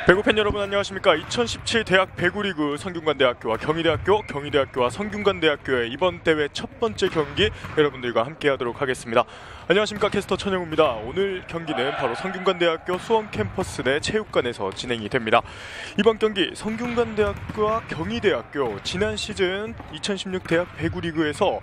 배구팬 여러분 안녕하십니까. 2017 대학 배구리그 성균관대학교와 경희대학교, 경희대학교와 성균관대학교의 이번 대회 첫 번째 경기 여러분들과 함께 하도록 하겠습니다. 안녕하십니까. 캐스터 천영우입니다. 오늘 경기는 바로 성균관대학교 수원 캠퍼스 내 체육관에서 진행이 됩니다. 이번 경기 성균관대학교와 경희대학교 지난 시즌 2016 대학 배구리그에서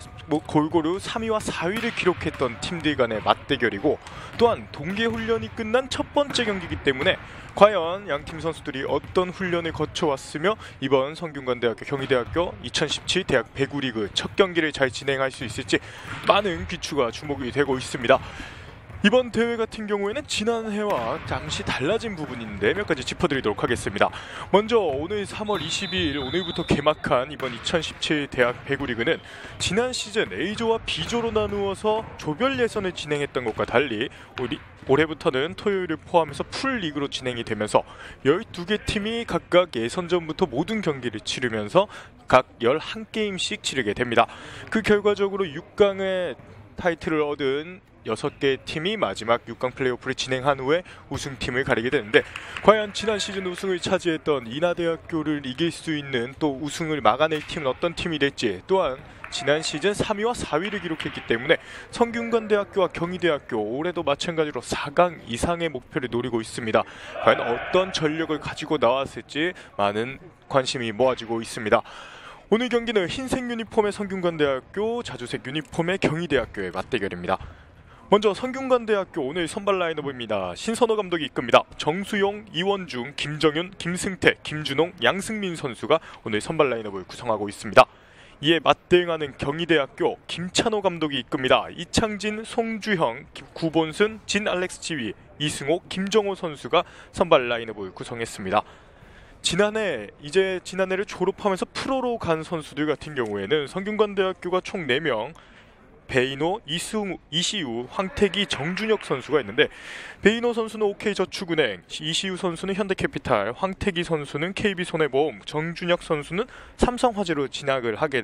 골고루 3위와 4위를 기록했던 팀들 간의 맞대결이고, 또한 동계훈련이 끝난 첫 번째 경기이기 때문에 과연 양팀 선수들이 어떤 훈련을 거쳐왔으며 이번 성균관대학교 경희대학교 2017 대학 배구리그 첫 경기를 잘 진행할 수 있을지 많은 귀추가 주목이 되고 있습니다. 이번 대회 같은 경우에는 지난해와 잠시 달라진 부분인데 몇 가지 짚어드리도록 하겠습니다. 먼저 오늘 3월 22일 오늘부터 개막한 이번 2017 대학 배구리그는 지난 시즌 A조와 B조로 나누어서 조별 예선을 진행했던 것과 달리 올해부터는 토요일을 포함해서 풀리그로 진행이 되면서 12개 팀이 각각 예선전부터 모든 경기를 치르면서 각 11게임씩 치르게 됩니다. 그 결과적으로 6강의 타이틀을 얻은 6개 팀이 마지막 6강 플레이오프를 진행한 후에 우승팀을 가리게 되는데, 과연 지난 시즌 우승을 차지했던 인하대학교를 이길 수 있는, 또 우승을 막아낼 팀은 어떤 팀이 될지, 또한 지난 시즌 3위와 4위를 기록했기 때문에 성균관대학교와 경희대학교 올해도 마찬가지로 4강 이상의 목표를 노리고 있습니다. 과연 어떤 전력을 가지고 나왔을지 많은 관심이 모아지고 있습니다. 오늘 경기는 흰색 유니폼의 성균관대학교, 자주색 유니폼의 경희대학교의 맞대결입니다. 먼저 성균관대학교 오늘 선발 라인업입니다. 신선호 감독이 이끕니다. 정수용, 이원중, 김정윤, 김승태, 김준홍, 양승민 선수가 오늘 선발 라인업을 구성하고 있습니다. 이에 맞대응하는 경희대학교 김찬호 감독이 이끕니다. 이창진, 송주형, 구본순, 진알렉스 지휘, 이승옥, 김정호 선수가 선발 라인업을 구성했습니다. 지난해를 졸업하면서 프로로 간 선수들 같은 경우에는 성균관대학교가 총 4명, 베이노, 이시우, 황태기, 정준혁 선수가 있는데, 베이노 선수는 OK저축은행, 이시우 선수는 현대캐피탈, 황태기 선수는 KB손해보험, 정준혁 선수는 삼성화재로 진학을 하게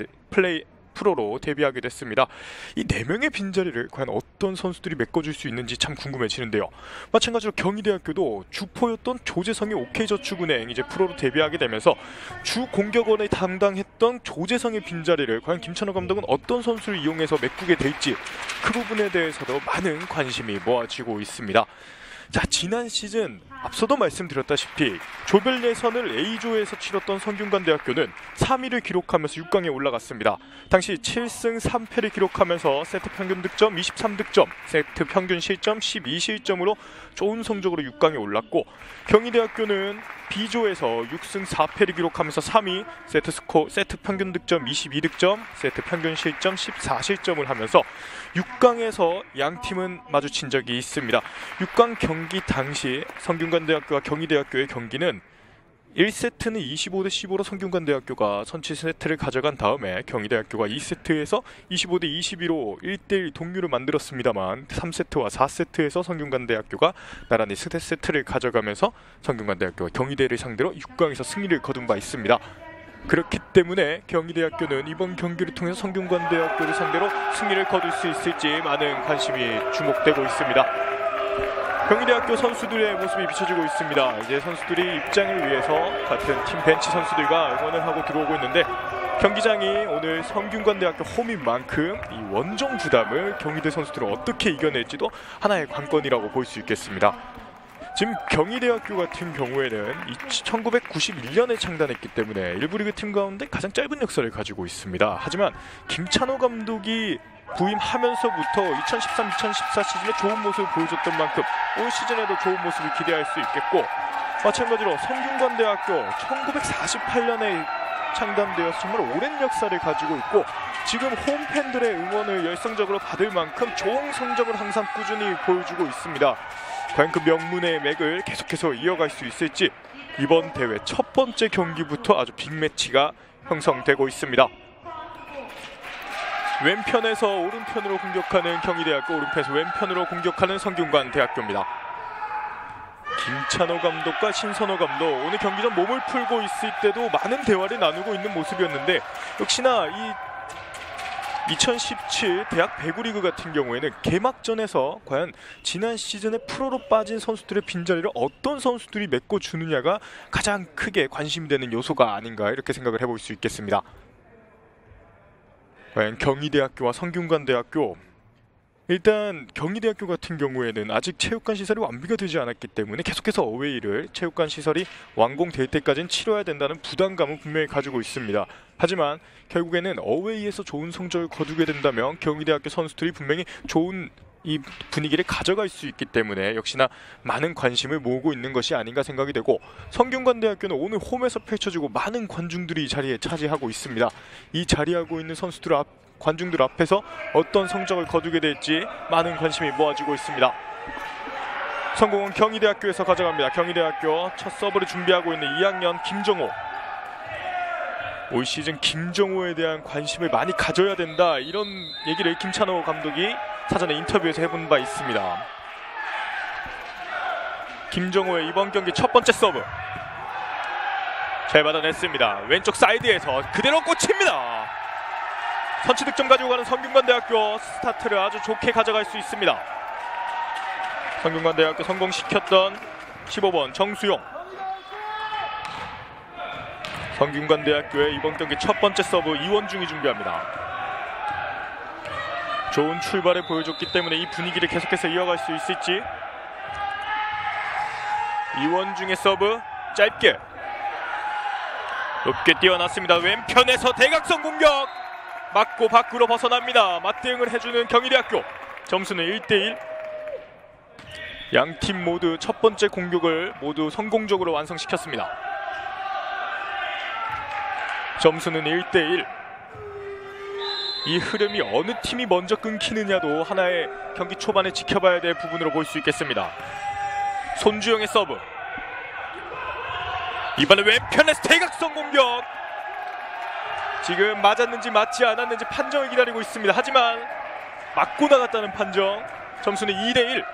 프로로 데뷔하게 됐습니다. 이 4명의 빈자리를 과연 어떤 선수들이 메꿔줄 수 있는지 참 궁금해지는데요. 마찬가지로 경희대학교도 주포였던 조재성이 OK저축은행 이제 프로로 데뷔하게 되면서 주 공격원을 담당했던 조재성의 빈자리를 과연 김찬호 감독은 어떤 선수를 이용해서 메꾸게 될지, 그 부분에 대해서도 많은 관심이 모아지고 있습니다. 자, 지난 시즌 앞서도 말씀드렸다시피 조별 예선을 A조에서 치렀던 성균관대학교는 3위를 기록하면서 6강에 올라갔습니다. 당시 7승 3패를 기록하면서 세트 평균 득점 23득점, 세트 평균 실점 12실점으로 좋은 성적으로 6강에 올랐고, 경희대학교는 B조에서 6승 4패를 기록하면서 3위, 세트 평균 득점 22득점, 세트 평균 실점 14실점을 하면서 6강에서 양 팀은 마주친 적이 있습니다. 6강 경기 당시 성균관대학교와 경희대학교의 경기는 1세트는 25대 15로 성균관대학교가 선취 세트를 가져간 다음에 경희대학교가 2세트에서 25대 22로 1대1 동률을 만들었습니다만 3세트와 4세트에서 성균관대학교가 나란히 세트를 가져가면서 성균관대학교가 경희대를 상대로 6강에서 승리를 거둔 바 있습니다. 그렇기 때문에 경희대학교는 이번 경기를 통해서 성균관대학교를 상대로 승리를 거둘 수 있을지 많은 관심이 주목되고 있습니다. 경희대학교 선수들의 모습이 비춰지고 있습니다. 이제 선수들이 입장을 위해서 같은 팀 벤치 선수들과 응원을 하고 들어오고 있는데, 경기장이 오늘 성균관대학교 홈인 만큼 이 원정 부담을 경희대 선수들은 어떻게 이겨낼지도 하나의 관건이라고 볼 수 있겠습니다. 지금 경희대학교 같은 경우에는 1991년에 창단했기 때문에 일부 리그 팀 가운데 가장 짧은 역사를 가지고 있습니다. 하지만 김찬호 감독이 부임하면서부터 2013-2014 시즌에 좋은 모습을 보여줬던 만큼 올 시즌에도 좋은 모습을 기대할 수 있겠고, 마찬가지로 성균관대학교 1948년에 창단되어서 정말 오랜 역사를 가지고 있고, 지금 홈팬들의 응원을 열성적으로 받을 만큼 좋은 성적을 항상 꾸준히 보여주고 있습니다. 과연 그 명문의 맥을 계속해서 이어갈 수 있을지 이번 대회 첫 번째 경기부터 아주 빅매치가 형성되고 있습니다. 왼편에서 오른편으로 공격하는 경희대학교, 오른편에서 왼편으로 공격하는 성균관대학교입니다. 김찬호 감독과 신선호 감독, 오늘 경기 전 몸을 풀고 있을 때도 많은 대화를 나누고 있는 모습이었는데, 역시나 이 2017 대학 배구리그 같은 경우에는 개막전에서 과연 지난 시즌에 프로로 빠진 선수들의 빈자리를 어떤 선수들이 메꿔주느냐가 가장 크게 관심이 되는 요소가 아닌가 이렇게 생각을 해볼 수 있겠습니다. 과연 경희대학교와 성균관대학교, 일단 경희대학교 같은 경우에는 아직 체육관 시설이 완비가 되지 않았기 때문에 계속해서 어웨이를 체육관 시설이 완공될 때까지는 치러야 된다는 부담감은 분명히 가지고 있습니다. 하지만 결국에는 어웨이에서 좋은 성적을 거두게 된다면 경희대학교 선수들이 분명히 좋은 이 분위기를 가져갈 수 있기 때문에 역시나 많은 관심을 모으고 있는 것이 아닌가 생각이 되고, 성균관대학교는 오늘 홈에서 펼쳐지고 많은 관중들이 이 자리에 차지하고 있습니다. 이 자리하고 있는 관중들 앞에서 어떤 성적을 거두게 될지 많은 관심이 모아지고 있습니다. 성공은 경희대학교에서 가져갑니다. 경희대학교 첫 서브를 준비하고 있는 2학년 김정호. 올 시즌 김정호에 대한 관심을 많이 가져야 된다, 이런 얘기를 김찬호 감독이 사전에 인터뷰에서 해본 바 있습니다. 김정호의 이번 경기 첫 번째 서브 잘 받아냈습니다. 왼쪽 사이드에서 그대로 꽂힙니다. 선취 득점 가지고 가는 성균관대학교, 스타트를 아주 좋게 가져갈 수 있습니다. 성균관대학교 성공시켰던 15번 정수용. 성균관대학교의 이번 경기 첫 번째 서브 이원중이 준비합니다. 좋은 출발을 보여줬기 때문에 이 분위기를 계속해서 이어갈 수 있을지. 이원중의 서브 짧게 높게 뛰어났습니다. 왼편에서 대각선 공격 맞고 밖으로 벗어납니다. 맞대응을 해주는 경희대학교. 점수는 1대1. 양팀 모두 첫 번째 공격을 모두 성공적으로 완성시켰습니다. 점수는 1대1. 이 흐름이 어느 팀이 먼저 끊기느냐도 하나의 경기 초반에 지켜봐야 될 부분으로 볼 수 있겠습니다. 손주영의 서브. 이번에 왼편에서 대각선 공격. 지금 맞았는지 맞지 않았는지 판정을 기다리고 있습니다. 하지만 맞고 나갔다는 판정. 점수는 2대1.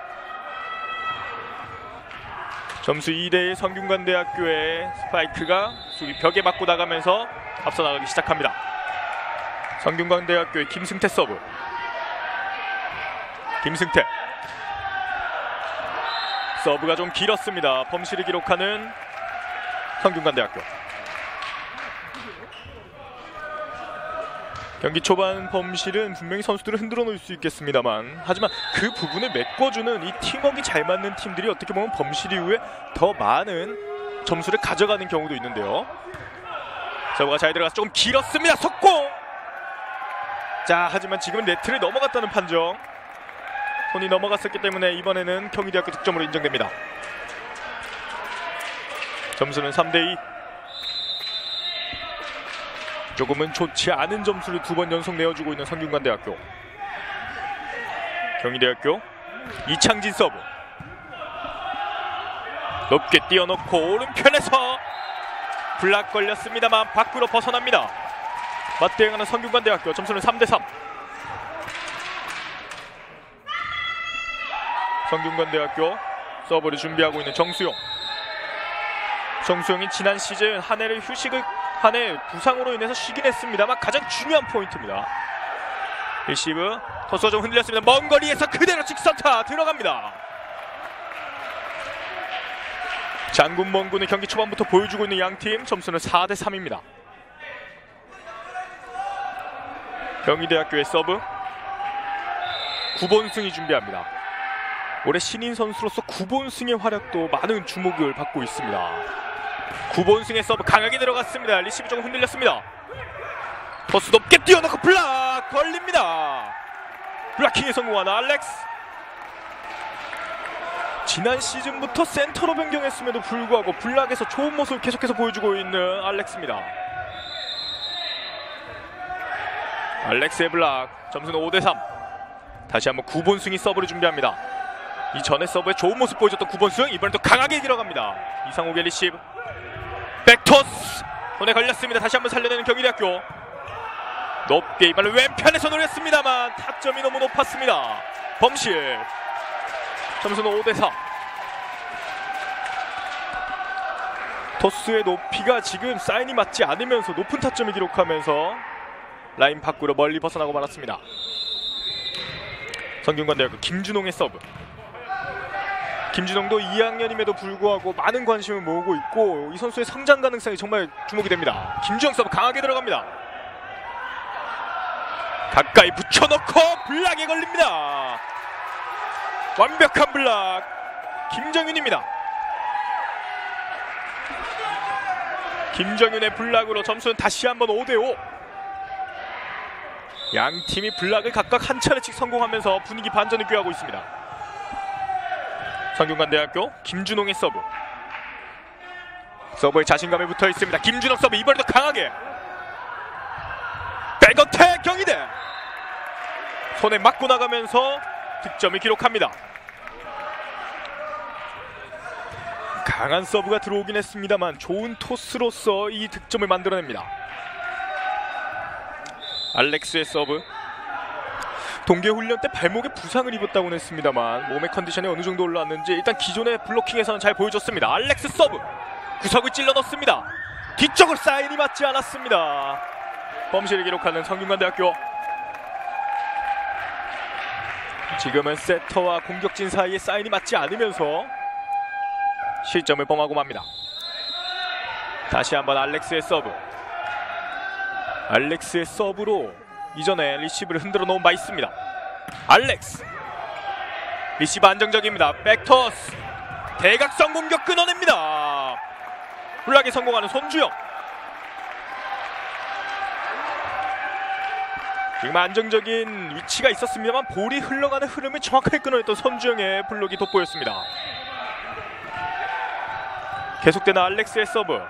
점수 2대1. 성균관대학교의 스파이크가 수비 벽에 맞고 나가면서 앞서 나가기 시작합니다. 성균관대학교의 김승태 서브. 김승태 서브가 좀 길었습니다. 범실을 기록하는 성균관대학교. 경기 초반 범실은 분명히 선수들을 흔들어 놓을 수 있겠습니다만, 하지만 그 부분을 메꿔주는 이 팀워크가 잘 맞는 팀들이 어떻게 보면 범실 이후에 더 많은 점수를 가져가는 경우도 있는데요. 서브가 잘 들어가서 조금 길었습니다. 속공. 자, 하지만 지금은 네트를 넘어갔다는 판정. 손이 넘어갔었기 때문에 이번에는 경희대학교 득점으로 인정됩니다. 점수는 3대2. 조금은 좋지 않은 점수를 두 번 연속 내어주고 있는 성균관대학교. 경희대학교 이창진 서브. 높게 띄워놓고 오른편에서 블락 걸렸습니다만 밖으로 벗어납니다. 맞대응하는 성균관대학교. 점수는 3대3. 성균관대학교 서브를 준비하고 있는 정수용. 정수용이 지난 시즌 한 해 부상으로 인해서 쉬긴 했습니다만 가장 중요한 포인트입니다. 리시브 토스가 좀 흔들렸습니다. 먼 거리에서 그대로 직선타 들어갑니다. 장군 먼군의 경기 초반부터 보여주고 있는 양팀. 점수는 4대3입니다. 경희대학교의 서브. 구본승이 준비합니다. 올해 신인 선수로서 구본승의 활약도 많은 주목을 받고 있습니다. 구본승의 서브 강하게 들어갔습니다. 리시브 조금 흔들렸습니다. 토스 높게 띄워놓고 블락 걸립니다. 블락킹에 성공하는 알렉스. 지난 시즌부터 센터로 변경했음에도 불구하고 블락에서 좋은 모습을 계속해서 보여주고 있는 알렉스입니다. 알렉스의 블락. 점수는 5대3. 다시 한번 구본승이 서브를 준비합니다. 이전에 서브에 좋은 모습 보여줬던 구본승, 이번엔 또 강하게 들어갑니다. 이상욱의 리시브. 백토스 손에 걸렸습니다. 다시 한번 살려내는 경희대학교. 높게 이번에 왼편에서 노렸습니다만 타점이 너무 높았습니다. 범실. 점수는 5대4. 토스의 높이가 지금 사인이 맞지 않으면서 높은 타점을 기록하면서 라인 밖으로 멀리 벗어나고 말았습니다. 성균관대학교 김준홍의 서브. 김준홍도 2학년임에도 불구하고 많은 관심을 모으고 있고 이 선수의 성장 가능성이 정말 주목이 됩니다. 김준홍 서브 강하게 들어갑니다. 가까이 붙여놓고 블락에 걸립니다. 완벽한 블락 김정윤입니다. 김정윤의 블락으로 점수는 다시 한번 5대5. 양 팀이 블락을 각각 한 차례씩 성공하면서 분위기 반전을 꾀하고 있습니다. 성균관대학교 김준홍의 서브. 서브에 자신감이 붙어 있습니다. 김준홍 서브 이번에도 강하게. 백어택 경희대. 손에 맞고 나가면서 득점을 기록합니다. 강한 서브가 들어오긴 했습니다만 좋은 토스로서 이 득점을 만들어냅니다. 알렉스의 서브. 동계훈련 때 발목에 부상을 입었다고는 했습니다만 몸의 컨디션이 어느 정도 올라왔는지 일단 기존의 블로킹에서는 잘 보여줬습니다. 알렉스 서브. 구석을 찔러 넣습니다. 뒤쪽을 사인이 맞지 않았습니다. 범실을 기록하는 성균관대학교. 지금은 세터와 공격진 사이에 사인이 맞지 않으면서 실점을 범하고 맙니다. 다시 한번 알렉스의 서브. 알렉스의 서브로 이전에 리시브를 흔들어 놓은 바 있습니다. 알렉스. 리시브 안정적입니다. 백토스. 대각선 공격 끊어냅니다. 블락에 성공하는 손주영. 지금 안정적인 위치가 있었습니다만 볼이 흘러가는 흐름을 정확하게 끊어냈던 손주영의 블록이 돋보였습니다. 계속되는 알렉스의 서브.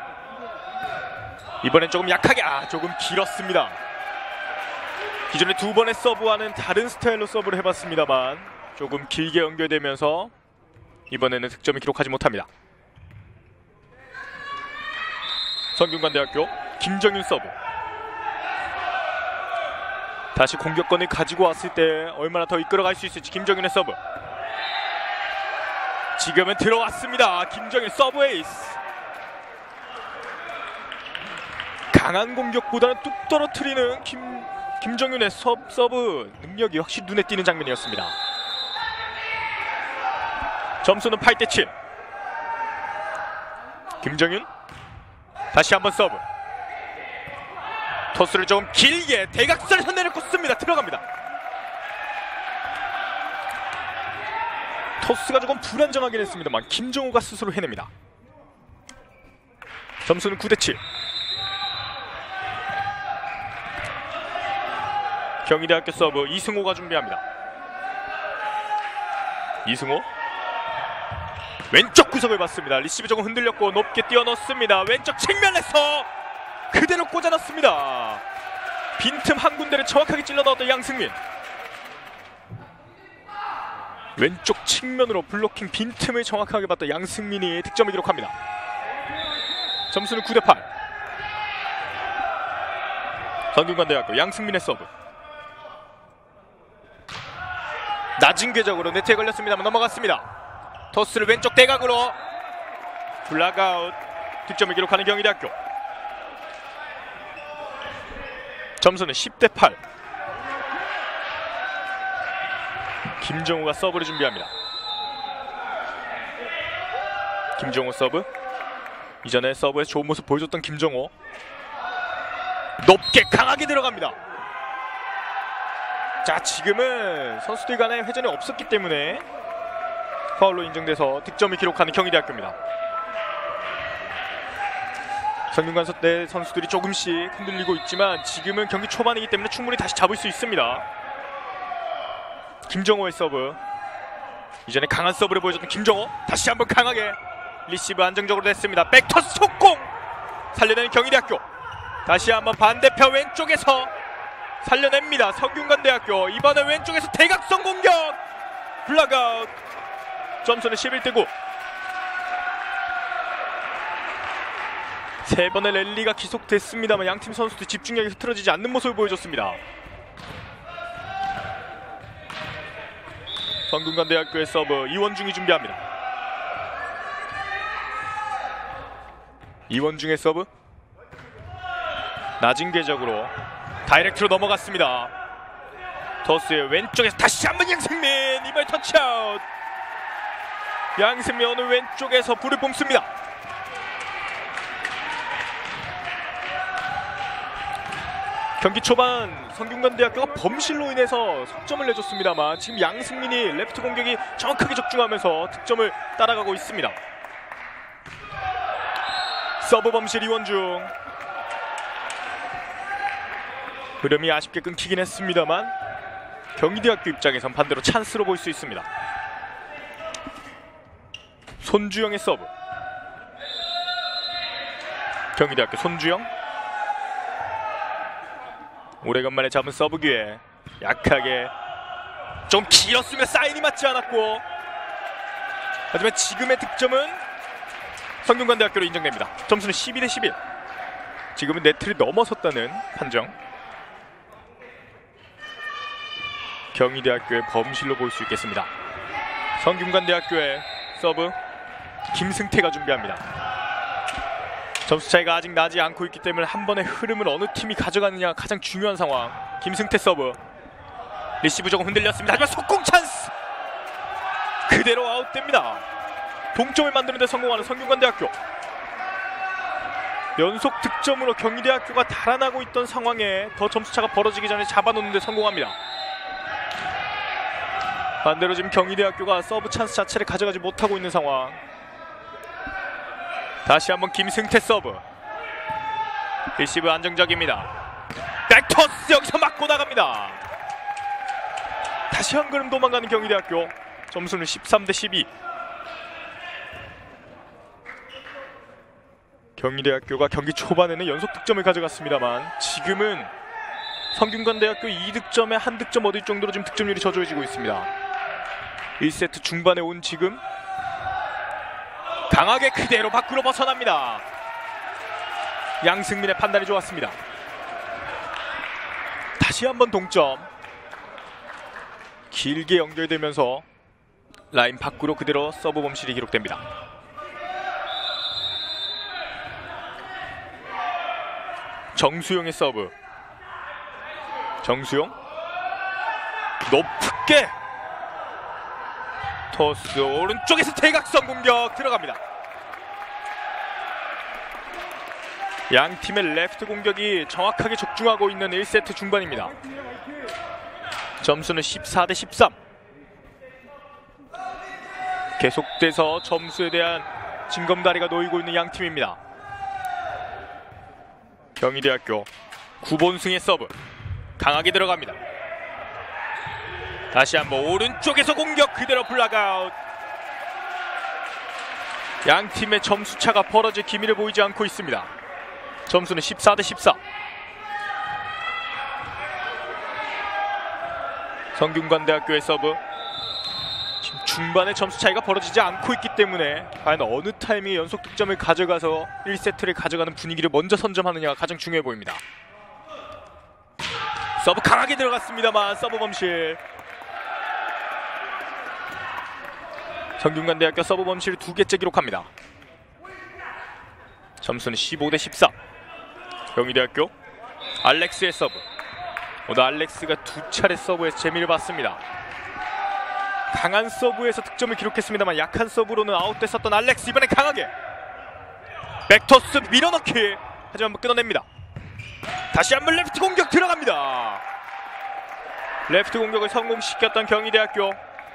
이번엔 조금 약하게 조금 길었습니다. 기존의 두 번의 서브와는 다른 스타일로 서브를 해봤습니다만 조금 길게 연결되면서 이번에는 득점을 기록하지 못합니다. 성균관대학교 김정윤 서브. 다시 공격권을 가지고 왔을 때 얼마나 더 이끌어갈 수 있을지 김정윤의 서브. 지금은 들어왔습니다. 김정윤 서브 에이스. 강한 공격보다는 뚝 떨어뜨리는 김정윤의 서브 능력이 확실히 눈에 띄는 장면이었습니다. 점수는 8대7. 김정윤 다시 한번 서브. 토스를 조금 길게 대각선에서 내려꽂습니다. 들어갑니다. 토스가 조금 불안정하긴 했습니다만 김정우가 스스로 해냅니다. 점수는 9대7. 경희대학교 서브 이승호가 준비합니다. 이승호 왼쪽 구석을 봤습니다. 리시브 조금 흔들렸고 높게 뛰어넣습니다. 왼쪽 측면에서 그대로 꽂아 넣습니다. 빈틈 한 군데를 정확하게 찔러 넣었던 양승민. 왼쪽 측면으로 블로킹 빈틈을 정확하게 봤던 양승민이 득점을 기록합니다. 점수는 9대8. 성균관대학교 양승민의 서브. 낮은 궤적으로 네트에 걸렸습니다만 넘어갔습니다. 토스를 왼쪽 대각으로 블락아웃. 득점을 기록하는 경희대학교. 점수는 10대8. 김정우가 서브를 준비합니다. 김정우 서브. 이전에 서브에서 좋은 모습 보여줬던 김정우. 높게 강하게 들어갑니다. 자, 지금은 선수들 간에 회전이 없었기 때문에 파울로 인정돼서 득점을 기록하는 경희대학교입니다. 성균관 내 선수들이 조금씩 흔들리고 있지만 지금은 경기 초반이기 때문에 충분히 다시 잡을 수 있습니다. 김정호의 서브. 이전에 강한 서브를 보여줬던 김정호. 다시 한번 강하게 리시브 안정적으로 냈습니다. 백토스 속공 살려내는 경희대학교. 다시 한번 반대편 왼쪽에서 살려냅니다. 성균관대학교. 이번엔 왼쪽에서 대각선 공격. 블락아웃. 점수는 11대9. 세 번의 랠리가 기속됐습니다만 양팀 선수들 집중력이 흐트러지지 않는 모습을 보여줬습니다. 성균관대학교의 서브 이원중이 준비합니다. 이원중의 서브. 낮은 궤적으로 다이렉트로 넘어갔습니다. 토스의 왼쪽에서 다시 한번 양승민, 이번에 터치아웃. 양승민 오늘 왼쪽에서 불을 뿜습니다. 경기 초반 성균관대학교가 범실로 인해서 석점을 내줬습니다만 지금 양승민이 레프트 공격이 정확하게 적중하면서 득점을 따라가고 있습니다. 서브 범실 이원중. 흐름이 아쉽게 끊기긴 했습니다만 경희대학교 입장에선 반대로 찬스로 볼 수 있습니다. 손주영의 서브. 경희대학교 손주영. 오래간만에 잡은 서브 기회. 약하게 좀 길었으면 사인이 맞지 않았고, 하지만 지금의 득점은 성균관대학교로 인정됩니다. 점수는 12대11. 지금은 네트를 넘어섰다는 판정. 경희대학교의 범실로 볼 수 있겠습니다. 성균관대학교의 서브 김승태가 준비합니다. 점수 차이가 아직 나지 않고 있기 때문에 한 번의 흐름을 어느 팀이 가져가느냐가 가장 중요한 상황. 김승태 서브. 리시브 조금 흔들렸습니다. 하지만 속공 찬스! 그대로 아웃됩니다. 동점을 만드는 데 성공하는 성균관대학교. 연속 득점으로 경희대학교가 달아나고 있던 상황에 더 점수차가 벌어지기 전에 잡아놓는 데 성공합니다. 반대로 지금 경희대학교가 서브 찬스 자체를 가져가지 못하고 있는 상황. 다시 한번 김승태 서브. 리시브 안정적입니다. 백토스 여기서 맞고 나갑니다. 다시 한 걸음 도망가는 경희대학교. 점수는 13대12. 경희대학교가 경기 초반에는 연속 득점을 가져갔습니다만 지금은 성균관대학교 2득점에 1득점 얻을 정도로 지금 득점률이 저조해지고 있습니다. 1세트 중반에 온 지금 강하게 그대로 밖으로 벗어납니다. 양승민의 판단이 좋았습니다. 다시 한번 동점. 길게 연결되면서 라인 밖으로 그대로 서브 범실이 기록됩니다. 정수용의 서브. 정수용 높게 토스. 오른쪽에서 대각선 공격 들어갑니다. 양 팀의 레프트 공격이 정확하게 적중하고 있는 1세트 중반입니다. 점수는 14대13. 계속돼서 점수에 대한 징검다리가 놓이고 있는 양 팀입니다. 경희대학교 구본승의 서브 강하게 들어갑니다. 다시 한번 오른쪽에서 공격 그대로 블락아웃. 양 팀의 점수차가 벌어질 기미를 보이지 않고 있습니다. 점수는 14대14. 성균관대학교의 서브. 지금 중반에 점수 차이가 벌어지지 않고 있기 때문에 과연 어느 타이밍에 연속 득점을 가져가서 1세트를 가져가는 분위기를 먼저 선점하느냐가 가장 중요해 보입니다. 서브 강하게 들어갔습니다만 서브 범실. 성균관대학교 서브 범실을 2개째 기록합니다. 점수는 15대14. 경희대학교 알렉스의 서브. 오늘 알렉스가 2차례 서브에서 재미를 봤습니다. 강한 서브에서 득점을 기록했습니다만 약한 서브로는 아웃됐었던 알렉스. 이번엔 강하게 백토스 밀어넣기. 하지만 끊어냅니다. 다시 한번 레프트 공격 들어갑니다. 레프트 공격을 성공시켰던 경희대학교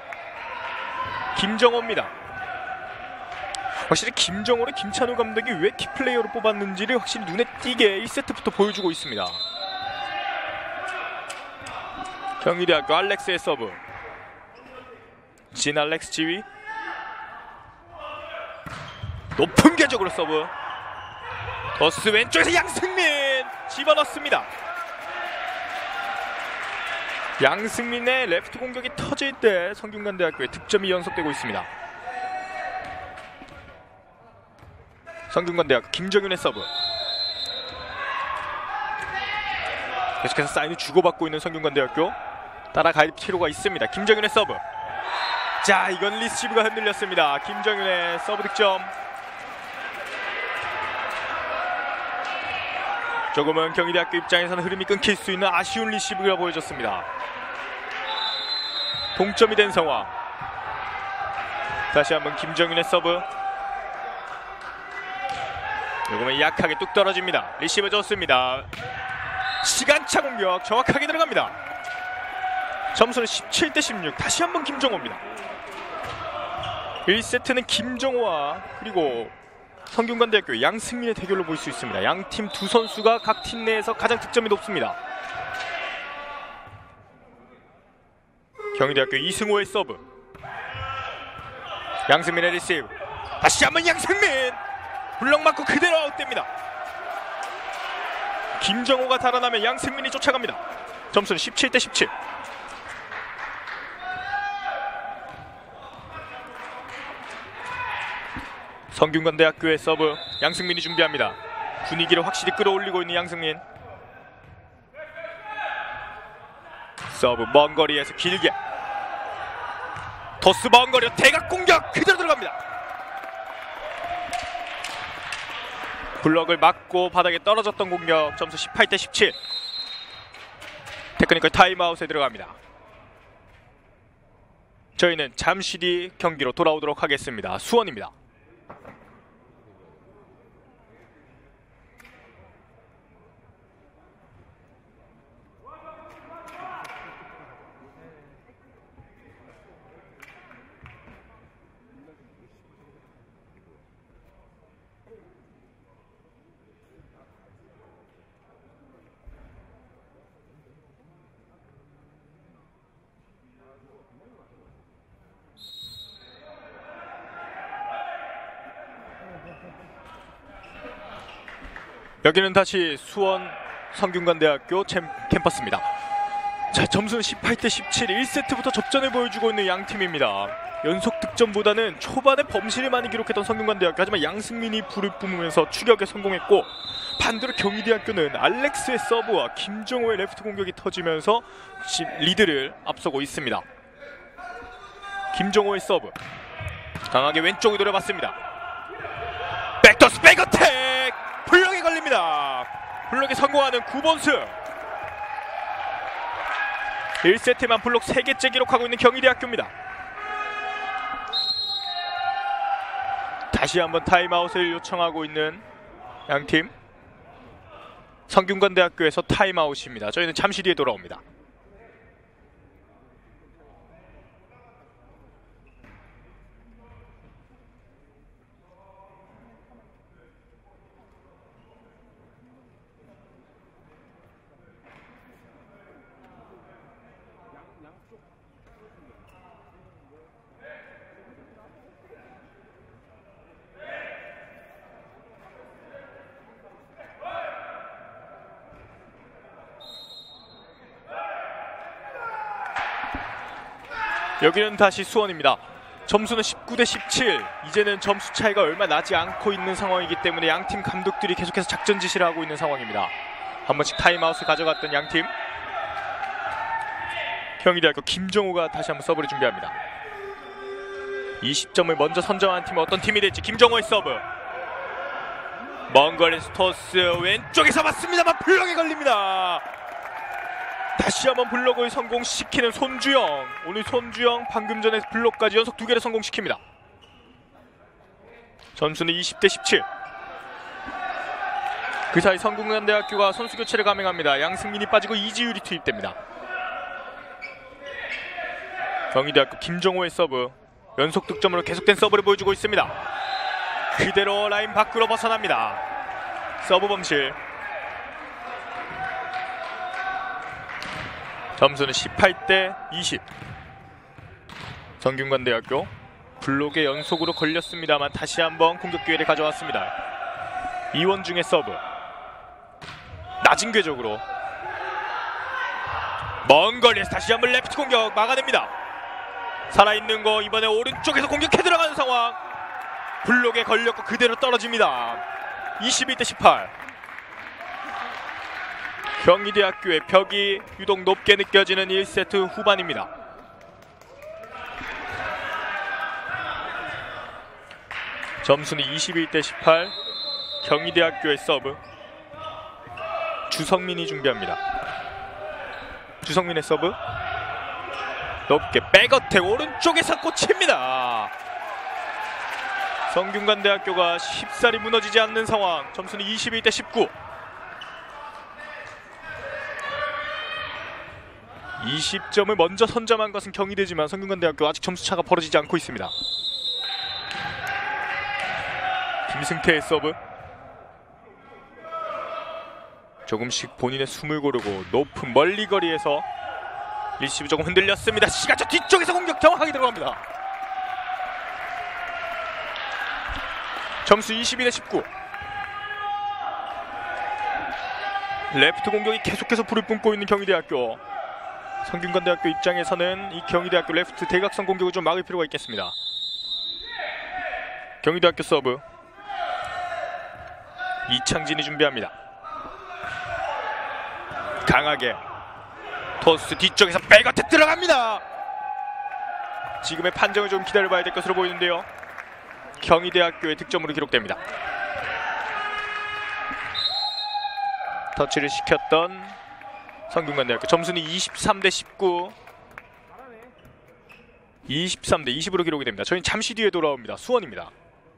김정호입니다. 확실히 김정호를 김찬우 감독이 왜 키플레이어로 뽑았는지를 확실히 눈에 띄게 1세트부터 보여주고 있습니다. 경희대학교 알렉스의 서브. 진 알렉스 지휘. 높은 궤적으로 서브. 더스 왼쪽에서 양승민 집어넣습니다. 양승민의 레프트 공격이 터질 때 성균관대학교의 득점이 연속되고 있습니다. 성균관대학교 김정윤의 서브. 계속해서 사인을 주고받고 있는 성균관대학교. 따라갈 필요가 있습니다. 김정윤의 서브. 자, 이건 리시브가 흔들렸습니다. 김정윤의 서브 득점. 조금은 경희대학교 입장에서는 흐름이 끊길 수 있는 아쉬운 리시브가 보여졌습니다. 동점이 된 상황. 다시 한번 김정윤의 서브. 조금은 약하게 뚝 떨어집니다. 리시브 좋습니다. 시간차 공격 정확하게 들어갑니다. 점수는 17대16. 다시 한번 김정호입니다. 1세트는 김정호와 그리고 성균관대학교 양승민의 대결로 볼 수 있습니다. 양팀 두 선수가 각 팀 내에서 가장 득점이 높습니다. 경희대학교 이승호의 서브. 양승민의 리시브. 다시 한번 양승민. 블럭 맞고 그대로 아웃됩니다. 김정호가 달아나면 양승민이 쫓아갑니다. 점수는 17대17. 성균관대학교의 서브. 양승민이 준비합니다. 분위기를 확실히 끌어올리고 있는 양승민. 서브 먼 거리에서 길게. 토스 먼 거리로 대각 공격 그대로 들어갑니다. 블럭을 맞고 바닥에 떨어졌던 공격. 점수 18대17. 테크니컬 타임아웃에 들어갑니다. 저희는 잠시 뒤 경기로 돌아오도록 하겠습니다. 수원입니다. 여기는 다시 수원 성균관대학교 캠퍼스입니다. 자, 점수는 18대17. 1세트부터 접전을 보여주고 있는 양팀입니다. 연속 득점보다는 초반에 범실을 많이 기록했던 성균관대학교. 하지만 양승민이 불을 뿜으면서 추격에 성공했고, 반대로 경희대학교는 알렉스의 서브와 김정호의 레프트 공격이 터지면서 리드를 앞서고 있습니다. 김정호의 서브. 강하게 왼쪽을 노려봤습니다. 백토스 백어택! 블럭에 걸립니다. 블럭에 성공하는 구본수. 1세트만 블록 3개째 기록하고 있는 경희대학교입니다. 다시 한번 타임아웃을 요청하고 있는 양팀. 성균관대학교에서 타임아웃입니다. 저희는 잠시 뒤에 돌아옵니다. 여기는 다시 수원입니다. 점수는 19대17. 이제는 점수 차이가 얼마 나지 않고 있는 상황이기 때문에 양팀 감독들이 계속해서 작전 지시를 하고 있는 상황입니다. 한 번씩 타임아웃을 가져갔던 양팀. 경희대학교 김정호가 다시 한번 서브를 준비합니다. 20점을 먼저 선정한 팀은 어떤 팀이 될지. 김정호의 서브. 먼 거리에서 토스 왼쪽에서 맞습니다만 블럭에 걸립니다. 다시 한번 블럭을 성공시키는 손주영. 오늘 손주영 방금 전에 블럭까지 연속 2개를 성공시킵니다. 점수는 20대17. 그 사이 성균관대학교가 선수 교체를 감행합니다. 양승민이 빠지고 이지율이 투입됩니다. 경희대학교 김정호의 서브. 연속 득점으로 계속된 서브를 보여주고 있습니다. 그대로 라인 밖으로 벗어납니다. 서브 범실. 점수는 18대20. 성균관대학교 블록에 연속으로 걸렸습니다만 다시 한번 공격 기회를 가져왔습니다. 이원중의 서브. 낮은 궤적으로 먼 거리에서 다시 한번 레프트 공격 막아냅니다. 살아있는 거 이번에 오른쪽에서 공격해 들어가는 상황. 블록에 걸렸고 그대로 떨어집니다. 21대18. 경희대학교의 벽이 유독 높게 느껴지는 1세트 후반입니다. 점수는 21대18. 경희대학교의 서브. 주성민이 준비합니다. 주성민의 서브 높게 백어택 오른쪽에서 꽂힙니다. 성균관대학교가 쉽사리 무너지지 않는 상황. 점수는 21대 19. 20점을 먼저 선점한 것은 경희대지만 성균관대학교 아직 점수차가 벌어지지 않고 있습니다. 김승태의 서브 조금씩 본인의 숨을 고르고 높은 멀리 거리에서 리시브 조금 흔들렸습니다. 시가차 뒤쪽에서 공격 정확하게 들어갑니다. 점수 22대 19. 레프트 공격이 계속해서 불을 뿜고 있는 경희대학교. 성균관대학교 입장에서는 이 경희대학교 레프트 대각선 공격을 좀 막을 필요가 있겠습니다. 경희대학교 서브 이창진이 준비합니다. 강하게 토스 뒤쪽에서 백어택 들어갑니다. 지금의 판정을 좀 기다려봐야 될 것으로 보이는데요. 경희대학교의 득점으로 기록됩니다. 터치를 시켰던 성균관대학교. 점수는 23대 19 23대 20으로 기록이 됩니다. 저희는 잠시 뒤에 돌아옵니다. 수원입니다.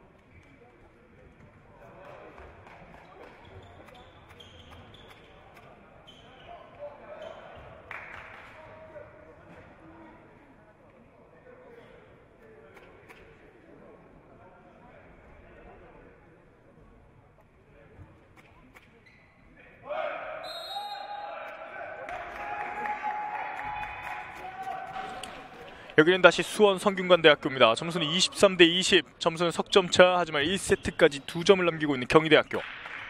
여기는 다시 수원 성균관대학교입니다. 점수는 23대 20. 점수는 석점차. 하지만 1세트까지 2점을 남기고 있는 경희대학교.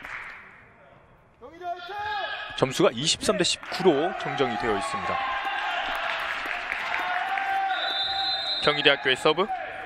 점수가 23대 19로 정정이 되어 있습니다. 경희대학교의 서브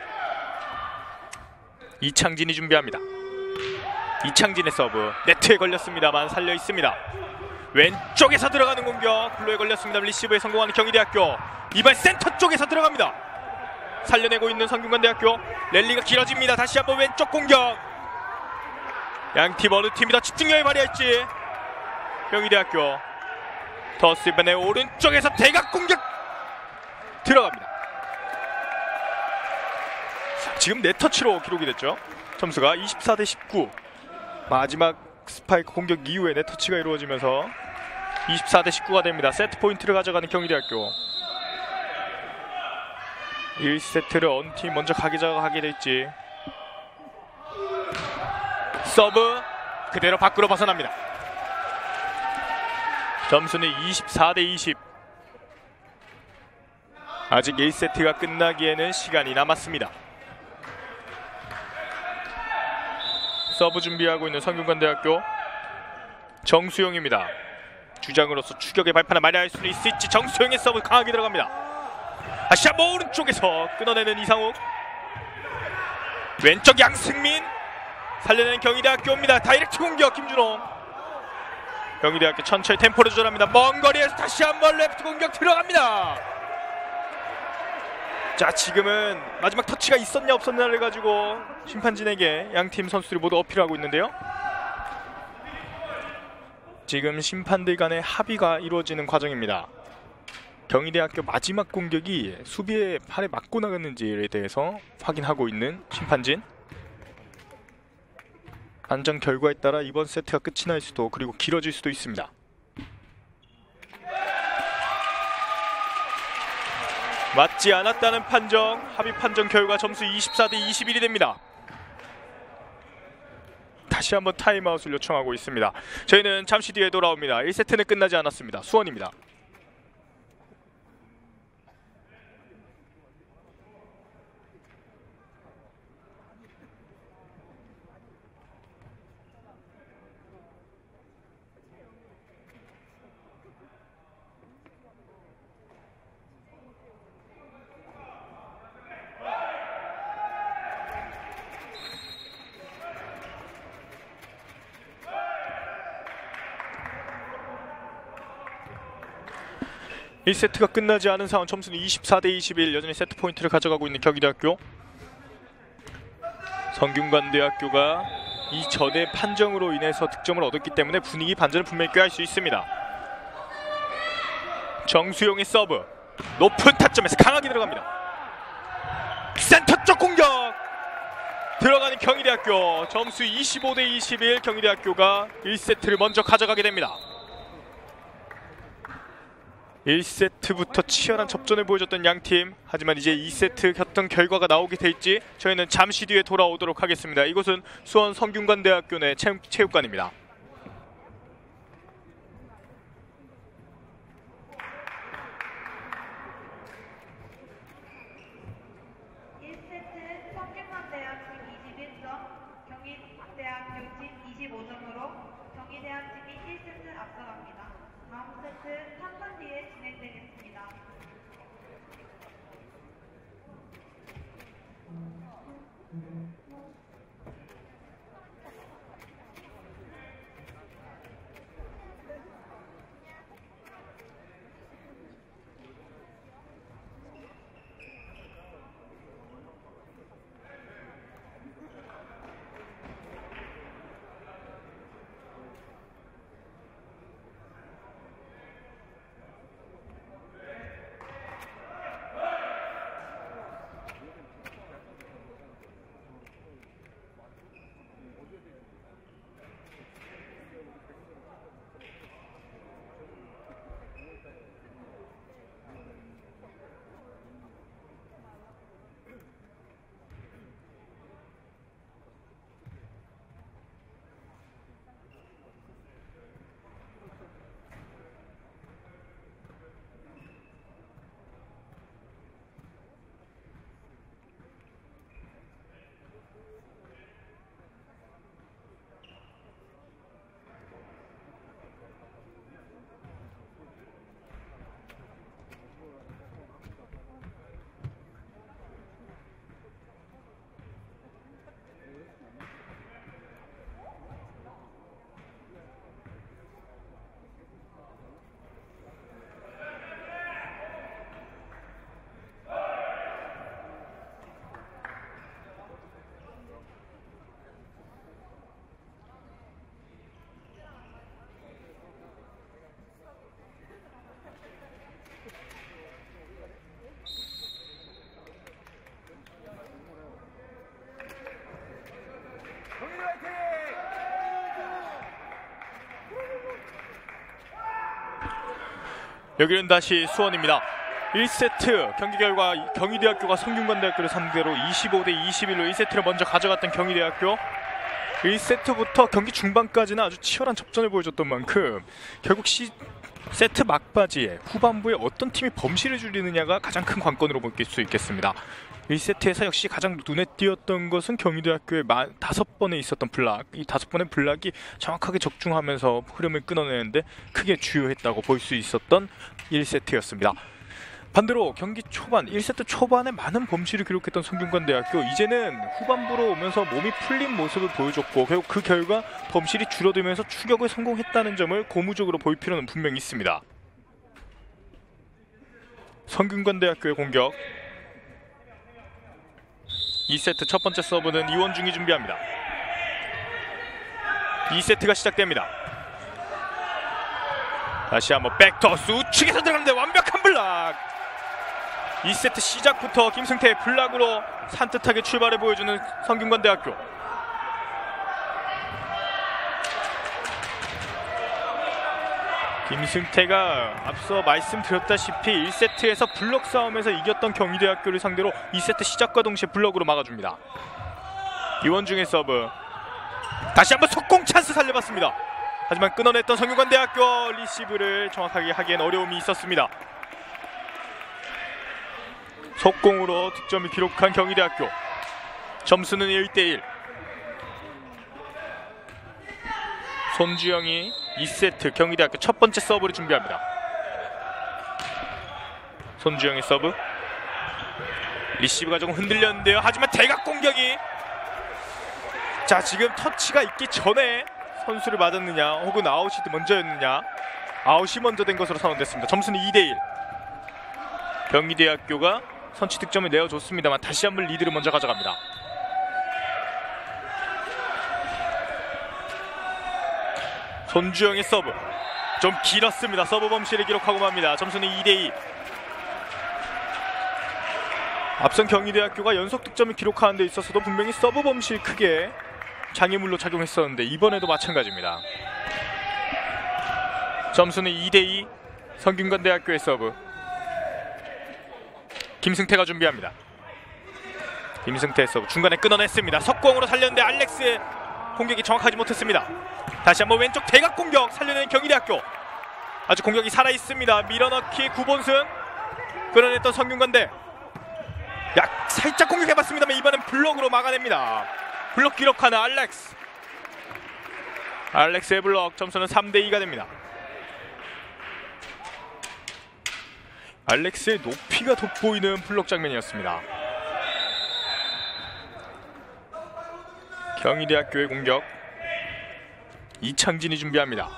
이창진이 준비합니다. 이창진의 서브 네트에 걸렸습니다만 살려 있습니다. 왼쪽에서 들어가는 공격. 블로에 걸렸습니다. 리시브에 성공하는 경희대학교. 이번 센터 쪽에서 들어갑니다. 살려내고 있는 성균관대학교. 랠리가 길어집니다. 다시 한번 왼쪽 공격. 양팀 어느 팀이 더 집중력을 발휘할지. 경희대학교 터스 이번에 오른쪽에서 대각 공격 들어갑니다. 지금 네터치로 기록이 됐죠. 점수가 24대 19. 마지막 스파이크 공격 이후에 네터치가 이루어지면서 24대 19가 됩니다. 세트 포인트를 가져가는 경희대학교. 1세트를 어느 팀이 먼저 가게 될지. 서브 그대로 밖으로 벗어납니다. 점수는 24대 20. 아직 1세트가 끝나기에는 시간이 남았습니다. 서브 준비하고 있는 성균관대학교 정수용입니다. 주장으로서 추격의 발판을 마련할 수 있을지. 정수용의 서브 강하게 들어갑니다. 다시 한번 오른쪽에서 끊어내는 이상욱. 왼쪽 양승민 살려내는 경희대학교입니다. 다이렉트 공격 김준홍. 경희대학교 천천히 템포를 조절합니다. 먼 거리에서 다시 한번 레프트 공격 들어갑니다. 자, 지금은 마지막 터치가 있었냐 없었냐를 가지고 심판진에게 양팀 선수들이 모두 어필하고 있는데요. 지금 심판들 간의 합의가 이루어지는 과정입니다. 경희대학교 마지막 공격이 수비의 팔에 맞고 나갔는지에 대해서 확인하고 있는 심판진. 판정 결과에 따라 이번 세트가 끝이 날 수도, 그리고 길어질 수도 있습니다. 맞지 않았다는 판정, 합의 판정 결과 점수 24대 21이 됩니다. 다시 한번 타임아웃을 요청하고 있습니다. 저희는 잠시 뒤에 돌아옵니다. 1세트는 끝나지 않았습니다. 수원입니다. 이 세트가 끝나지 않은 상황. 점수는 24대 21. 여전히 세트 포인트를 가져가고 있는 경희대학교. 성균관대학교가 이전의 판정으로 인해서 득점을 얻었기 때문에 분위기 반전을 분명히 꾀할 수 있습니다. 정수용의 서브 높은 타점에서 강하게 들어갑니다. 센터 쪽 공격 들어가는 경희대학교. 점수 25대 21. 경희대학교가 1세트를 먼저 가져가게 됩니다. 1세트부터 치열한 접전을 보여줬던 양팀. 하지만 이제 2세트 어떤 결과가 나오게 될지 저희는 잠시 뒤에 돌아오도록 하겠습니다. 이곳은 수원 성균관대학교 내 체육관입니다. 여기는 다시 수원입니다. 1세트 경기 결과 경희대학교가 성균관대학교를 상대로 25대 21로 1세트를 먼저 가져갔던 경희대학교. 1세트부터 경기 중반까지는 아주 치열한 접전을 보여줬던 만큼 결국 세트 막바지에 후반부에 어떤 팀이 범실을 줄이느냐가 가장 큰 관건으로 볼 수 있겠습니다. 1세트에서 역시 가장 눈에 띄었던 것은 경희대학교의 5번에 있었던 블락. 이 5번의 블락이 정확하게 적중하면서 흐름을 끊어내는데 크게 주요했다고 볼 수 있었던 1세트였습니다. 반대로 경기 초반 1세트 초반에 많은 범실을 기록했던 성균관대학교, 이제는 후반부로 오면서 몸이 풀린 모습을 보여줬고 결국 그 결과 범실이 줄어들면서 추격을 성공했다는 점을 고무적으로 볼 필요는 분명히 있습니다. 성균관대학교의 공격. 2세트 첫 번째 서브는 이원중이 준비합니다. 2세트가 시작됩니다. 다시 한번 백토스 우측에서 들어가는데 완벽한 블락. 2세트 시작부터 김승태의 블락으로 산뜻하게 출발을 보여주는 성균관대학교. 김승태가 앞서 말씀드렸다시피 1세트에서 블럭 싸움에서 이겼던 경희대학교를 상대로 2세트 시작과 동시에 블럭으로 막아줍니다. 이원중의 서브. 다시 한번 속공 찬스 살려봤습니다. 하지만 끊어냈던 성균관대학교. 리시브를 정확하게 하기엔 어려움이 있었습니다. 속공으로 득점을 기록한 경희대학교. 점수는 1대1. 손주영이 2세트 경희대학교 첫 번째 서브를 준비합니다. 손주영의 서브. 리시브가 조금 흔들렸는데요. 하지만 대각 공격이, 자, 지금 터치가 있기 전에 선수를 맞았느냐 혹은 아웃이 먼저였느냐. 아웃이 먼저 된 것으로 선언됐습니다. 점수는 2대1. 경희대학교가 선취 득점을 내어줬습니다만 다시 한번 리드를 먼저 가져갑니다. 손주영의 서브 좀 길었습니다. 서브 범실을 기록하고 맙니다. 점수는 2대2. 앞선 경희대학교가 연속 득점을 기록하는 데 있어서도 분명히 서브 범실 크게 장애물로 작용했었는데 이번에도 마찬가지입니다. 점수는 2대2. 성균관대학교의 서브. 김승태가 준비합니다. 김승태의 서브 중간에 끊어냈습니다. 석공으로 살렸는데 알렉스의 공격이 정확하지 못했습니다. 다시 한번 왼쪽 대각 공격 살려낸 경희대학교. 아주 공격이 살아있습니다. 밀어넣기 구본승. 끊어냈던 성균관대. 살짝 공격해봤습니다만 이번엔 블록으로 막아냅니다. 블록 기록하는 알렉스. 알렉스의 블록. 점수는 3대2가 됩니다. 알렉스의 높이가 돋보이는 블록 장면이었습니다. 경희대학교의 공격. 이창진이 준비합니다.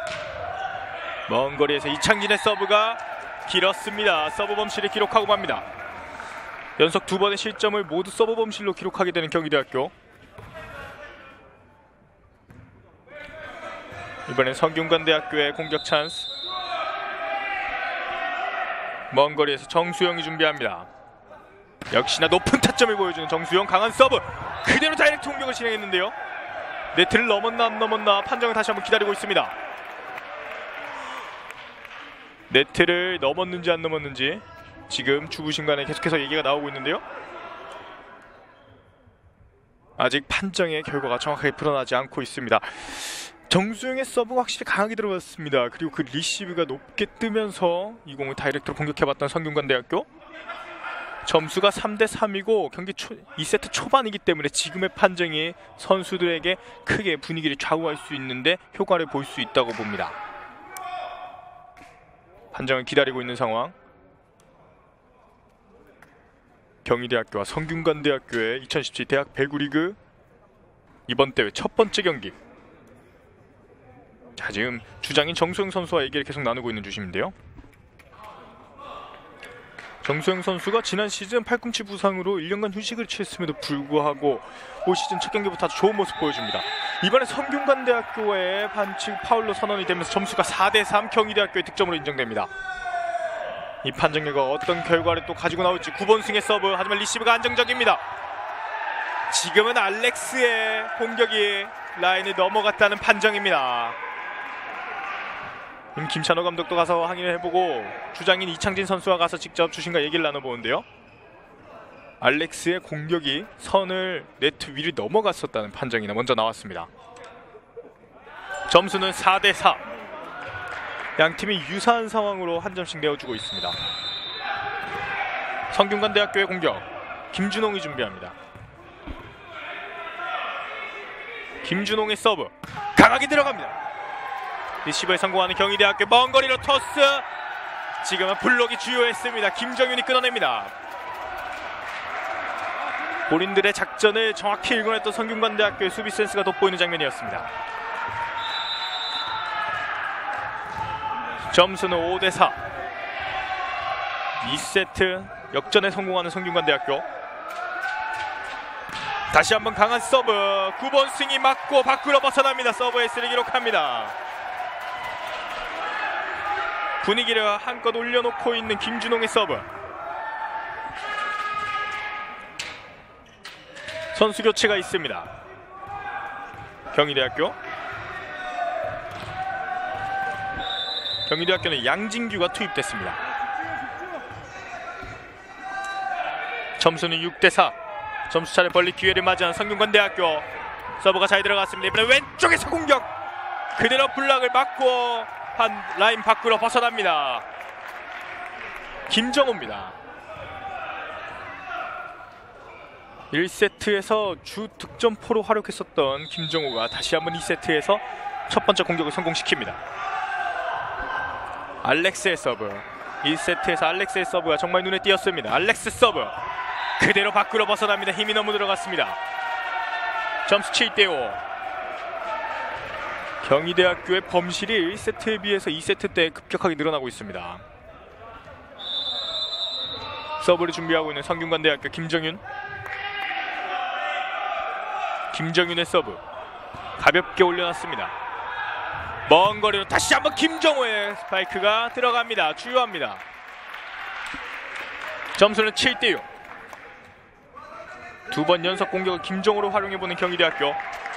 먼 거리에서 이창진의 서브가 길었습니다. 서브 범실을 기록하고 맙니다. 연속 2번의 실점을 모두 서브 범실로 기록하게 되는 경희대학교. 이번엔 성균관대학교의 공격 찬스. 먼 거리에서 정수영이 준비합니다. 역시나 높은 타점을 보여주는 정수영. 강한 서브 그대로 다이렉트 공격을 진행했는데요. 네트를 넘었나 안 넘었나 판정을 다시 한번 기다리고 있습니다. 네트를 넘었는지 안 넘었는지 지금 주부심간에 계속해서 얘기가 나오고 있는데요. 아직 판정의 결과가 정확하게 드러나지 않고 있습니다. 정수영의 서브가 확실히 강하게 들어갔습니다. 그리고 그 리시브가 높게 뜨면서 이 공을 다이렉트로 공격해봤던 성균관대학교. 점수가 3대3이고 경기 2세트 초반이기 때문에 지금의 판정이 선수들에게 크게 분위기를 좌우할 수 있는데 효과를 볼 수 있다고 봅니다. 판정을 기다리고 있는 상황. 경희대학교와 성균관대학교의 2017 대학 배구리그 이번 대회 첫 번째 경기. 자, 지금 주장인 정수영 선수와 얘기를 계속 나누고 있는 주심인데요. 정수영 선수가 지난 시즌 팔꿈치 부상으로 1년간 휴식을 취했음에도 불구하고 올 시즌 첫 경기부터 아주 좋은 모습 보여줍니다. 이번에 성균관대학교의 반칙 파울로 선언이 되면서 점수가 4대3 경희대학교의 득점으로 인정됩니다. 이 판정 결과 어떤 결과를 또 가지고 나올지. 구본승의 서브. 하지만 리시브가 안정적입니다. 지금은 알렉스의 공격이 라인을 넘어갔다는 판정입니다. 김찬호 감독도 가서 항의를 해보고 주장인 이창진 선수와 가서 직접 주심과 얘기를 나눠보는데요. 알렉스의 공격이 선을 네트 위를 넘어갔었다는 판정이 먼저 나왔습니다. 점수는 4대4. 양팀이 유사한 상황으로 한 점씩 내어주고 있습니다. 성균관대학교의 공격. 김준홍이 준비합니다. 김준홍의 서브 강하게 들어갑니다. 리시버에 성공하는 경희대학교. 먼 거리로 토스. 지금은 블록이 주요했습니다. 김정윤이 끊어냅니다. 본인들의 작전을 정확히 읽어냈던 성균관대학교의 수비 센스가 돋보이는 장면이었습니다. 점수는 5대4. 2세트 역전에 성공하는 성균관대학교. 다시 한번 강한 서브. 구본승이 맞고 밖으로 벗어납니다. 서브 에이스를 기록합니다. 분위기를 한껏 올려놓고 있는 김준홍의 서브. 선수 교체가 있습니다. 경희대학교는 양진규가 투입됐습니다. 점수는 6대4. 점수차를 벌릴 기회를 맞이한 성균관대학교. 서브가 잘 들어갔습니다. 이번에 왼쪽에서 공격. 그대로 블락을 맞고 한 라인 밖으로 벗어납니다. 김정호입니다. 1세트에서 주 득점포로 활약했었던 김정호가 다시 한번 2세트에서 첫 번째 공격을 성공시킵니다. 알렉스의 서브. 1세트에서 알렉스의 서브가 정말 눈에 띄었습니다. 알렉스 서브 그대로 밖으로 벗어납니다. 힘이 너무 들어갔습니다. 점수 7대5. 경희대학교의 범실이 1세트에 비해서 2세트 때 급격하게 늘어나고 있습니다. 서브를 준비하고 있는 성균관대학교 김정윤. 김정윤의 서브 가볍게 올려놨습니다. 먼 거리로 다시 한번 김정호의 스파이크가 들어갑니다. 주요합니다. 점수는 7대6. 두 번 연속 공격을 김정호로 활용해보는 경희대학교.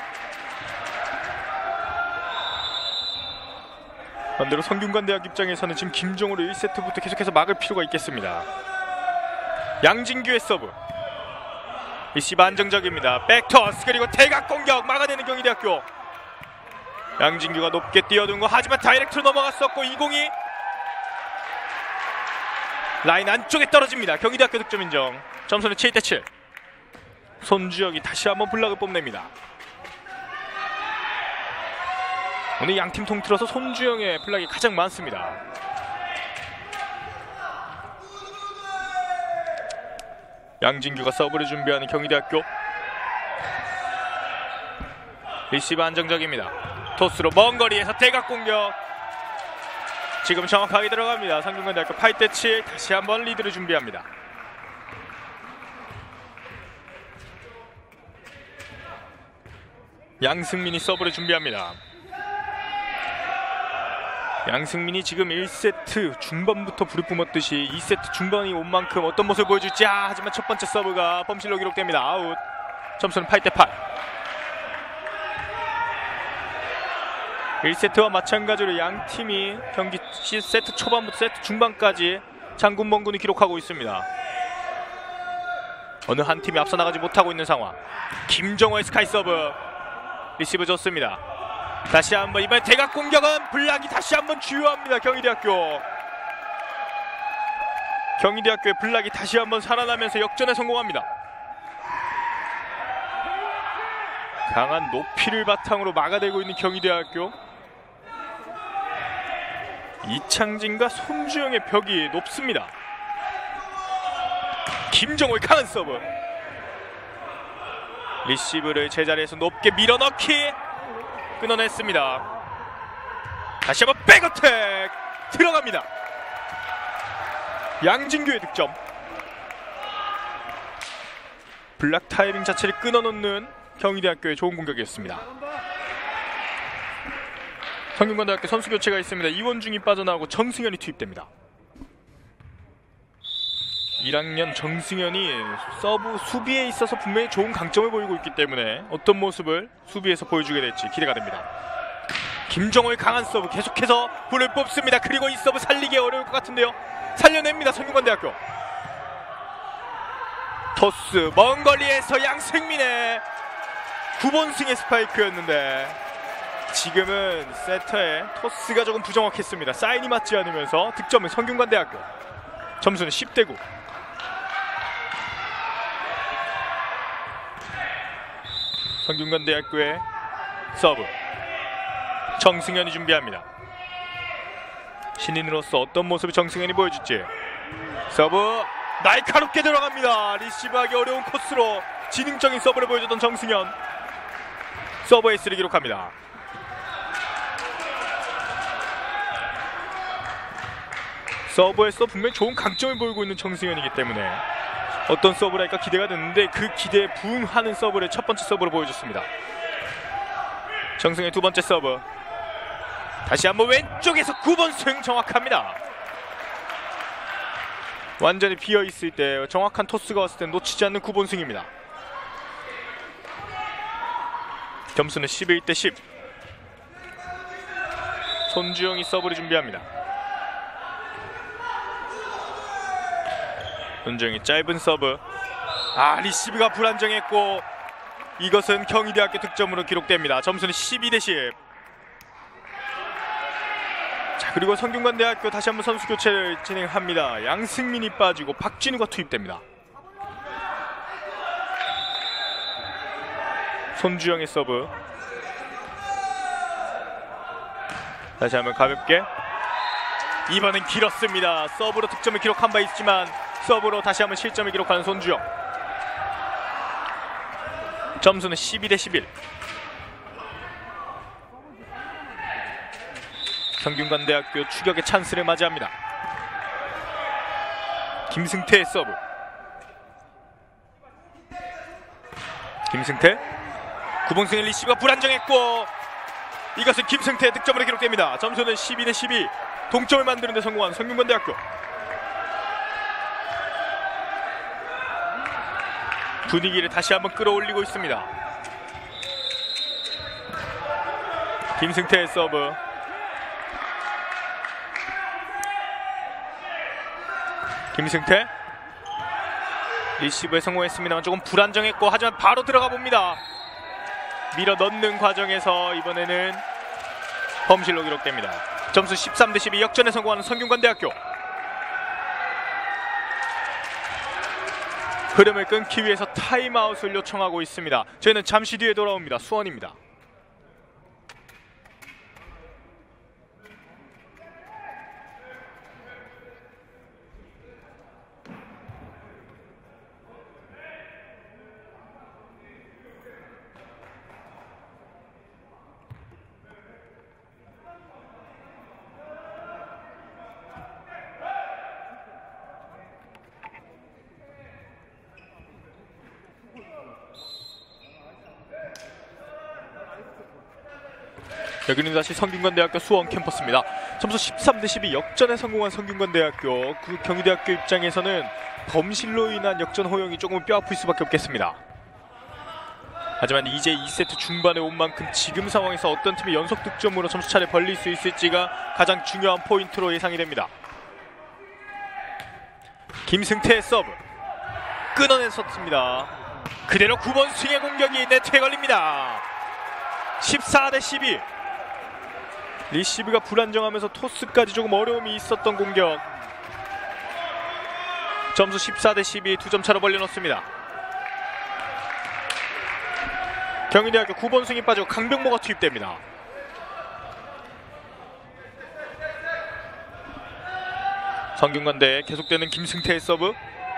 반대로 성균관대학 입장에서는 지금 김정호를 1세트부터 계속해서 막을 필요가 있겠습니다. 양진규의 서브. 리시브 안정적입니다. 백토스 그리고 대각 공격 막아내는 경희대학교. 양진규가 높게 뛰어든 거 하지만 다이렉트로 넘어갔었고 202 라인 안쪽에 떨어집니다. 경희대학교 득점 인정. 점수는 7대7. 손주혁이 다시 한번 블락을 뽐냅니다. 오늘 양팀 통틀어서 손주영의 블락이 가장 많습니다. 양진규가 서브를 준비하는 경희대학교. 리시브 안정적입니다. 토스로 먼 거리에서 대각 공격. 지금 정확하게 들어갑니다. 성균관대학교 8대7. 다시 한번 리드를 준비합니다. 양승민이 서브를 준비합니다. 양승민이 지금 1세트 중반부터 불을 뿜었듯이 2세트 중반이 온 만큼 어떤 모습을 보여줄지. 하지만 첫 번째 서브가 범실로 기록됩니다. 아웃. 점수는 8대8. 1세트와 마찬가지로 양팀이 경기 세트 초반부터 세트 중반까지 장군멍군이 기록하고 있습니다. 어느 한 팀이 앞서 나가지 못하고 있는 상황. 김정호의 스카이 서브. 리시브 좋습니다. 다시 한번 이번에 대각 공격은 블락이 다시 한번 주요합니다. 경희대학교의 블락이 다시 한번 살아나면서 역전에 성공합니다. 강한 높이를 바탕으로 막아내고 있는 경희대학교. 이창진과 손주영의 벽이 높습니다. 김정호의 강한 서브. 리시브를 제자리에서 높게 밀어넣기. 끊어냈습니다. 다시 한번 백어택 들어갑니다. 양진규의 득점. 블락 타이밍 자체를 끊어놓는 경희대학교의 좋은 공격이었습니다. 성균관대학교 선수 교체가 있습니다. 이원중이 빠져나오고 정승현이 투입됩니다. 1학년 정승현이 서브 수비에 있어서 분명히 좋은 강점을 보이고 있기 때문에 어떤 모습을 수비에서 보여주게 될지 기대가 됩니다. 김정호의 강한 서브 계속해서 불을 뽑습니다. 그리고 이 서브 살리기 어려울 것 같은데요. 살려냅니다. 성균관대학교. 토스 먼 거리에서 양승민의 9번승의 스파이크였는데 지금은 세터의 토스가 조금 부정확했습니다. 사인이 맞지 않으면서 득점은 성균관대학교. 점수는 10대9. 성균관대학교의 서브. 정승현이 준비합니다. 신인으로서 어떤 모습을 정승현이 보여줄지. 서브 날카롭게 들어갑니다. 리시브하기 어려운 코스로 지능적인 서브를 보여줬던 정승현. 서브 에이스를 기록합니다. 서브에서 분명히 좋은 강점을 보이고 있는 정승현이기 때문에 어떤 서브를 할까 기대가 됐는데 그 기대에 부응하는 서브를 첫 번째 서브로 보여줬습니다. 정승현의 두 번째 서브. 다시 한번 왼쪽에서 9번 스윙 정확합니다. 완전히 비어있을 때 정확한 토스가 왔을 때 놓치지 않는 9번 스윙입니다. 점수는 11대10. 손주영이 서브를 준비합니다. 손주영이 짧은 서브. 리시브가 불안정했고 이것은 경희대학교 득점으로 기록됩니다. 점수는 12대10. 자, 그리고 성균관대학교 다시 한번 선수 교체를 진행합니다. 양승민이 빠지고 박진우가 투입됩니다. 손주영의 서브. 다시 한번 가볍게. 이번엔 길었습니다. 서브로 득점을 기록한 바 있지만 서브로 다시 한번 실점을 기록하는 손주영. 점수는 12대11. 성균관대학교 추격의 찬스를 맞이합니다. 김승태의 서브. 김승태. 구봉승의 리시브가 불안정했고 이것은 김승태의 득점으로 기록됩니다. 점수는 12대12. 동점을 만드는 데 성공한 성균관대학교. 분위기를 다시 한번 끌어올리고 있습니다. 김승태의 서브. 김승태 리시브에 성공했습니다만 조금 불안정했고, 하지만 바로 들어가 봅니다. 밀어 넣는 과정에서 이번에는 범실로 기록됩니다. 점수 13대12. 역전에 성공하는 성균관대학교. 흐름을 끊기 위해서 타임아웃을 요청하고 있습니다. 저희는 잠시 뒤에 돌아옵니다. 수원입니다. 여기는 다시 성균관대학교 수원 캠퍼스입니다. 점수 13대12. 역전에 성공한 성균관대학교. 그 경희대학교 입장에서는 범실로 인한 역전 호용이 조금 뼈아플 수밖에 없겠습니다. 하지만 이제 2세트 중반에 온 만큼 지금 상황에서 어떤 팀이 연속 득점으로 점수차를 벌릴 수 있을지가 가장 중요한 포인트로 예상이 됩니다. 김승태의 서브 끊어냈었습니다. 그대로 9번 스윙의 공격이 네트에 걸립니다. 14대12. 리시브가 불안정하면서 토스까지 조금 어려움이 있었던 공격. 점수 14대12. 2점 차로 벌려놓습니다. 경희대학교 9번 승이 빠지고 강병모가 투입됩니다. 성균관대에 계속되는 김승태의 서브.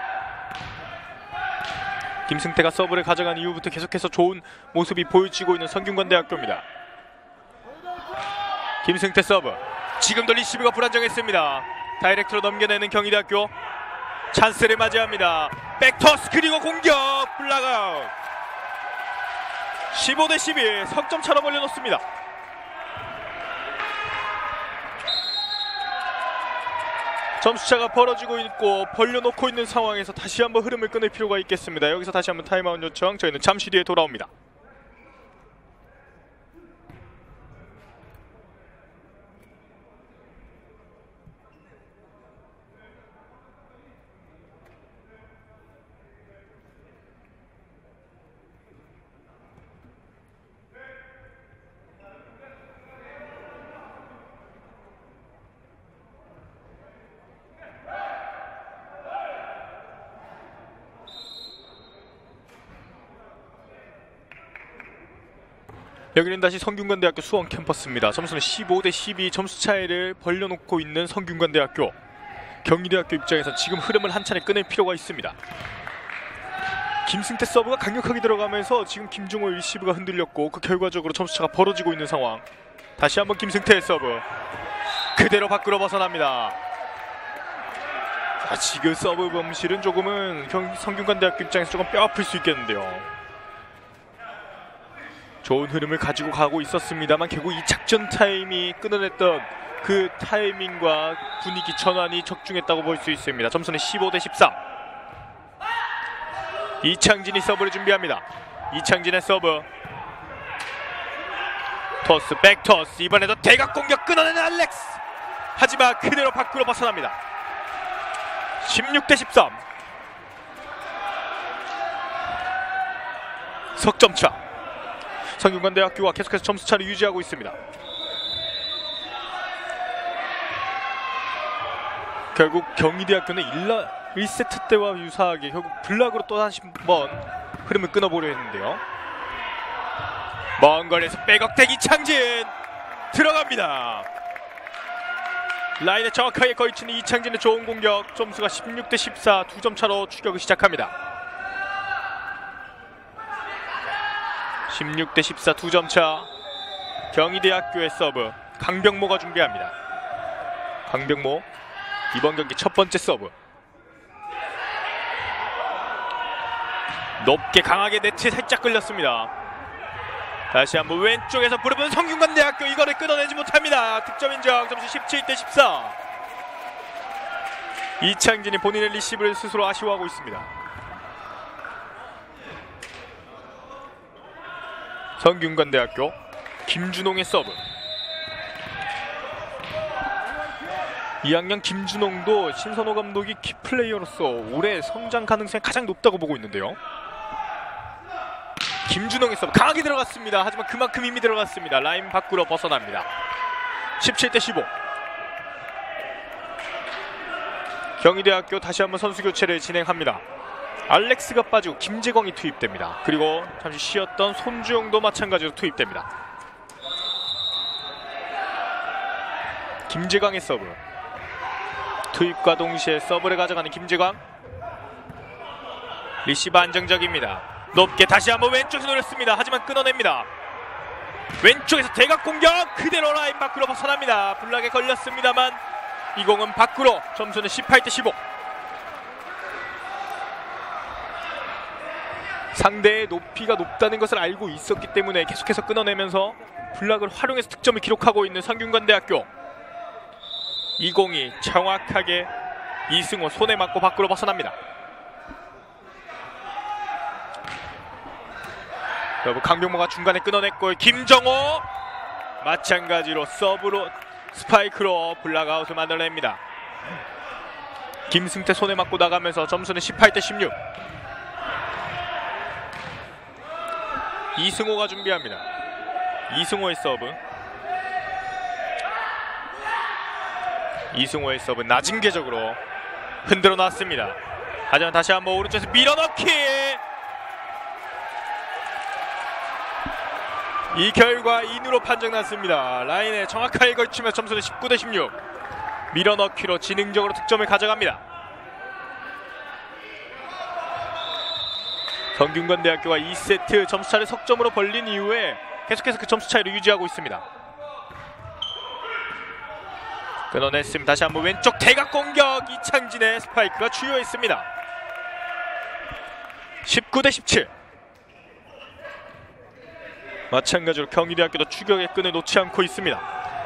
김승태가 서브를 가져간 이후부터 계속해서 좋은 모습이 보여지고 있는 성균관대학교입니다. 김승태 서브. 지금도 리시브가 불안정했습니다. 다이렉트로 넘겨내는 경희대학교. 찬스를 맞이합니다. 백토스 그리고 공격. 블락아웃. 15대12. 석점 차로 벌려놓습니다. 점수차가 벌어지고 있고 벌려놓고 있는 상황에서 다시 한번 흐름을 끊을 필요가 있겠습니다. 여기서 다시 한번 타임아웃 요청. 저희는 잠시 뒤에 돌아옵니다. 여기는 다시 성균관대학교 수원 캠퍼스입니다. 점수는 15대12. 점수 차이를 벌려놓고 있는 성균관대학교. 경희대학교 입장에서 지금 흐름을 한 차례 끊을 필요가 있습니다. 김승태 서브가 강력하게 들어가면서 지금 김종호 리시브가 흔들렸고, 그 결과적으로 점수차가 벌어지고 있는 상황. 다시 한번 김승태의 서브. 그대로 밖으로 벗어납니다. 자, 지금 서브 범실은 조금은 성균관대학교 입장에서 조금 뼈아플 수 있겠는데요. 좋은 흐름을 가지고 가고 있었습니다만 결국 이 작전 타임이 끊어냈던 그 타이밍과 분위기 전환이 적중했다고 볼 수 있습니다. 점수는 15대13. 이창진이 서브를 준비합니다. 이창진의 서브. 토스, 백토스. 이번에도 대각 공격 끊어내는 알렉스. 하지만 그대로 밖으로 벗어납니다. 16대13. 석점차. 성균관대학교가 계속해서 점수차를 유지하고 있습니다. 결국 경희대학교는 1세트 때와 유사하게 결국 블락으로 또 다시 한번 흐름을 끊어보려 했는데요. 먼 거리에서 백억택 이창진 들어갑니다. 라인에 정확하게 걸치는 이창진의 좋은 공격. 점수가 16대14. 2점 차로 추격을 시작합니다. 16대14. 2점 차. 경희대학교의 서브. 강병모가 준비합니다. 강병모 이번 경기 첫 번째 서브. 높게 강하게 네트에 살짝 끌렸습니다. 다시 한번 왼쪽에서 부르는 성균관대학교, 이거를 끊어내지 못합니다. 득점 인정. 점수 17대14. 이창진이 본인의 리시브를 스스로 아쉬워하고 있습니다. 성균관대학교 김준홍의 서브. 2학년 김준홍도 신선호 감독이 키플레이어로서 올해 성장 가능성이 가장 높다고 보고 있는데요. 김준홍의 서브 강하게 들어갔습니다. 하지만 그만큼 힘이 들어갔습니다. 라인 밖으로 벗어납니다. 17대15. 경희대학교 다시 한번 선수 교체를 진행합니다. 알렉스가 빠지고 김재광이 투입됩니다. 그리고 잠시 쉬었던 손주영도 마찬가지로 투입됩니다. 김재광의 서브. 투입과 동시에 서브를 가져가는 김재광. 리시브 안정적입니다. 높게 다시 한번 왼쪽에서 노렸습니다. 하지만 끊어냅니다. 왼쪽에서 대각 공격, 그대로 라인 밖으로 벗어납니다. 블락에 걸렸습니다만 이 공은 밖으로. 점수는 18대15. 상대의 높이가 높다는 것을 알고 있었기 때문에 계속해서 끊어내면서 블락을 활용해서 득점을 기록하고 있는 성균관대학교. 이 공이 정확하게 이승호 손에 맞고 밖으로 벗어납니다. 강병모가 중간에 끊어냈고, 김정호 마찬가지로 서브로 스파이크로 블락아웃을 만들어냅니다. 김승태 손에 맞고 나가면서 점수는 18대16. 이승호가 준비합니다. 이승호의 서브. 이승호의 서브 낮은 궤적으로 흔들어 놨습니다. 하지만 다시 한번 오른쪽에서 밀어넣기. 이 결과 인으로 판정났습니다. 라인에 정확하게 걸치며 점수는 19대16. 밀어넣기로 지능적으로 득점을 가져갑니다. 성균관대학교가 2세트 점수차를 석점으로 벌린 이후에 계속해서 그 점수차를 유지하고 있습니다. 끊어냈습니다. 다시 한번 왼쪽 대각 공격. 이창진의 스파이크가 주요했습니다. 19대17. 마찬가지로 경희대학교도 추격의 끈을 놓지 않고 있습니다.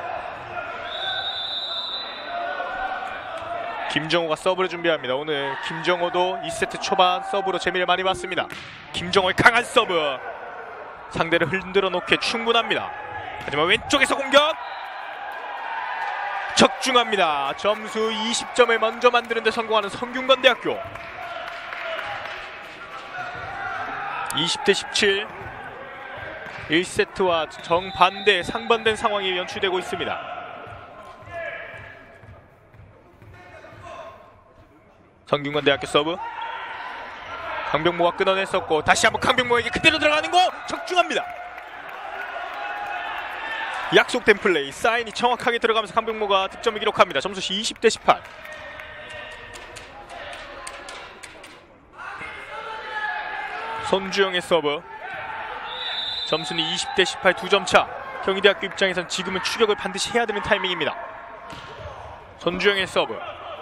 김정호가 서브를 준비합니다. 오늘 김정호도 2세트 초반 서브로 재미를 많이 봤습니다. 김정호의 강한 서브. 상대를 흔들어 놓기에 충분합니다. 하지만 왼쪽에서 공격. 적중합니다. 점수 20점을 먼저 만드는 데 성공하는 성균관대학교. 20대17. 1세트와 정반대 상반된 상황이 연출되고 있습니다. 성균관대학교 서브. 강병모가 끊어냈었고 다시 한번 강병모에게 그대로 들어가는 거 적중합니다. 약속된 플레이, 사인이 정확하게 들어가면서 강병모가 득점을 기록합니다. 점수 20대18. 손주영의 서브. 점수는 20대18, 2점 차. 경희대학교 입장에선 지금은 추격을 반드시 해야 되는 타이밍입니다. 손주영의 서브.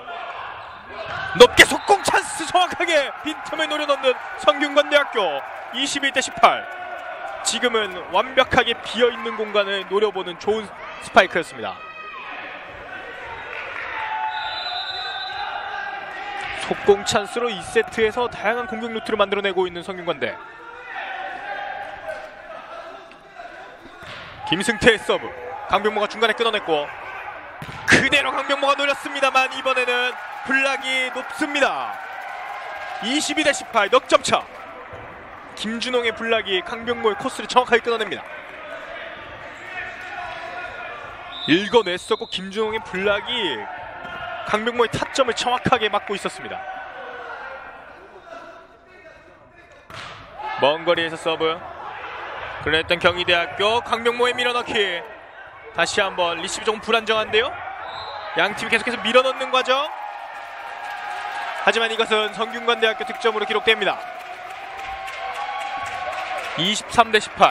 높게 속공 찬스, 정확하게 빈틈을 노려넣는 성균관대학교. 21대18. 지금은 완벽하게 비어있는 공간을 노려보는 좋은 스파이크였습니다. 속공 찬스로 2세트에서 다양한 공격 루트를 만들어내고 있는 성균관대. 김승태의 서브. 강병모가 중간에 끊어냈고 그대로 강병모가 노렸습니다만 이번에는 블락이 높습니다. 22대18 넉점차. 김준홍의 블락이 강병모의 코스를 정확하게 끊어냅니다. 읽어냈었고 김준홍의 블락이 강병모의 타점을 정확하게 막고 있었습니다. 먼 거리에서 서브. 그랬던 경희대학교. 강병모의 밀어넣기. 다시 한번 리시브 조금 불안정한데요. 양팀이 계속해서 밀어넣는 과정. 하지만 이것은 성균관대학교 득점으로 기록됩니다. 23대18.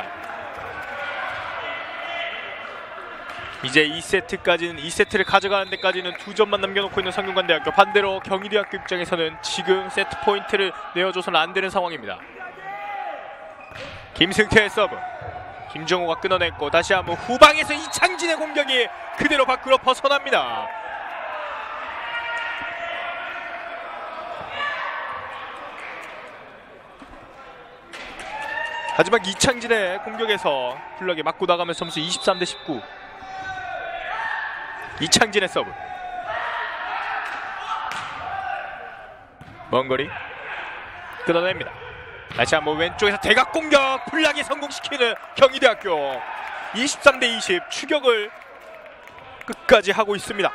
이제 2세트를 가져가는 데까지는 2점만 남겨놓고 있는 성균관대학교. 반대로 경희대학교 입장에서는 지금 세트 포인트를 내어줘서는 안 되는 상황입니다. 김승태의 서브. 김정호가 끊어냈고 다시 한번 후방에서 이창진의 공격이 그대로 밖으로 벗어납니다. 하지만 이창진의 공격에서 블럭에 맞고 나가면서 점수 23대19. 이창진의 서브. 먼 거리 끊어냅니다. 다시 한번 왼쪽에서 대각 공격 블락이 성공시키는 경희대학교. 23대20 추격을 끝까지 하고 있습니다.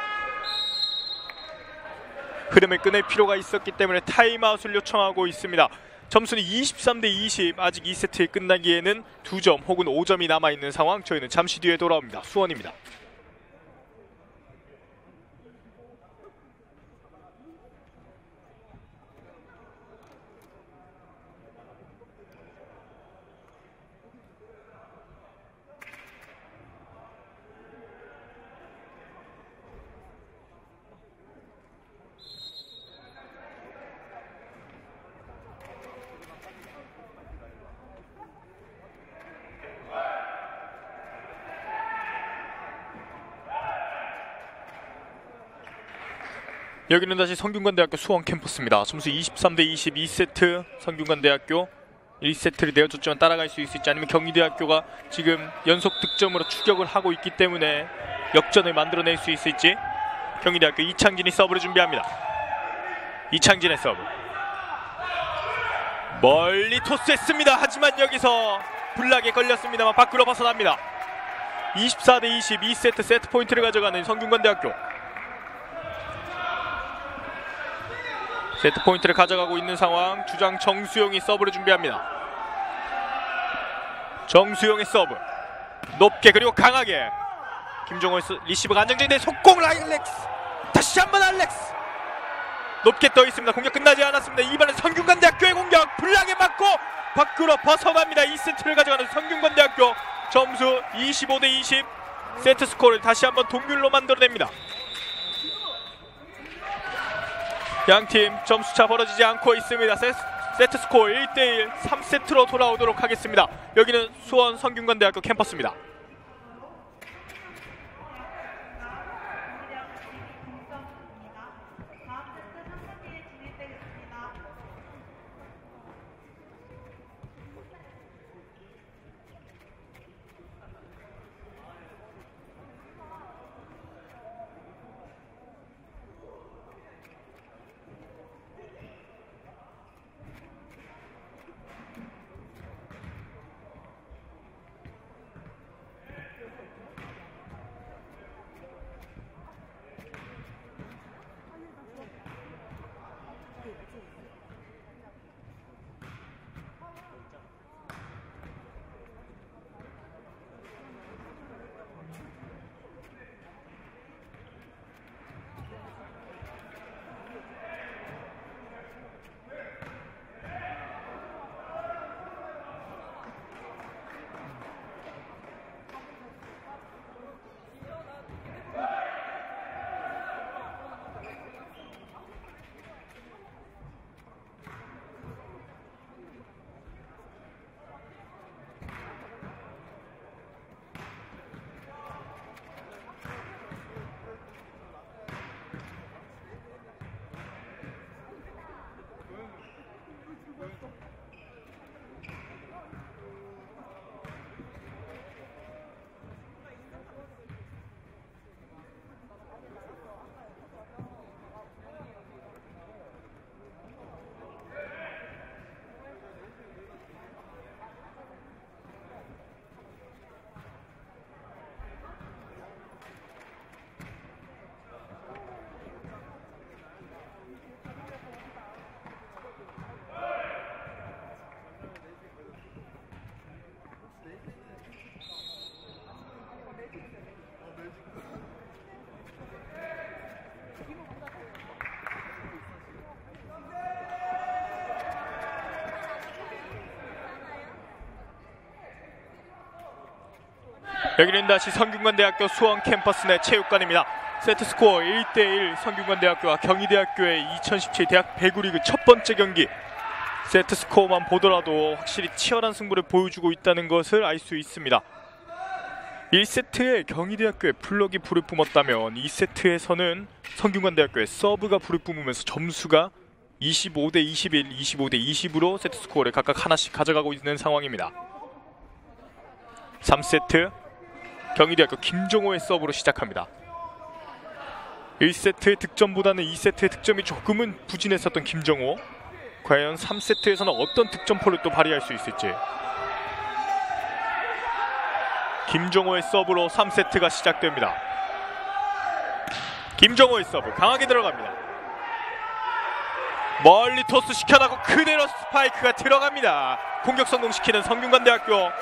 흐름을 끊을 필요가 있었기 때문에 타임아웃을 요청하고 있습니다. 점수는 23대20. 아직 2세트에 끝나기에는 2점 혹은 5점이 남아있는 상황. 저희는 잠시 뒤에 돌아옵니다. 수원입니다. 여기는 다시 성균관대학교 수원 캠퍼스입니다. 점수 23대20 2세트. 성균관대학교 1세트를 내어줬지만 따라갈 수 있을지, 아니면 경희대학교가 지금 연속 득점으로 추격을 하고 있기 때문에 역전을 만들어낼 수 있을지. 경희대학교 이창진이 서브를 준비합니다. 이창진의 서브 멀리 토스했습니다. 하지만 여기서 블락에 걸렸습니다만 밖으로 벗어납니다. 24대20 2세트 세트 포인트를 가져가는 성균관대학교. 세트 포인트를 가져가고 있는 상황. 주장 정수용이 서브를 준비합니다. 정수용의 서브 높게 그리고 강하게. 김종호의 리시브가 안정적인데 속공을 알렉스. 다시 한번 알렉스. 높게 떠 있습니다. 공격 끝나지 않았습니다. 이번엔 성균관대학교의 공격 블락에 맞고 밖으로 벗어납니다. 2세트를 가져가는 성균관대학교. 점수 25대20. 세트 스코어를 다시 한번 동률로 만들어냅니다. 양팀 점수차 벌어지지 않고 있습니다. 세트 스코어 1대1. 3세트로 돌아오도록 하겠습니다. 여기는 수원 성균관대학교 캠퍼스입니다. 여기는 다시 성균관대학교 수원 캠퍼스 내 체육관입니다. 세트 스코어 1대1. 성균관대학교와 경희대학교의 2017 대학 배구리그 첫 번째 경기. 세트 스코어만 보더라도 확실히 치열한 승부를 보여주고 있다는 것을 알 수 있습니다. 1세트에 경희대학교의 블럭이 불을 뿜었다면 2세트에서는 성균관대학교의 서브가 불을 뿜으면서 점수가 25대 21, 25대 20으로 세트 스코어를 각각 하나씩 가져가고 있는 상황입니다. 3세트 경희대학교 김정호의 서브로 시작합니다. 1세트의 득점보다는 2세트의 득점이 조금은 부진했었던 김정호, 과연 3세트에서는 어떤 득점포를 또 발휘할 수 있을지. 김정호의 서브로 3세트가 시작됩니다. 김정호의 서브 강하게 들어갑니다. 멀리 토스 시켜나고 그대로 스파이크가 들어갑니다. 공격 성공시키는 성균관대학교.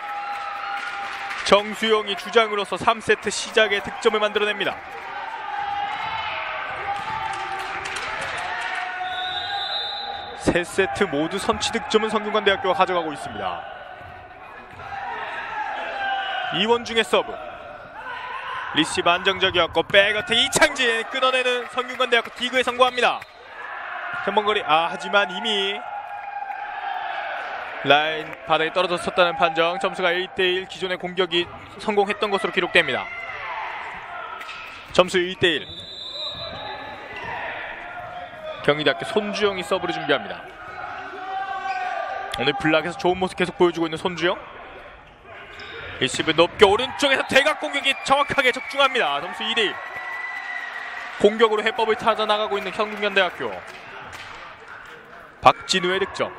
정수용이 주장으로서 3세트 시작에 득점을 만들어냅니다. 세 세트 모두 선취 득점은 성균관대학교가 가져가고 있습니다. 이원중의 서브 리시브 안정적이었고 백어택 이창진 끊어내는 성균관대학교 디그에 성공합니다. 현번거리 하지만 이미 라인 바닥에 떨어졌었다는 판정. 점수가 1대1 기존의 공격이 성공했던 것으로 기록됩니다. 점수 1대1. 경희대학교 손주영이 서브를 준비합니다. 오늘 블락에서 좋은 모습 계속 보여주고 있는 손주영. 리시브 높게 오른쪽에서 대각 공격이 정확하게 적중합니다. 점수 2대1. 공격으로 해법을 찾아 나가고 있는 성균관대학교. 박진우의 득점.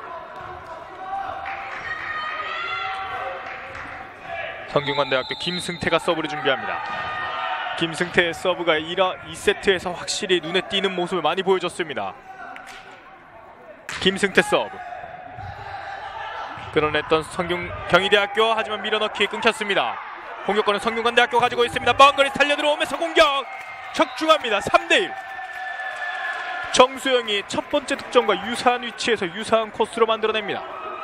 성균관대학교 김승태가 서브를 준비합니다. 김승태의 서브가 2세트에서 확실히 눈에 띄는 모습을 많이 보여줬습니다. 김승태 서브 끌어냈던 경희대학교, 하지만 밀어넣기 끊겼습니다. 공격권은 성균관대학교 가지고 있습니다. 뻥거리 달려들어오면서 공격 적중합니다. 3대1. 정수영이 첫 번째 득점과 유사한 위치에서 유사한 코스로 만들어냅니다.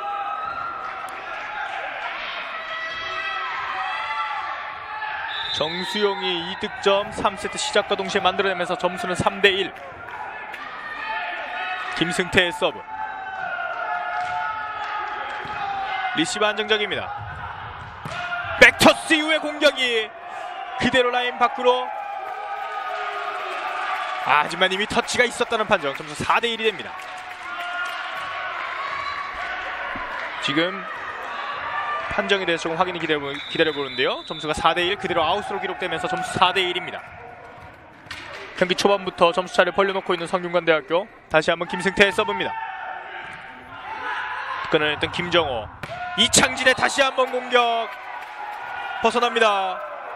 정수영이 2득점 3세트 시작과 동시에 만들어내면서 점수는 3대1. 김승태의 서브 리시브 안정적입니다. 백터스 이후의 공격이 그대로 라인 밖으로. 하지만 이미 터치가 있었다는 판정. 점수 4대1이 됩니다. 지금 판정에 대해서 조금 확인을 기다려보는데요. 점수가 4대1 그대로 아웃으로 기록되면서 점수 4대1입니다. 경기 초반부터 점수차를 벌려놓고 있는 성균관대학교. 다시 한번 김승태의 서브입니다. 끊어냈던 김정호. 이창진의 다시 한번 공격 벗어납니다.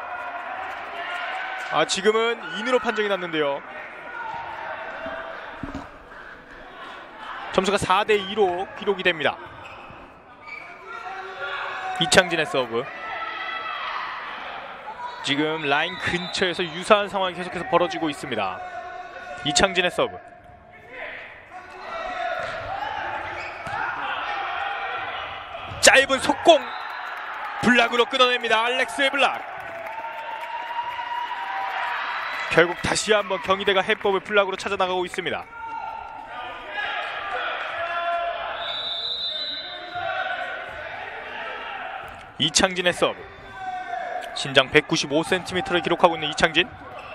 지금은 인으로 판정이 났는데요. 점수가 4대2로 기록이 됩니다. 이창진의 서브. 지금 라인 근처에서 유사한 상황이 계속해서 벌어지고 있습니다. 이창진의 서브. 짧은 속공 블락으로 끊어냅니다. 알렉스의 블락. 결국 다시 한번 경희대가 해법을 블락으로 찾아나가고 있습니다. 이창진의 서브. 신장 195cm를 기록하고 있는 이창진.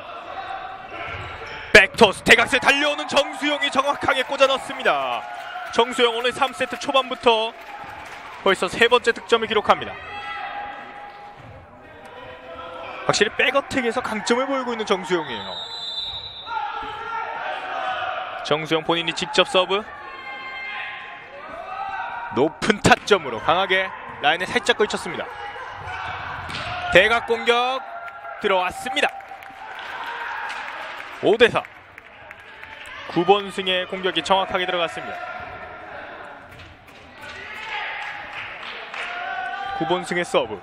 백토스 대각선에 달려오는 정수영이 정확하게 꽂아 넣습니다. 정수영 오늘 3세트 초반부터 벌써 세 번째 득점을 기록합니다. 확실히 백어택에서 강점을 보이고 있는 정수영이에요. 정수영 본인이 직접 서브. 높은 타점으로 강하게 라인에 살짝 걸쳤습니다. 대각 공격 들어왔습니다. 5대4. 9번승의 공격이 정확하게 들어갔습니다. 9번승의 서브.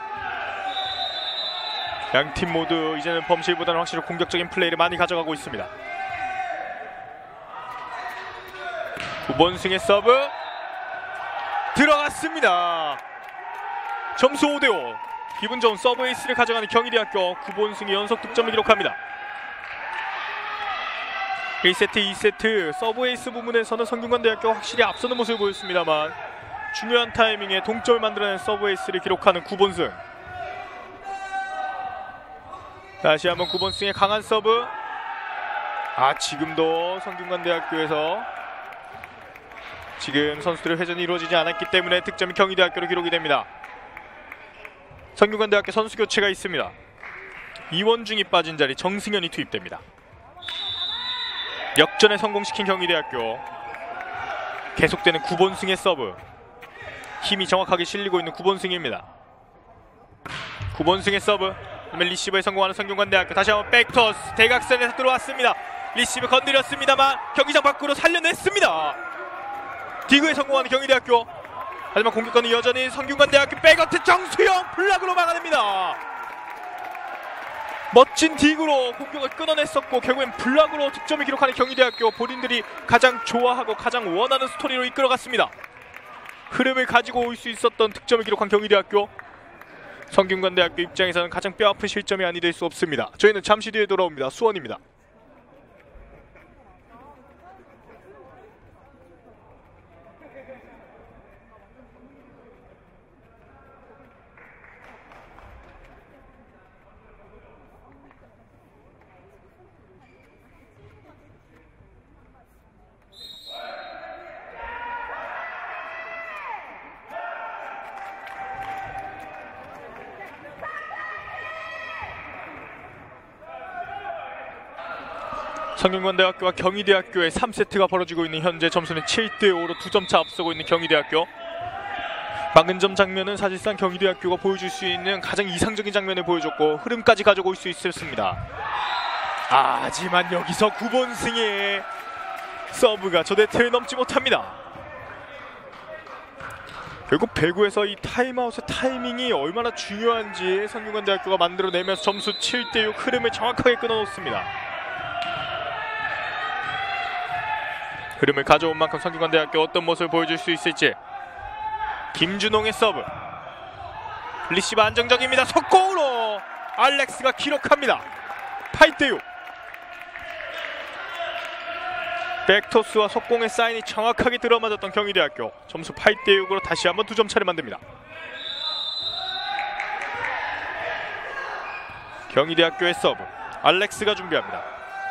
양팀 모두 이제는 범실보다는 확실히 공격적인 플레이를 많이 가져가고 있습니다. 9번승의 서브 들어갔습니다. 점수 5대5. 기분 좋은 서브 에이스를 가져가는 경희대학교. 9번승이 연속 득점을 기록합니다. 1세트, 2세트 서브 에이스 부분에서는 성균관대학교가 확실히 앞서는 모습을 보였습니다만 중요한 타이밍에 동점을 만들어낸 서브 에이스를 기록하는 구본승. 다시 한번 구본승의 강한 서브. 지금도 성균관대학교에서 지금 선수들의 회전이 이루어지지 않았기 때문에 득점이 경희대학교로 기록이 됩니다. 성균관대학교 선수 교체가 있습니다. 이원중이 빠진 자리 정승현이 투입됩니다. 역전에 성공시킨 경희대학교. 계속되는 구본승의 서브. 힘이 정확하게 실리고 있는 구본승입니다. 구본승의 서브. 리시브에 성공하는 성균관대학교. 다시 한번 백토스. 대각선에서 들어왔습니다. 리시브 건드렸습니다만 경기장 밖으로 살려냈습니다. 디그에 성공하는 경희대학교. 하지만 공격권은 여전히 성균관대학교. 백어트 정수영 블락으로 막아냅니다. 멋진 디그로 공격을 끊어냈었고 결국엔 블락으로 득점을 기록하는 경희대학교. 본인들이 가장 좋아하고 가장 원하는 스토리로 이끌어갔습니다. 흐름을 가지고 올 수 있었던 득점을 기록한 경희대학교. 성균관대학교 입장에서는 가장 뼈아픈 실점이 아니 될 수 없습니다. 저희는 잠시 뒤에 돌아옵니다. 수원입니다. 성균관대학교와 경희대학교의 3세트가 벌어지고 있는 현재 점수는 7대5로 2점 차 앞서고 있는 경희대학교. 방금 전 장면은 사실상 경희대학교가 보여줄 수 있는 가장 이상적인 장면을 보여줬고 흐름까지 가져올 수 있었습니다. 하지만 여기서 구본승의 서브가 저 네트를 넘지 못합니다. 결국 배구에서 이 타임아웃의 타이밍이 얼마나 중요한지 성균관대학교가 만들어내면서 점수 7대6 흐름을 정확하게 끊어놓습니다. 흐름을 가져온 만큼 성균관대학교 어떤 모습을 보여줄 수 있을지. 김준홍의 서브. 리시브 안정적입니다. 속공으로 알렉스가 기록합니다. 8대6. 백토스와 속공의 사인이 정확하게 들어맞았던 경희대학교. 점수 8대6으로 다시 한번 2점 차를 만듭니다. 경희대학교의 서브. 알렉스가 준비합니다.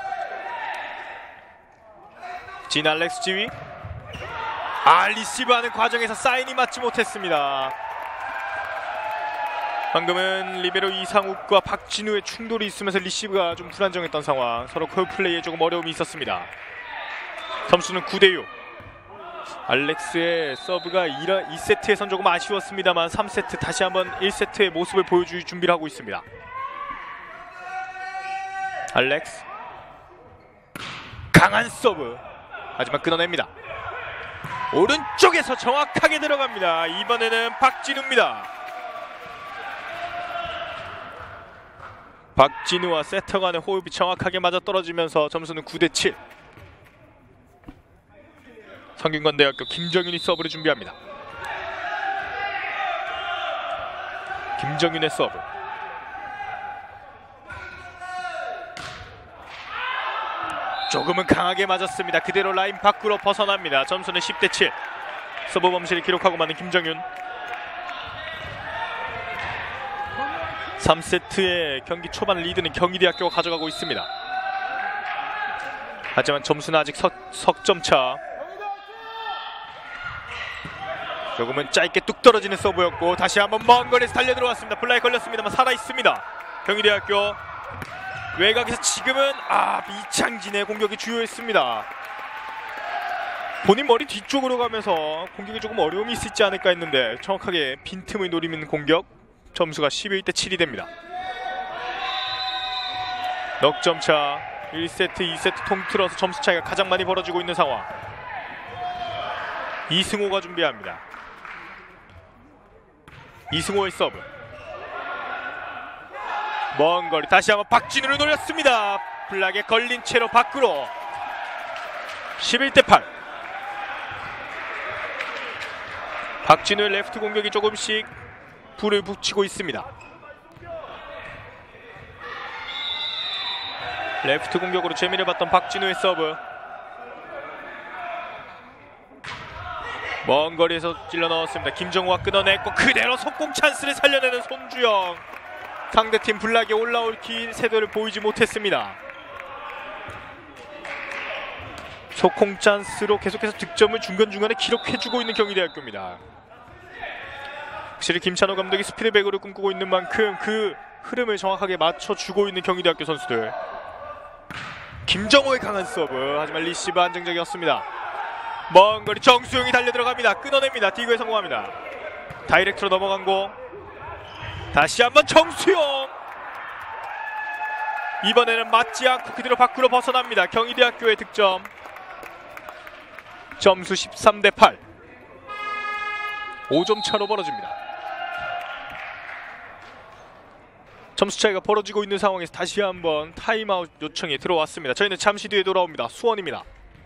진 알렉스 지휘. 리시브하는 과정에서 사인이 맞지 못했습니다. 방금은 리베로 이상욱과 박진우의 충돌이 있으면서 리시브가 좀 불안정했던 상황. 서로 콜플레이에 조금 어려움이 있었습니다. 점수는 9대6. 알렉스의 서브가 2세트에선 조금 아쉬웠습니다만 3세트 다시 한번 1세트의 모습을 보여줄 준비를 하고 있습니다. 알렉스. 강한 서브. 하지만 끊어냅니다. 오른쪽에서 정확하게 들어갑니다. 이번에는 박진우입니다. 박진우와 세터 간의 호흡이 정확하게 맞아떨어지면서 점수는 9대7. 성균관대학교 김정윤이 서브를 준비합니다. 김정윤의 서브. 조금은 강하게 맞았습니다. 그대로 라인 밖으로 벗어납니다. 점수는 10대7. 서브 범실을 기록하고 마는 김정윤. 3세트의 경기 초반 리드는 경희대학교가 가져가고 있습니다. 하지만 점수는 아직 석점차. 조금은 짧게 뚝 떨어지는 서브였고 다시 한번 먼 거리에서 달려들어왔습니다. 블라에 걸렸습니다만 살아있습니다. 경희대학교 외곽에서 지금은 이창진의 공격이 주요했습니다. 본인 머리 뒤쪽으로 가면서 공격에 조금 어려움이 있지 않을까 했는데 정확하게 빈틈을 노리는 공격. 점수가 11대7이 됩니다. 넉점차. 1세트, 2세트 통틀어서 점수 차이가 가장 많이 벌어지고 있는 상황. 이승호가 준비합니다. 이승호의 서브. 먼 거리 다시 한번 박진우를 노렸습니다. 블락에 걸린 채로 밖으로. 11대8. 박진우의 레프트 공격이 조금씩 불을 붙이고 있습니다. 레프트 공격으로 재미를 봤던 박진우의 서브. 먼 거리에서 찔러 넣었습니다. 김정호가 끊어냈고 그대로 속공 찬스를 살려내는 손주영. 상대팀 블락에 올라올 세도를 보이지 못했습니다. 속공 찬스로 계속해서 득점을 중간중간에 기록해주고 있는 경희대학교입니다. 확실히 김찬호 감독이 스피드백으로 꿈꾸고 있는 만큼 그 흐름을 정확하게 맞춰주고 있는 경희대학교 선수들. 김정호의 강한 서브, 하지만 리시브 안정적이었습니다. 먼 거리 정수영이 달려들어갑니다. 끊어냅니다. 디그에 성공합니다. 다이렉트로 넘어간 공, 다시 한번 정수영. 이번에는 맞지 않고 그대로 밖으로 벗어납니다. 경희대학교의 득점. 점수 13대8, 5점 차로 벌어집니다. 점수 차이가 벌어지고 있는 상황에서 다시 한번 타임아웃 요청이 들어왔습니다. 저희는 잠시 뒤에 돌아옵니다. 수원입니다.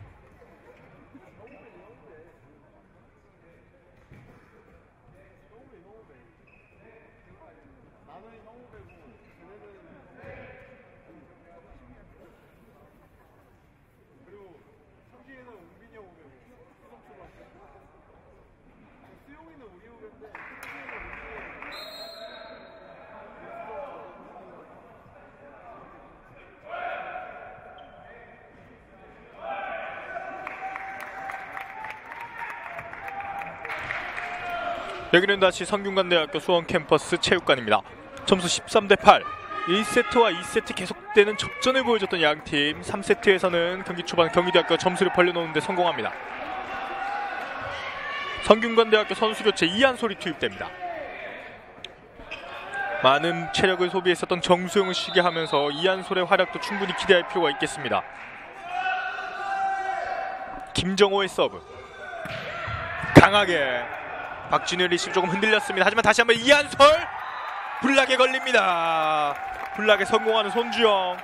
여기는 다시 성균관대학교 수원 캠퍼스 체육관입니다. 점수 13대8, 1세트와 2세트 계속되는 접전을 보여줬던 양팀. 3세트에서는 경기 초반 경희대학교가 점수를 벌려놓는데 성공합니다. 성균관대학교 선수교체 이한솔이 투입됩니다. 많은 체력을 소비했었던 정수영을 쉬게 하면서 이한솔의 활약도 충분히 기대할 필요가 있겠습니다. 김정호의 서브, 강하게 박진우의 리시브 조금 흔들렸습니다. 하지만 다시 한번 이한솔, 블락에 걸립니다. 블락에 성공하는 손주영.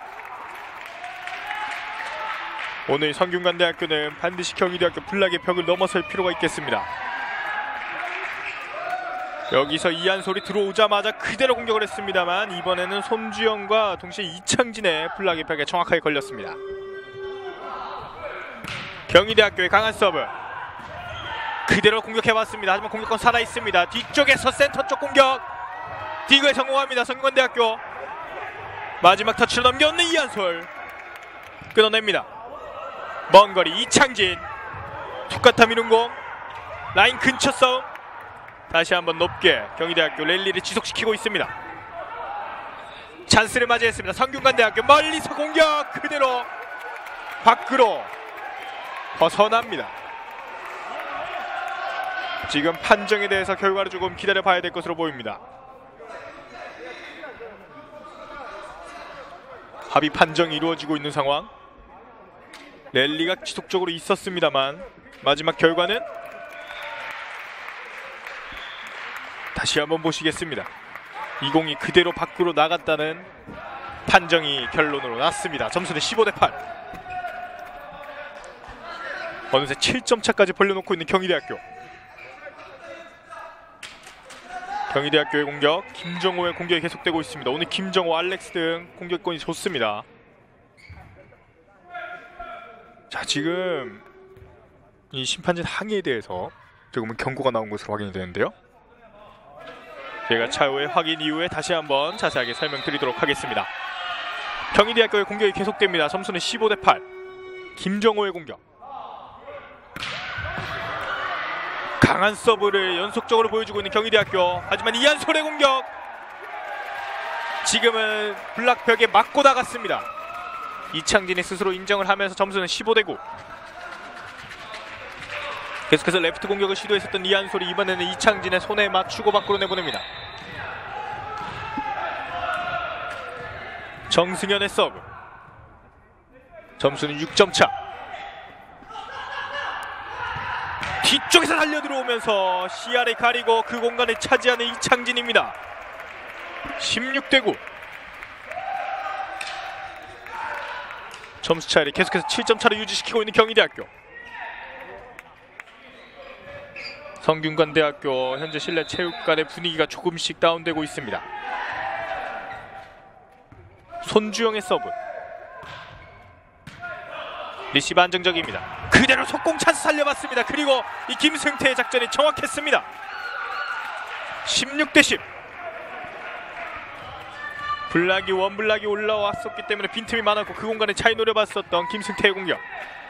오늘 성균관대학교는 반드시 경희대학교 블락의 벽을 넘어설 필요가 있겠습니다. 여기서 이한솔이 들어오자마자 그대로 공격을 했습니다만 이번에는 손주영과 동시에 이창진의 블락의 벽에 정확하게 걸렸습니다. 경희대학교의 강한 서브, 그대로 공격해봤습니다. 하지만 공격권 살아있습니다. 뒤쪽에서 센터 쪽 공격, 디그에 성공합니다. 성균관대학교. 마지막 터치로 넘겨놓는 이한솔, 끊어냅니다. 먼 거리 이창진, 툭같아 미는 공, 라인 근처 싸움. 다시 한번 높게 경희대학교 랠리를 지속시키고 있습니다. 찬스를 맞이했습니다. 성균관대학교 멀리서 공격, 그대로 밖으로 벗어납니다. 지금 판정에 대해서 결과를 조금 기다려봐야 될 것으로 보입니다. 합의 판정이 이루어지고 있는 상황. 랠리가 지속적으로 있었습니다만 마지막 결과는 다시 한번 보시겠습니다. 이 공이 그대로 밖으로 나갔다는 판정이 결론으로 났습니다. 점수는 15대8. 어느새 7점 차까지 벌려놓고 있는 경희대학교. 경희대학교의 공격, 김정호의 공격이 계속되고 있습니다. 오늘 김정호, 알렉스 등 공격권이 좋습니다. 자, 지금 이 심판진 항의에 대해서 조금은 경고가 나온 것으로 확인이 되는데요. 제가 차후에 확인 이후에 다시 한번 자세하게 설명드리도록 하겠습니다. 경희대학교의 공격이 계속됩니다. 점수는 15대8. 김정호의 공격, 강한 서브를 연속적으로 보여주고 있는 경희대학교. 하지만 이한솔의 공격, 지금은 블락벽에 맞고 나갔습니다. 이창진이 스스로 인정을 하면서 점수는 15대9. 계속해서 레프트 공격을 시도했었던 이한솔이 이번에는 이창진의 손에 맞추고 밖으로 내보냅니다. 정승현의 서브, 점수는 6점 차. 뒤쪽에서 달려들어오면서 CR을 가리고 그 공간을 차지하는 이창진입니다. 16대9. 점수 차이를 계속해서 7점 차로 유지시키고 있는 경희대학교. 성균관대학교 현재 실내 체육관의 분위기가 조금씩 다운되고 있습니다. 손주영의 서브, 리시브 안정적입니다. 그대로 그대로 속공 찬스 살려봤습니다. 그리고 이 김승태의 작전이 정확했습니다. 16대10. 블락이 원블락이 올라왔었기 때문에 빈틈이 많았고 그 공간에 차이 노려봤었던 김승태의 공격.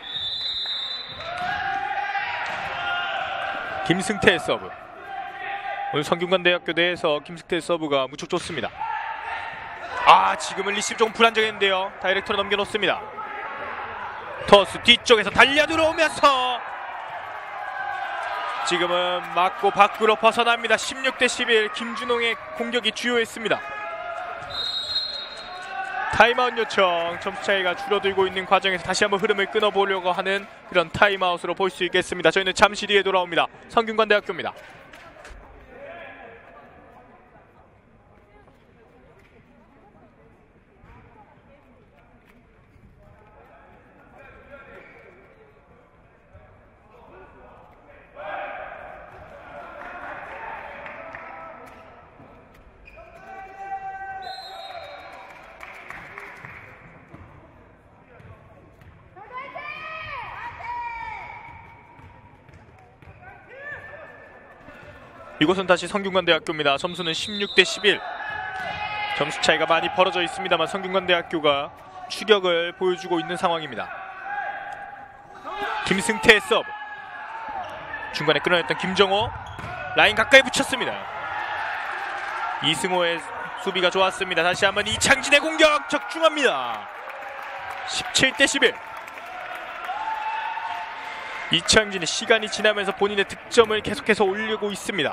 김승태의 서브. 오늘 성균관대학교 내에서 김승태의 서브가 무척 좋습니다. 지금은 리시브 조금 불안정했는데요. 다이렉트로 넘겨놓습니다. 토스 뒤쪽에서 달려 들어오면서 지금은 맞고 밖으로 벗어납니다. 16대11. 김준홍의 공격이 주요했습니다. 타임아웃 요청. 점수 차이가 줄어들고 있는 과정에서 다시 한번 흐름을 끊어보려고 하는 그런 타임아웃으로 볼 수 있겠습니다. 저희는 잠시 뒤에 돌아옵니다. 성균관대학교입니다. 이곳은 다시 성균관대학교입니다. 점수는 16대11. 점수 차이가 많이 벌어져 있습니다만 성균관대학교가 추격을 보여주고 있는 상황입니다. 김승태의 서브. 중간에 끌어냈던 김정호. 라인 가까이 붙였습니다. 이승호의 수비가 좋았습니다. 다시 한번 이창진의 공격 적중합니다. 17대11. 이창진이 시간이 지나면서 본인의 득점을 계속해서 올리고 있습니다.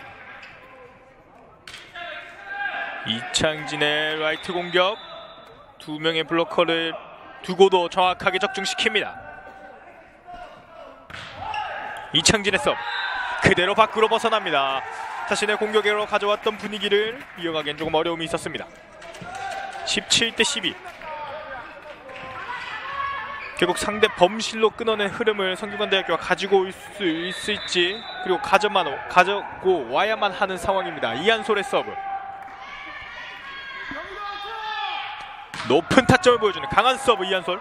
이창진의 라이트 공격. 두 명의 블로커를 두고도 정확하게 적중시킵니다. 이창진의 서브. 그대로 밖으로 벗어납니다. 자신의 공격으로 가져왔던 분위기를 이어가기엔 조금 어려움이 있었습니다. 17대12. 결국 상대 범실로 끊어낸 흐름을 성균관대학교가 가지고 올 수 있을지, 그리고 가져고 와야만 하는 상황입니다. 이한솔의 서브. 높은 타점을 보여주는 강한 서브 이한솔.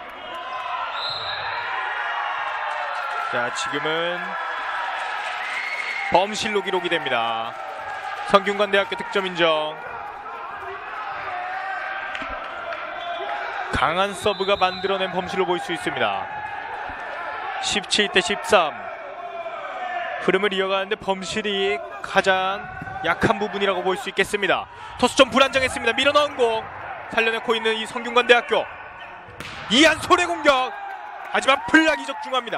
자, 지금은 범실로 기록이 됩니다. 성균관대학교 득점 인정. 강한 서브가 만들어낸 범실로 보일 수 있습니다. 17대13. 흐름을 이어가는데 범실이 가장 약한 부분이라고 볼 수 있겠습니다. 토스 좀 불안정했습니다. 밀어넣은 공 살려내고 있는 이 성균관대학교. 이한솔의 공격. 하지만 블락이 적중합니다.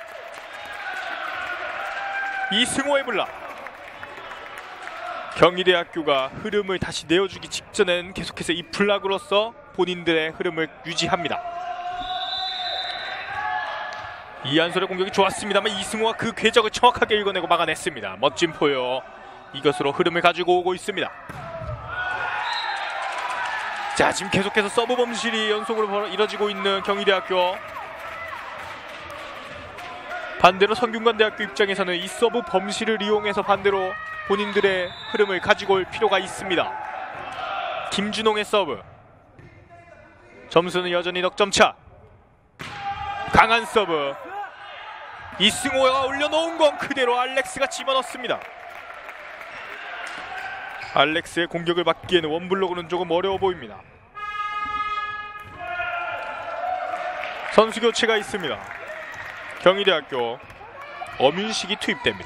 이승호의 블락. 경희대학교가 흐름을 다시 내어주기 직전엔 계속해서 이 블락으로서 본인들의 흐름을 유지합니다. 이한솔의 공격이 좋았습니다만 이승호가 그 궤적을 정확하게 읽어내고 막아냈습니다. 멋진 포요. 이것으로 흐름을 가지고 오고 있습니다. 자, 지금 계속해서 서브 범실이 연속으로 이뤄지고 있는 경희대학교. 반대로 성균관대학교 입장에서는 이 서브 범실을 이용해서 반대로 본인들의 흐름을 가지고 올 필요가 있습니다. 김준홍의 서브. 점수는 여전히 넉점차. 강한 서브. 이승호가 올려놓은 공 그대로 알렉스가 집어넣습니다. 알렉스의 공격을 막기에는 원블록으로는 조금 어려워 보입니다. 선수 교체가 있습니다. 경희대학교 엄윤식이 투입됩니다.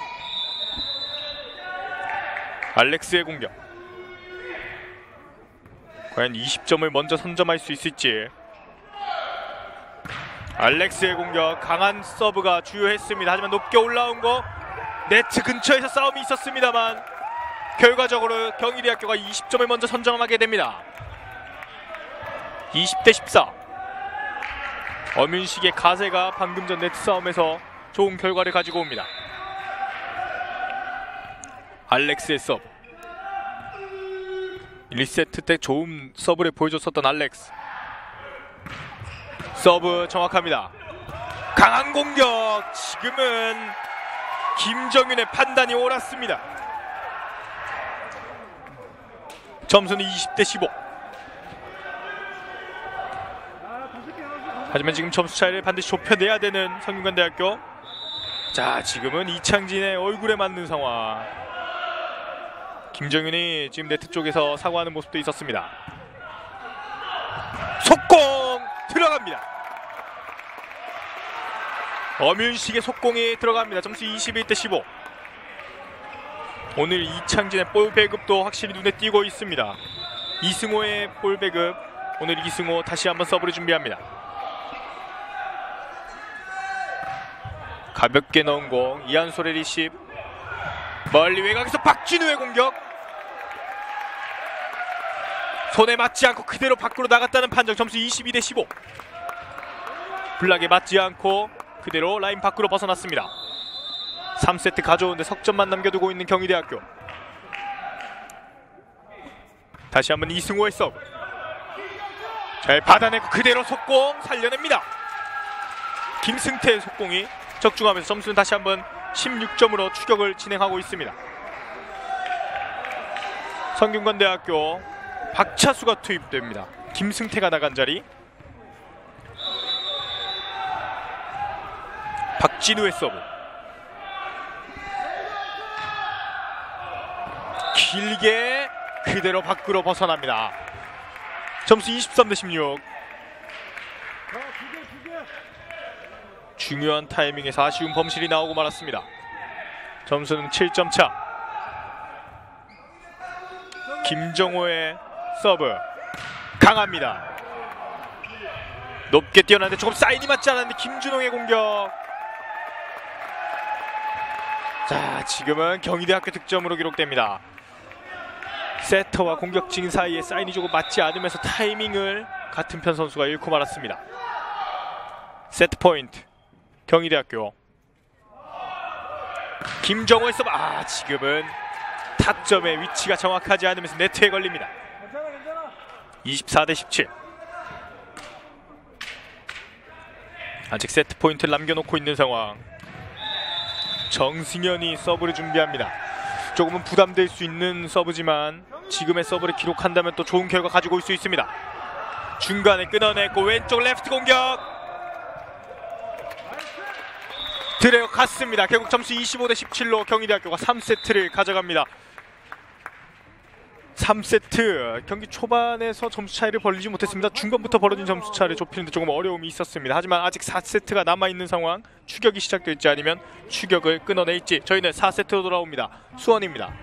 알렉스의 공격. 과연 20점을 먼저 선점할 수 있을지. 알렉스의 공격. 강한 서브가 주요했습니다. 하지만 높게 올라온 거 네트 근처에서 싸움이 있었습니다만 결과적으로 경희대학교가 20점을 먼저 선점하게 됩니다. 20대14. 엄윤식의 가세가 방금 전 네트 싸움에서 좋은 결과를 가지고 옵니다. 알렉스의 서브. 리세트 때 좋은 서브를 보여줬었던 알렉스. 서브 정확합니다. 강한 공격. 지금은 김정윤의 판단이 옳았습니다. 점수는 20대15. 하지만 지금 점수 차이를 반드시 좁혀내야 되는 성균관대학교. 자, 지금은 이창진의 얼굴에 맞는 상황. 김정윤이 지금 네트 쪽에서 사과하는 모습도 있었습니다. 속공 들어갑니다. 엄윤식의 속공이 들어갑니다. 점수 21대15. 오늘 이창진의 볼 배급도 확실히 눈에 띄고 있습니다. 이승호의 볼 배급. 오늘 이승호 다시 한번 서브를 준비합니다. 가볍게 넣은 공. 이한솔의 리시브. 멀리 외곽에서 박진우의 공격. 손에 맞지 않고 그대로 밖으로 나갔다는 판정. 점수 22대15. 블락에 맞지 않고 그대로 라인 밖으로 벗어났습니다. 3세트 가져오는데 석점만 남겨두고 있는 경희대학교. 다시 한번 이승호의 서브. 잘 받아내고 그대로 속공 살려냅니다. 김승태의 속공이 적중하면서 점수는 다시 한번 16점으로 추격을 진행하고 있습니다. 성균관대학교 박차수가 투입됩니다. 김승태가 나간 자리. 박진우의 서브. 길게 그대로 밖으로 벗어납니다. 점수 23대16. 중요한 타이밍에서 아쉬운 범실이 나오고 말았습니다. 점수는 7점 차. 김정호의 서브 강합니다. 높게 뛰어나는데 조금 사인이 맞지 않았는데 김준홍의 공격. 자, 지금은 경희대학교 득점으로 기록됩니다. 세터와 공격진 사이에 사인이 조금 맞지 않으면서 타이밍을 같은 편 선수가 잃고 말았습니다. 세트 포인트 경희대학교. 김정호의 서브. 지금은 타점의 위치가 정확하지 않으면서 네트에 걸립니다. 24대17. 아직 세트 포인트를 남겨놓고 있는 상황. 정승현이 서브를 준비합니다. 조금은 부담될 수 있는 서브지만 지금의 서브를 기록한다면 또 좋은 결과 가지고 올 수 있습니다. 중간에 끊어냈고 왼쪽 레프트 공격 들어갔습니다. 결국 점수 25대17로 경희대학교가 3세트를 가져갑니다. 3세트 경기 초반에서 점수 차이를 벌리지 못했습니다. 중반부터 벌어진 점수 차이를 좁히는데 조금 어려움이 있었습니다. 하지만 아직 4세트가 남아있는 상황. 추격이 시작될지 아니면 추격을 끊어낼지. 저희는 4세트로 돌아옵니다. 수원입니다.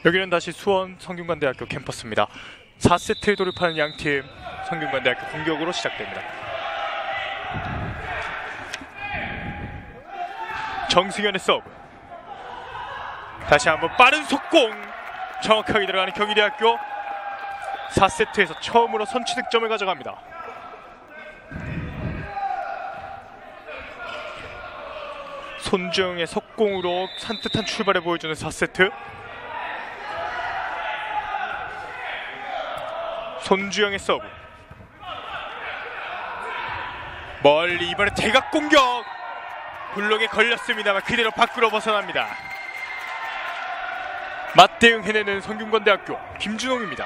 여기는 다시 수원 성균관대학교 캠퍼스입니다. 4세트에 돌입하는 양팀. 성균관대학교 공격으로 시작됩니다. 정승현의 서브. 다시 한번 빠른 속공. 정확하게 들어가는 경희대학교. 4세트에서 처음으로 선취 득점을 가져갑니다. 손주영의 속공으로 산뜻한 출발을 보여주는 4세트. 손주영의 서브. 멀리 이번에 대각 공격. 블록에 걸렸습니다만 그대로 밖으로 벗어납니다. 맞대응 해내는 성균관대학교 김준홍입니다.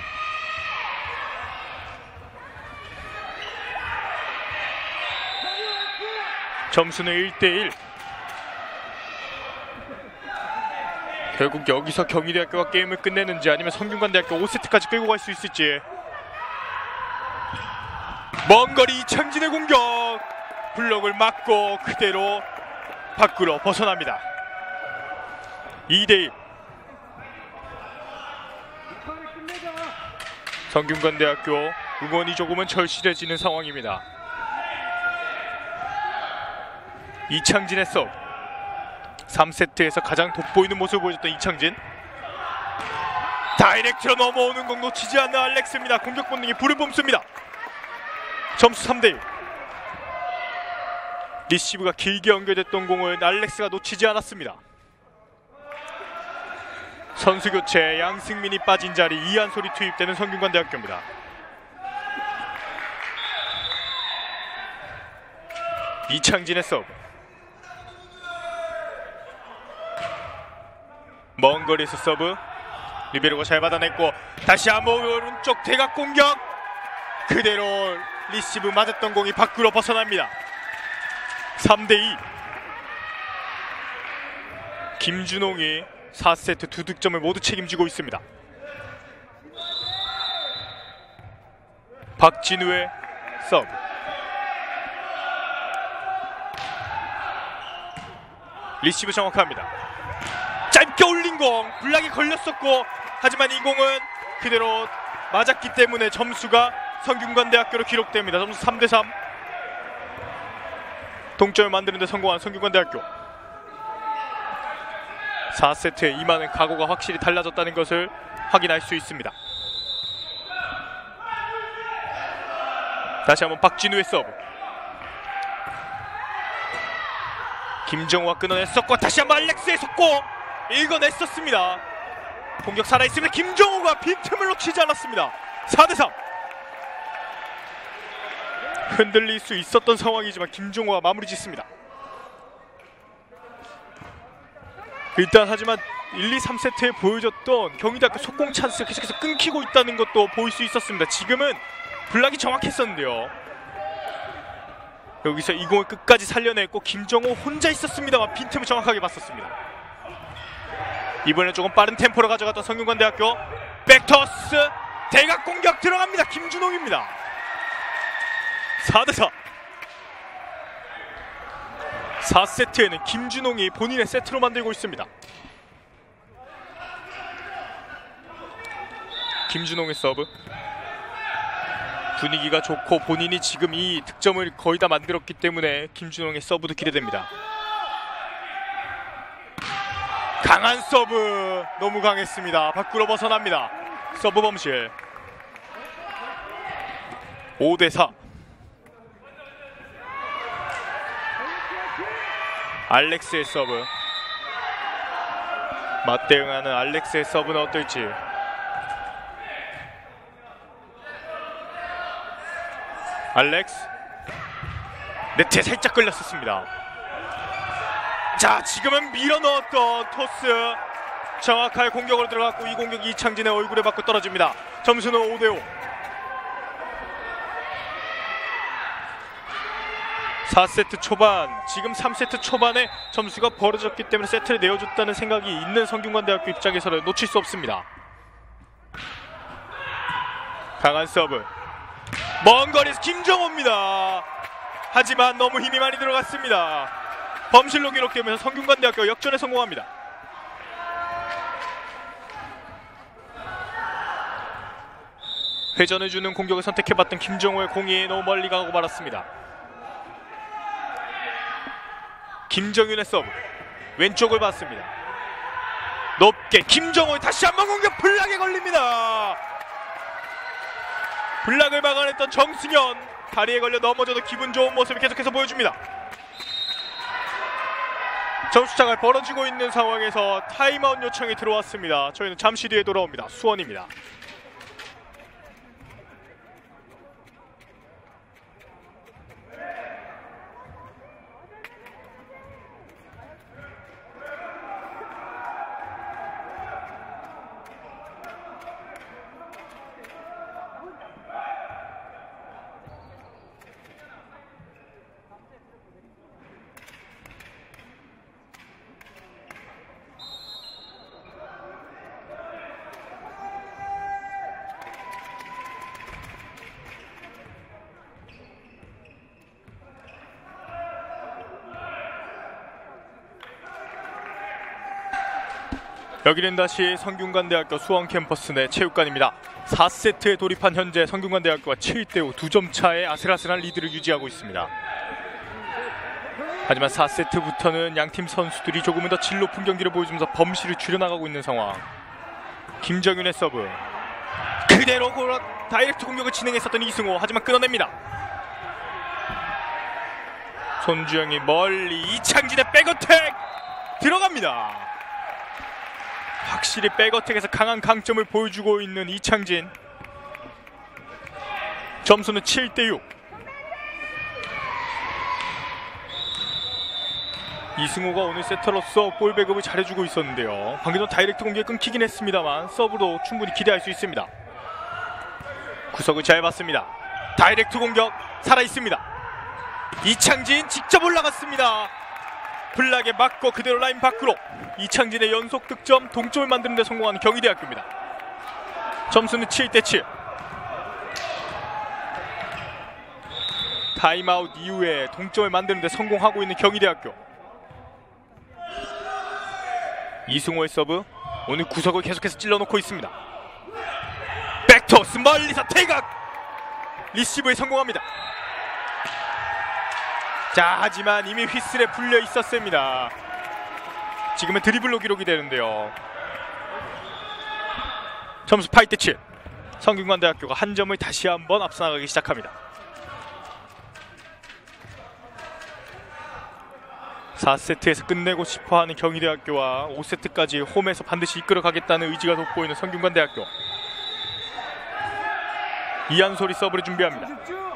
점수는 1대1. 결국 여기서 경희대학교가 게임을 끝내는지 아니면 성균관대학교 5세트까지 끌고 갈 수 있을지. 먼거리 이창진의 공격. 블록을 맞고 그대로 밖으로 벗어납니다. 2대1. 성균관대학교 응원이 조금은 절실해지는 상황입니다. 이창진의 서브. 3세트에서 가장 돋보이는 모습을 보여줬던 이창진. 다이렉트로 넘어오는 공 놓치지 않는 알렉스입니다. 공격 본능이 불을 뿜습니다. 점수 3대1. 리시브가 길게 연결됐던 공을 알렉스가 놓치지 않았습니다. 선수 교체. 양승민이 빠진 자리 이한솔이 투입되는 성균관대학교입니다. 이창진의 서브. 먼 거리에서 서브. 리베로가 잘 받아냈고 다시 한번 오른쪽 대각 공격. 그대로 리시브 맞았던 공이 밖으로 벗어납니다. 3대2. 김준홍이 4세트 2득점을 모두 책임지고 있습니다. 박진우의 서브. 리시브 정확합니다. 짧게 올린 공. 블락이 걸렸었고 하지만 이 공은 그대로 맞았기 때문에 점수가 성균관대학교로 기록됩니다. 점수 3대3. 동점을 만드는 데 성공한 성균관대학교. 4세트에 임하는 각오가 확실히 달라졌다는 것을 확인할 수 있습니다. 다시 한번 박진우의 서브. 김정우가 끊어냈었고 다시 한번 알렉스의 속공. 읽어냈었습니다. 공격 살아있습니다. 김정우가 빈틈을 놓치지 않았습니다. 4대3. 흔들릴 수 있었던 상황이지만 김종호가 마무리 짓습니다. 일단 하지만 1, 2, 3세트에 보여줬던 경희대학교 속공 찬스가 계속해서 끊기고 있다는 것도 보일 수 있었습니다. 지금은 블락이 정확했었는데요. 여기서 이 공을 끝까지 살려냈고 김정호 혼자 있었습니다만 빈틈을 정확하게 봤었습니다. 이번엔 조금 빠른 템포로 가져갔던 성균관대학교. 백토스 대각 공격 들어갑니다. 김준홍입니다. 4대4. 4세트에는 김준홍이 본인의 세트로 만들고 있습니다. 김준홍의 서브. 분위기가 좋고 본인이 지금 이 득점을 거의 다 만들었기 때문에 김준홍의 서브도 기대됩니다. 강한 서브. 너무 강했습니다. 밖으로 벗어납니다. 서브 범실. 5대4. 알렉스의 서브. 맞대응하는 알렉스의 서브는 어떨지. 알렉스 네트에 살짝 걸렸었습니다. 자, 지금은 밀어넣었던 토스. 정확하게 공격으로 들어갔고 이 공격이 이창진의 얼굴에 맞고 떨어집니다. 점수는 5대5. 4세트 초반, 지금 3세트 초반에 점수가 벌어졌기 때문에 세트를 내어줬다는 생각이 있는 성균관대학교 입장에서는 놓칠 수 없습니다. 강한 서브. 먼 거리에서 김정호입니다. 하지만 너무 힘이 많이 들어갔습니다. 범실로 기록되면서 성균관대학교 역전에 성공합니다. 회전해주는 공격을 선택해봤던 김정호의 공이 너무 멀리 가고 말았습니다. 김정윤의 서브 왼쪽을 봤습니다. 높게 김정호의 다시 한번 공격. 블락에 걸립니다. 블락을 막아냈던 정승현, 다리에 걸려 넘어져도 기분 좋은 모습을 계속해서 보여줍니다. 점수차가 벌어지고 있는 상황에서 타임아웃 요청이 들어왔습니다. 저희는 잠시 뒤에 돌아옵니다. 수원입니다. 여기는 다시 성균관대학교 수원 캠퍼스 내 체육관입니다. 4세트에 돌입한 현재 성균관대학교가 7대5 2점 차의 아슬아슬한 리드를 유지하고 있습니다. 하지만 4세트부터는 양팀 선수들이 조금은 더 질 높은 경기를 보여주면서 범실을 줄여나가고 있는 상황. 김정윤의 서브 그대로 다이렉트 공격을 진행했었던 이승호, 하지만 끊어냅니다. 손주영이 멀리 이창진의 백어택 들어갑니다. 확실히 백어택에서 강한 강점을 보여주고 있는 이창진. 점수는 7대6. 이승호가 오늘 세터로서 볼 배급을 잘해주고 있었는데요. 방금 전 다이렉트 공격이 끊기긴 했습니다만 서브로 충분히 기대할 수 있습니다. 구석을 잘 봤습니다. 다이렉트 공격 살아있습니다. 이창진 직접 올라갔습니다. 블락에 맞고 그대로 라인 밖으로. 이창진의 연속 득점, 동점을 만드는 데 성공하는 경희대학교입니다. 점수는 7대7. 타임아웃 이후에 동점을 만드는 데 성공하고 있는 경희대학교. 이승호의 서브 오늘 구석을 계속해서 찔러놓고 있습니다. 백토스 멀리서 태각, 리시브에 성공합니다. 자, 하지만 이미 휘슬에 불려 있었습니다. 지금은 드리블로 기록이 되는데요. 점수 8대7. 성균관대학교가 한 점을 다시 한번 앞서나가기 시작합니다. 4세트에서 끝내고 싶어하는 경희대학교와 5세트까지 홈에서 반드시 이끌어가겠다는 의지가 돋보이는 성균관대학교. 이한솔이 서브를 준비합니다.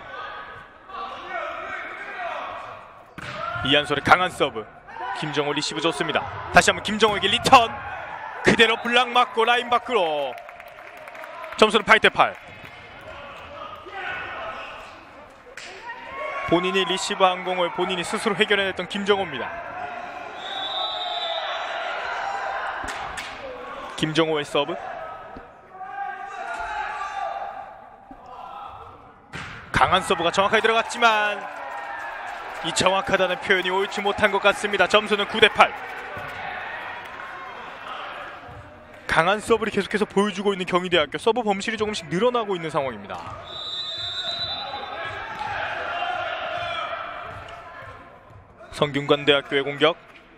이한솔의 강한 서브. 김정호 리시브 좋습니다. 다시 한번 김정호에게 리턴. 그대로 블락 맞고 라인 밖으로. 점수는 8대8. 본인이 리시브한 공을 본인이 스스로 해결해냈던 김정호입니다. 김정호의 서브. 강한 서브가 정확하게 들어갔지만 이 정확하다는 표현이 옳지 못한 것 같습니다. 점수는 9대8. 강한 서브를 계속해서 보여주고 있는 경희대학교. 서브 범실이 조금씩 늘어나고 있는 상황입니다. 성균관대학교의 공격.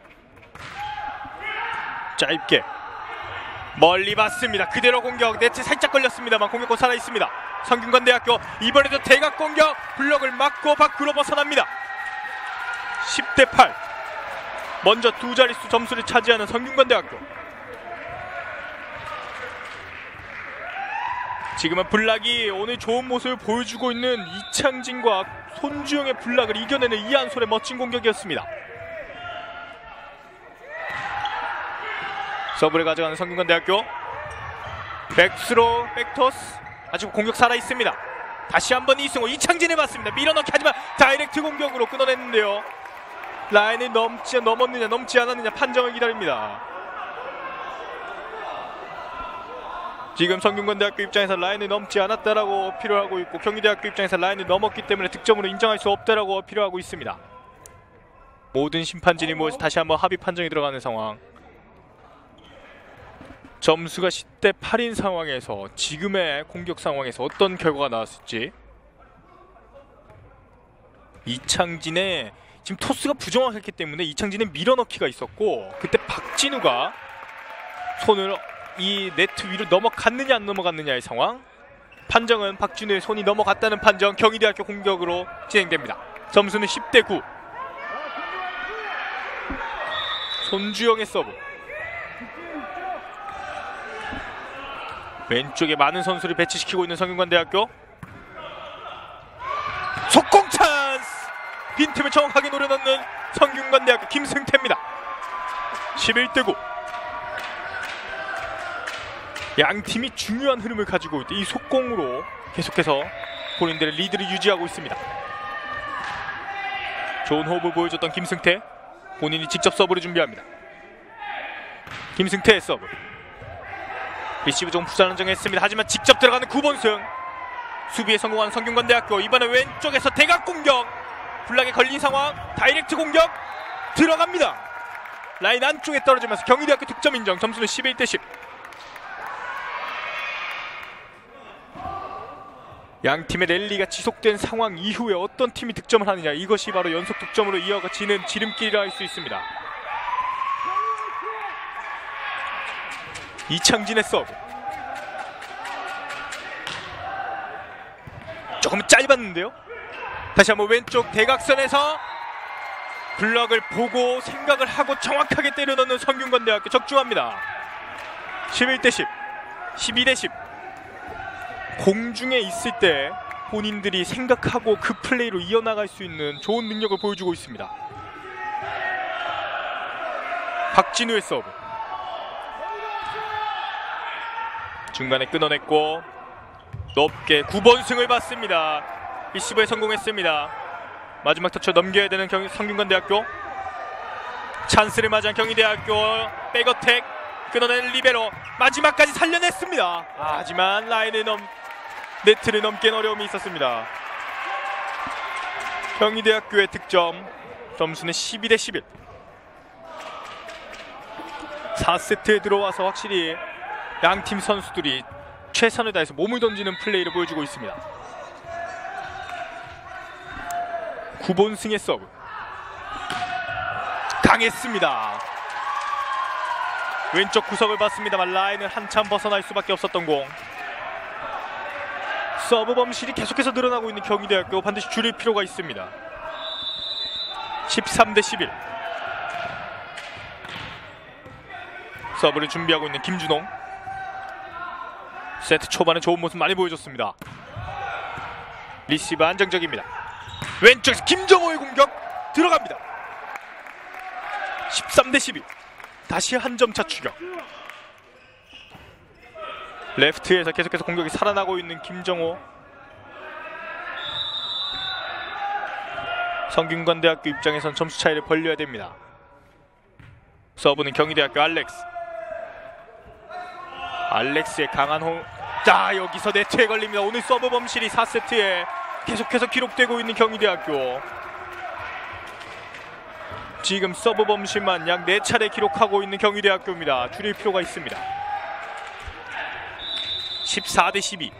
짧게 멀리 봤습니다. 그대로 공격. 네트 살짝 걸렸습니다만 공격권 살아있습니다. 성균관대학교 이번에도 대각 공격. 블럭을 맞고 밖으로 벗어납니다. 10대8. 먼저 두 자릿수 점수를 차지하는 성균관대학교. 지금은 블락이 오늘 좋은 모습을 보여주고 있는 이창진과 손주영의 블락을 이겨내는 이한솔의 멋진 공격이었습니다. 서브를 가져가는 성균관대학교. 백스로 백토스. 아직 공격 살아있습니다. 다시 한번 이승호. 이창진을 봤습니다. 밀어넣기, 하지만 다이렉트 공격으로 끊어냈는데요. 라인을 넘었느냐 넘지 않았느냐 판정을 기다립니다. 지금 성균관대학교 입장에서 라인을 넘지 않았다라고 어필을 하고 있고, 경희대학교 입장에서 라인을 넘었기 때문에 득점으로 인정할 수 없다라고 어필을 하고 있습니다. 모든 심판진이 모여서 다시 한번 합의 판정이 들어가는 상황. 점수가 10대 8인 상황에서 지금의 공격 상황에서 어떤 결과가 나왔을지. 이창진의 지금 토스가 부정확했기 때문에 이창진의 밀어넣기가 있었고, 그때 박진우가 손을 이 네트 위로 넘어갔느냐 안 넘어갔느냐의 상황. 판정은 박진우의 손이 넘어갔다는 판정. 경희대학교 공격으로 진행됩니다. 점수는 10대 9. 손주영의 서브. 왼쪽에 많은 선수를 배치시키고 있는 성균관대학교. 속공 찬스! 빈틈을 정확하게 노려넣는 성균관대학교 김승태입니다. 11대 9. 양 팀이 중요한 흐름을 가지고 있다. 이 속공으로 계속해서 본인들의 리드를 유지하고 있습니다. 좋은 호흡을 보여줬던 김승태. 본인이 직접 서브를 준비합니다. 김승태의 서브. 리시브 좀 부산정했습니다. 하지만 직접 들어가는 구본승. 수비에 성공한 성균관대학교. 이번에 왼쪽에서 대각 공격. 블락에 걸린 상황. 다이렉트 공격 들어갑니다. 라인 안쪽에 떨어지면서 경희대학교 득점 인정. 점수는 11대 10. 양팀의 랠리가 지속된 상황 이후에 어떤 팀이 득점을 하느냐, 이것이 바로 연속 득점으로 이어지는 지름길이라 할 수 있습니다. 이창진의 서브. 조금 짧았는데요. 다시 한번 왼쪽 대각선에서 블럭을 보고 생각을 하고 정확하게 때려 넣는 성균관대학교 적중합니다. 11대 10, 12대 10. 공중에 있을 때 본인들이 생각하고 그 플레이로 이어나갈 수 있는 좋은 능력을 보여주고 있습니다. 박진우의 서브. 중간에 끊어냈고 높게 9번승을 받습니다. 리시브에 성공했습니다. 마지막 터치 넘겨야 되는 성균관대학교. 찬스를 맞이한 경희대학교. 백어택 끊어낸 리베로 마지막까지 살려냈습니다. 하지만 네트를 넘기엔 어려움이 있었습니다. 경희대학교의 득점. 점수는 12대 11. 4세트에 들어와서 확실히 양팀 선수들이 최선을 다해서 몸을 던지는 플레이를 보여주고 있습니다. 구본승의 서브. 강했습니다. 왼쪽 구석을 봤습니다만 라인을 한참 벗어날 수밖에 없었던 공. 서브 범실이 계속해서 늘어나고 있는 경희대학교. 반드시 줄일 필요가 있습니다. 13대 11. 서브를 준비하고 있는 김준홍. 세트 초반에 좋은 모습 많이 보여줬습니다. 리시브 안정적입니다. 왼쪽에서 김정호의 공격 들어갑니다. 13대 12. 다시 한 점차 추격. 레프트에서 계속해서 공격이 살아나고 있는 김정호. 성균관대학교 입장에선 점수 차이를 벌려야 됩니다. 서브는 경희대학교 알렉스의 강한 자, 여기서 네트에 걸립니다. 오늘 서브 범실이 4세트에 계속해서 기록되고 있는 경희대학교. 지금 서브 범실만 약 4차례 기록하고 있는 경희대학교입니다. 줄일 필요가 있습니다. 14대 12.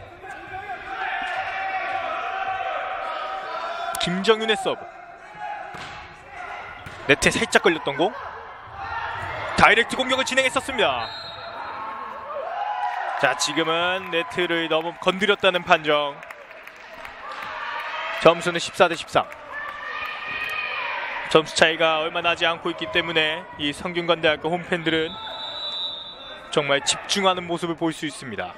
김정윤의 서브. 네트에 살짝 걸렸던 공. 다이렉트 공격을 진행했었습니다. 자, 지금은 네트를 너무 건드렸다는 판정. 점수는 14대 13. 점수 차이가 얼마 나지 않고 있기 때문에 이 성균관대학교 홈팬들은 정말 집중하는 모습을 볼 수 있습니다.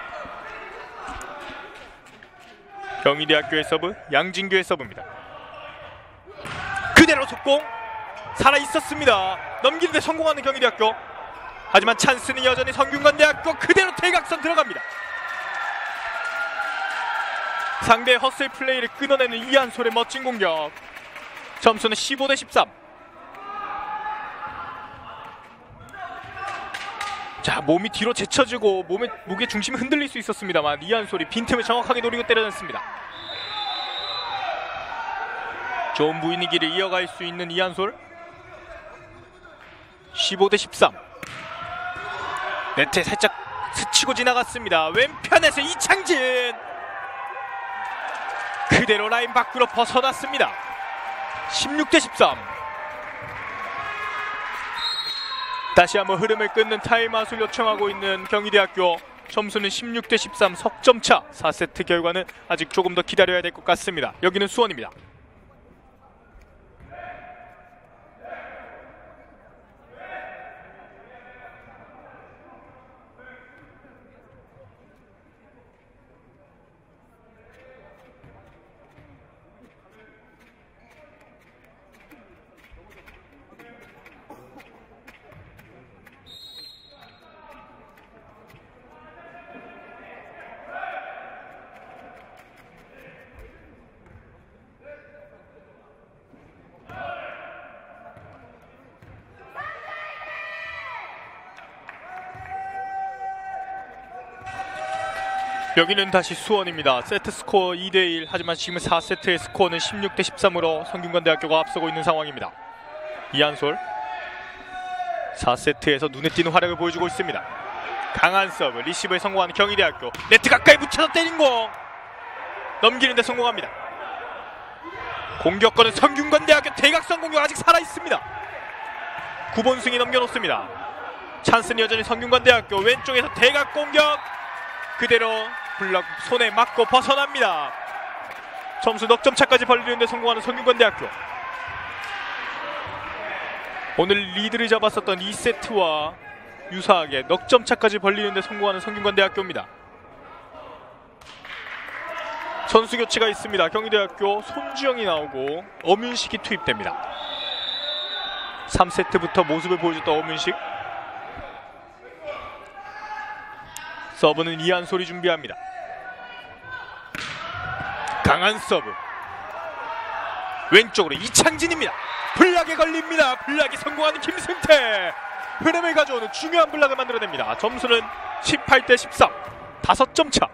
경희대학교의 서브, 양진규의 서브입니다. 그대로 속공 살아있었습니다. 넘기는데 성공하는 경희대학교. 하지만 찬스는 여전히 성균관대학교. 그대로 대각선 들어갑니다. 상대의 헛슬 플레이를 끊어내는 이한솔의 멋진 공격. 점수는 15대 13. 자, 몸이 뒤로 제쳐지고 목의 중심이 흔들릴 수 있었습니다만 이한솔이 빈틈을 정확하게 노리고 때려냈습니다. 좋은 분위기를 이어갈 수 있는 이한솔. 15대 13. 네트에 살짝 스치고 지나갔습니다. 왼편에서 이창진 그대로 라인 밖으로 벗어났습니다. 16대13. 다시 한번 흐름을 끊는 타임아웃을 요청하고 있는 경희대학교. 점수는 16대13 석점차. 4세트 결과는 아직 조금 더 기다려야 될 것 같습니다. 여기는 수원입니다. 여기는 다시 수원입니다. 세트 스코어 2대1. 하지만 지금 4세트의 스코어는 16대13으로 성균관대학교가 앞서고 있는 상황입니다. 이한솔 4세트에서 눈에 띄는 활약을 보여주고 있습니다. 강한 서브, 리시브에 성공하는 경희대학교. 네트 가까이 붙여서 때린 공 넘기는데 성공합니다. 공격권은 성균관대학교. 대각선 공격 아직 살아있습니다. 구본승이 넘겨놓습니다. 찬스는 여전히 성균관대학교. 왼쪽에서 대각 공격 그대로 블락 손에 맞고 벗어납니다. 점수 넉점차까지 벌리는데 성공하는 성균관대학교. 오늘 리드를 잡았었던 2세트와 유사하게 넉점차까지 벌리는데 성공하는 성균관대학교입니다. 선수 교체가 있습니다. 경희대학교 손주영이 나오고 엄윤식이 투입됩니다. 3세트부터 모습을 보여줬던 엄윤식. 서브는 이한솔이 준비합니다. 강한 서브 왼쪽으로 이창진입니다. 블락에 걸립니다. 블락이 성공하는 김승태. 흐름을 가져오는 중요한 블락을 만들어냅니다. 점수는 18대13 5점 차.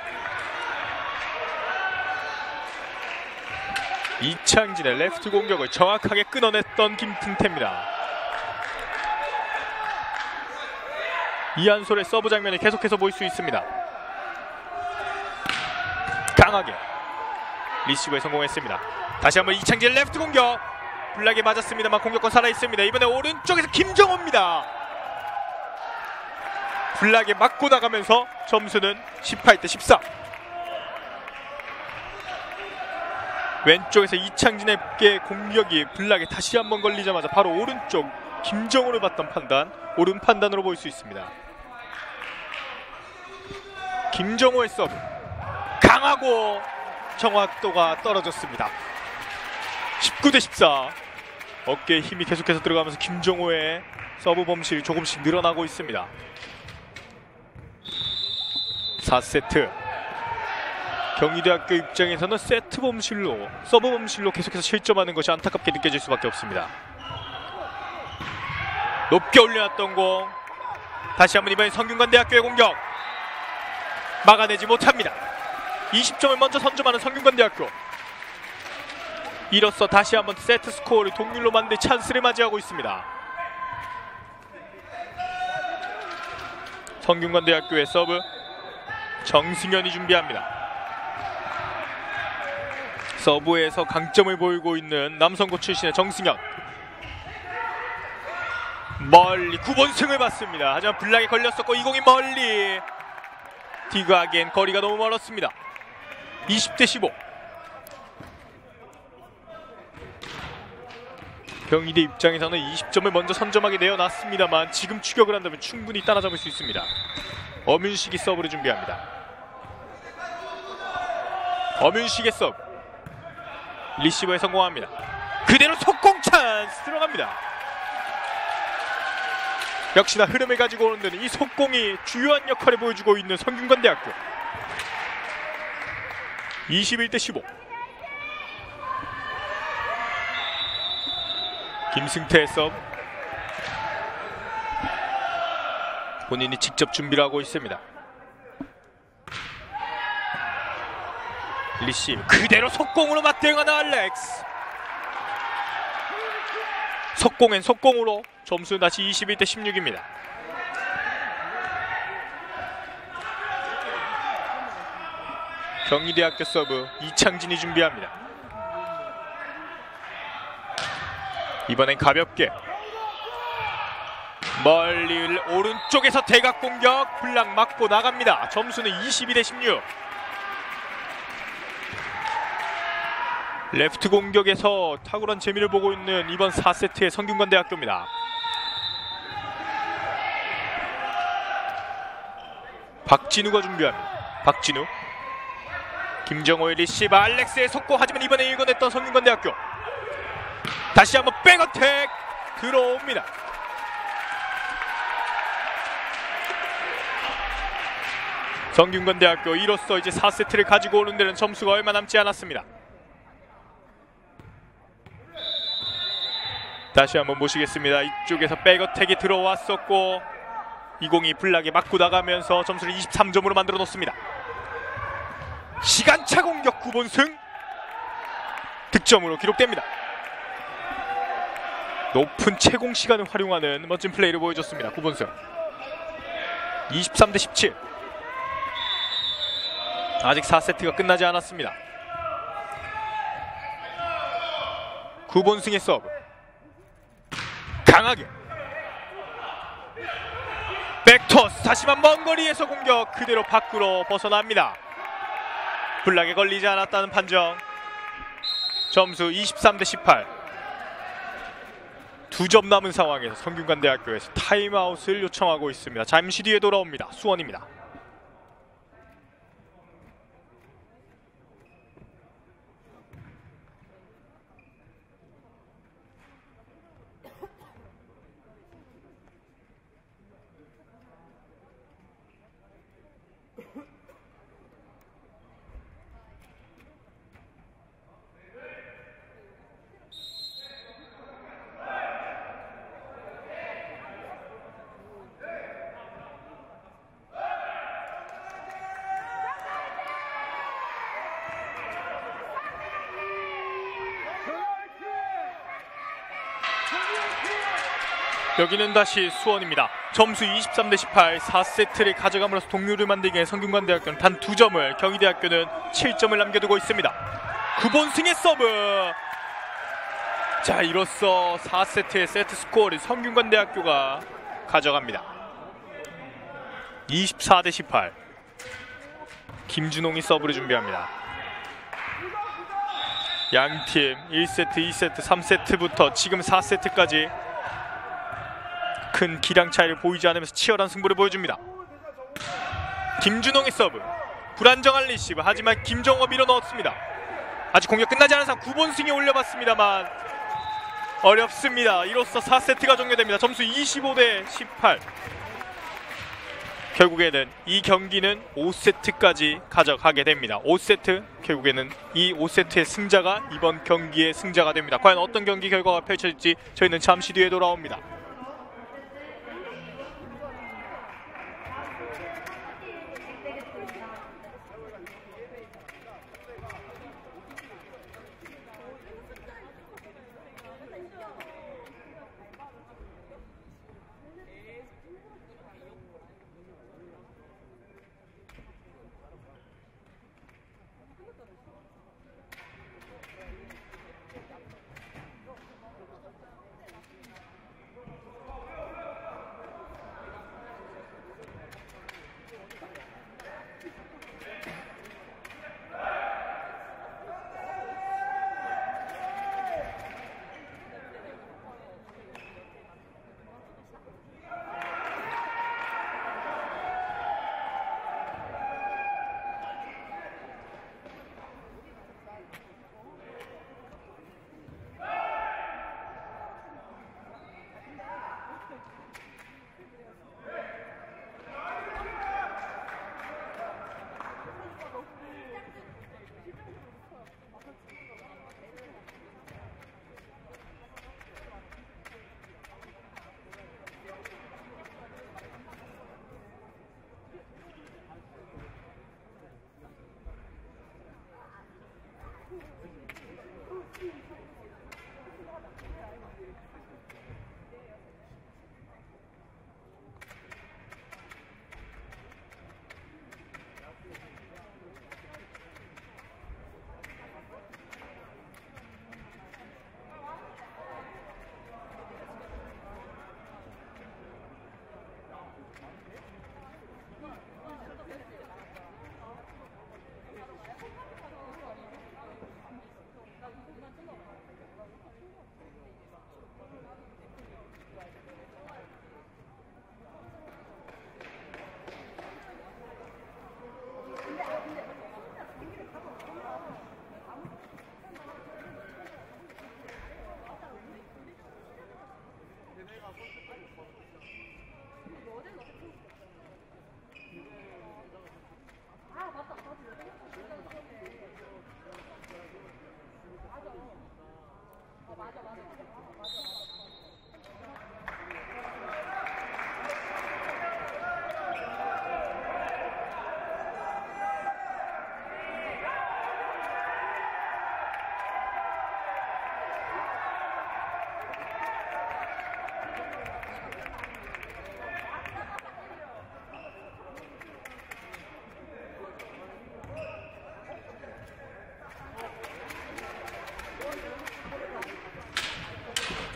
이창진의 레프트 공격을 정확하게 끊어냈던 김승태입니다. 이한솔의 서브 장면이 계속해서 보일 수 있습니다. 강하게 리시브에 성공했습니다. 다시 한번 이창진 레프트 공격. 블락에 맞았습니다만 공격권 살아있습니다. 이번에 오른쪽에서 김정호입니다. 블락에 맞고 나가면서 점수는 18대14. 왼쪽에서 이창진의 공격이 블락에 다시 한번 걸리자마자 바로 오른쪽 김정호를 봤던 판단, 옳은 판단으로 보일 수 있습니다. 김정호의 서브 강하고 정확도가 떨어졌습니다. 19대14. 어깨에 힘이 계속해서 들어가면서 김정호의 서브 범실이 조금씩 늘어나고 있습니다. 4세트 경희대학교 입장에서는 세트 범실로, 서브 범실로 계속해서 실점하는 것이 안타깝게 느껴질 수밖에 없습니다. 높게 올려놨던 공 다시 한번 이번엔 성균관대학교의 공격 막아내지 못합니다. 20점을 먼저 선점하는 성균관대학교. 이로써 다시 한번 세트 스코어를 동률로 만들 찬스를 맞이하고 있습니다. 성균관대학교의 서브 정승현이 준비합니다. 서브에서 강점을 보이고 있는 남성고 출신의 정승현. 멀리 구본승을 받습니다. 하지만 블락에 걸렸었고 이 공이 멀리 디그하기엔 거리가 너무 멀었습니다. 20대15. 경희대 입장에서는 20점을 먼저 선점하게 내어놨습니다만 지금 추격을 한다면 충분히 따라잡을 수 있습니다. 엄윤식이 서브를 준비합니다. 엄윤식의 서브 리시버에 성공합니다. 그대로 속공 찬스 들어갑니다. 역시나 흐름을 가지고 오는 데는 이 속공이 주요한 역할을 보여주고 있는 성균관대학교. 21대15. 김승태의 서브 본인이 직접 준비를 하고 있습니다. 리시브 그대로 속공으로 맞대응하는 알렉스. 속공엔 속공으로 점수는 다시 21대16입니다. 경희대학교 서브 이창진이 준비합니다. 이번엔 가볍게 멀리 오른쪽에서 대각 공격, 블락 맞고 나갑니다. 점수는 22대16. 레프트 공격에서 탁월한 재미를 보고 있는 이번 4세트의 성균관대학교입니다. 박진우가 준비합니다. 박진우, 김정호의 리시브, 알렉스의 속고, 하지만 이번에 읽어냈던 성균관대학교. 다시 한번 백어택 들어옵니다. 성균관대학교 이로써 이제 4세트를 가지고 오는 데는 점수가 얼마 남지 않았습니다. 다시 한번 보시겠습니다. 이쪽에서 백어택이 들어왔었고 이 공이 블락에 맞고 나가면서 점수를 23점으로 만들어 놓습니다. 시간차 공격 구본승 득점으로 기록됩니다. 높은 채공 시간을 활용하는 멋진 플레이를 보여줬습니다. 구본승. 23대17. 아직 4세트가 끝나지 않았습니다. 구본승의 서브 강하게 백토스, 다시만 먼 거리에서 공격, 그대로 밖으로 벗어납니다. 블락에 걸리지 않았다는 판정. 점수 23대18. 2점 남은 상황에서 성균관대학교에서 타임아웃을 요청하고 있습니다. 잠시 뒤에 돌아옵니다. 수원입니다. 여기는 다시 수원입니다. 점수 23대18. 4세트를 가져감으로써 동률을 만들기 위해 성균관대학교는 단 2점을, 경희대학교는 7점을 남겨두고 있습니다. 구본승의 서브. 자, 이로써 4세트의 세트 스코어를 성균관대학교가 가져갑니다. 24대18. 김준홍이 서브를 준비합니다. 양팀 1세트, 2세트, 3세트부터 지금 4세트까지 큰 기량 차이를 보이지 않으면서 치열한 승부를 보여줍니다. 김준홍의 서브 불안정한 리시브, 하지만 김정호 밀어넣었습니다. 아직 공격 끝나지 않은 상황. 구본승이 올려봤습니다만 어렵습니다. 이로써 4세트가 종료됩니다. 점수 25대18. 결국에는 이 경기는 5세트까지 가져가게 됩니다. 5세트, 결국에는 이 5세트의 승자가 이번 경기의 승자가 됩니다. 과연 어떤 경기 결과가 펼쳐질지 저희는 잠시 뒤에 돌아옵니다.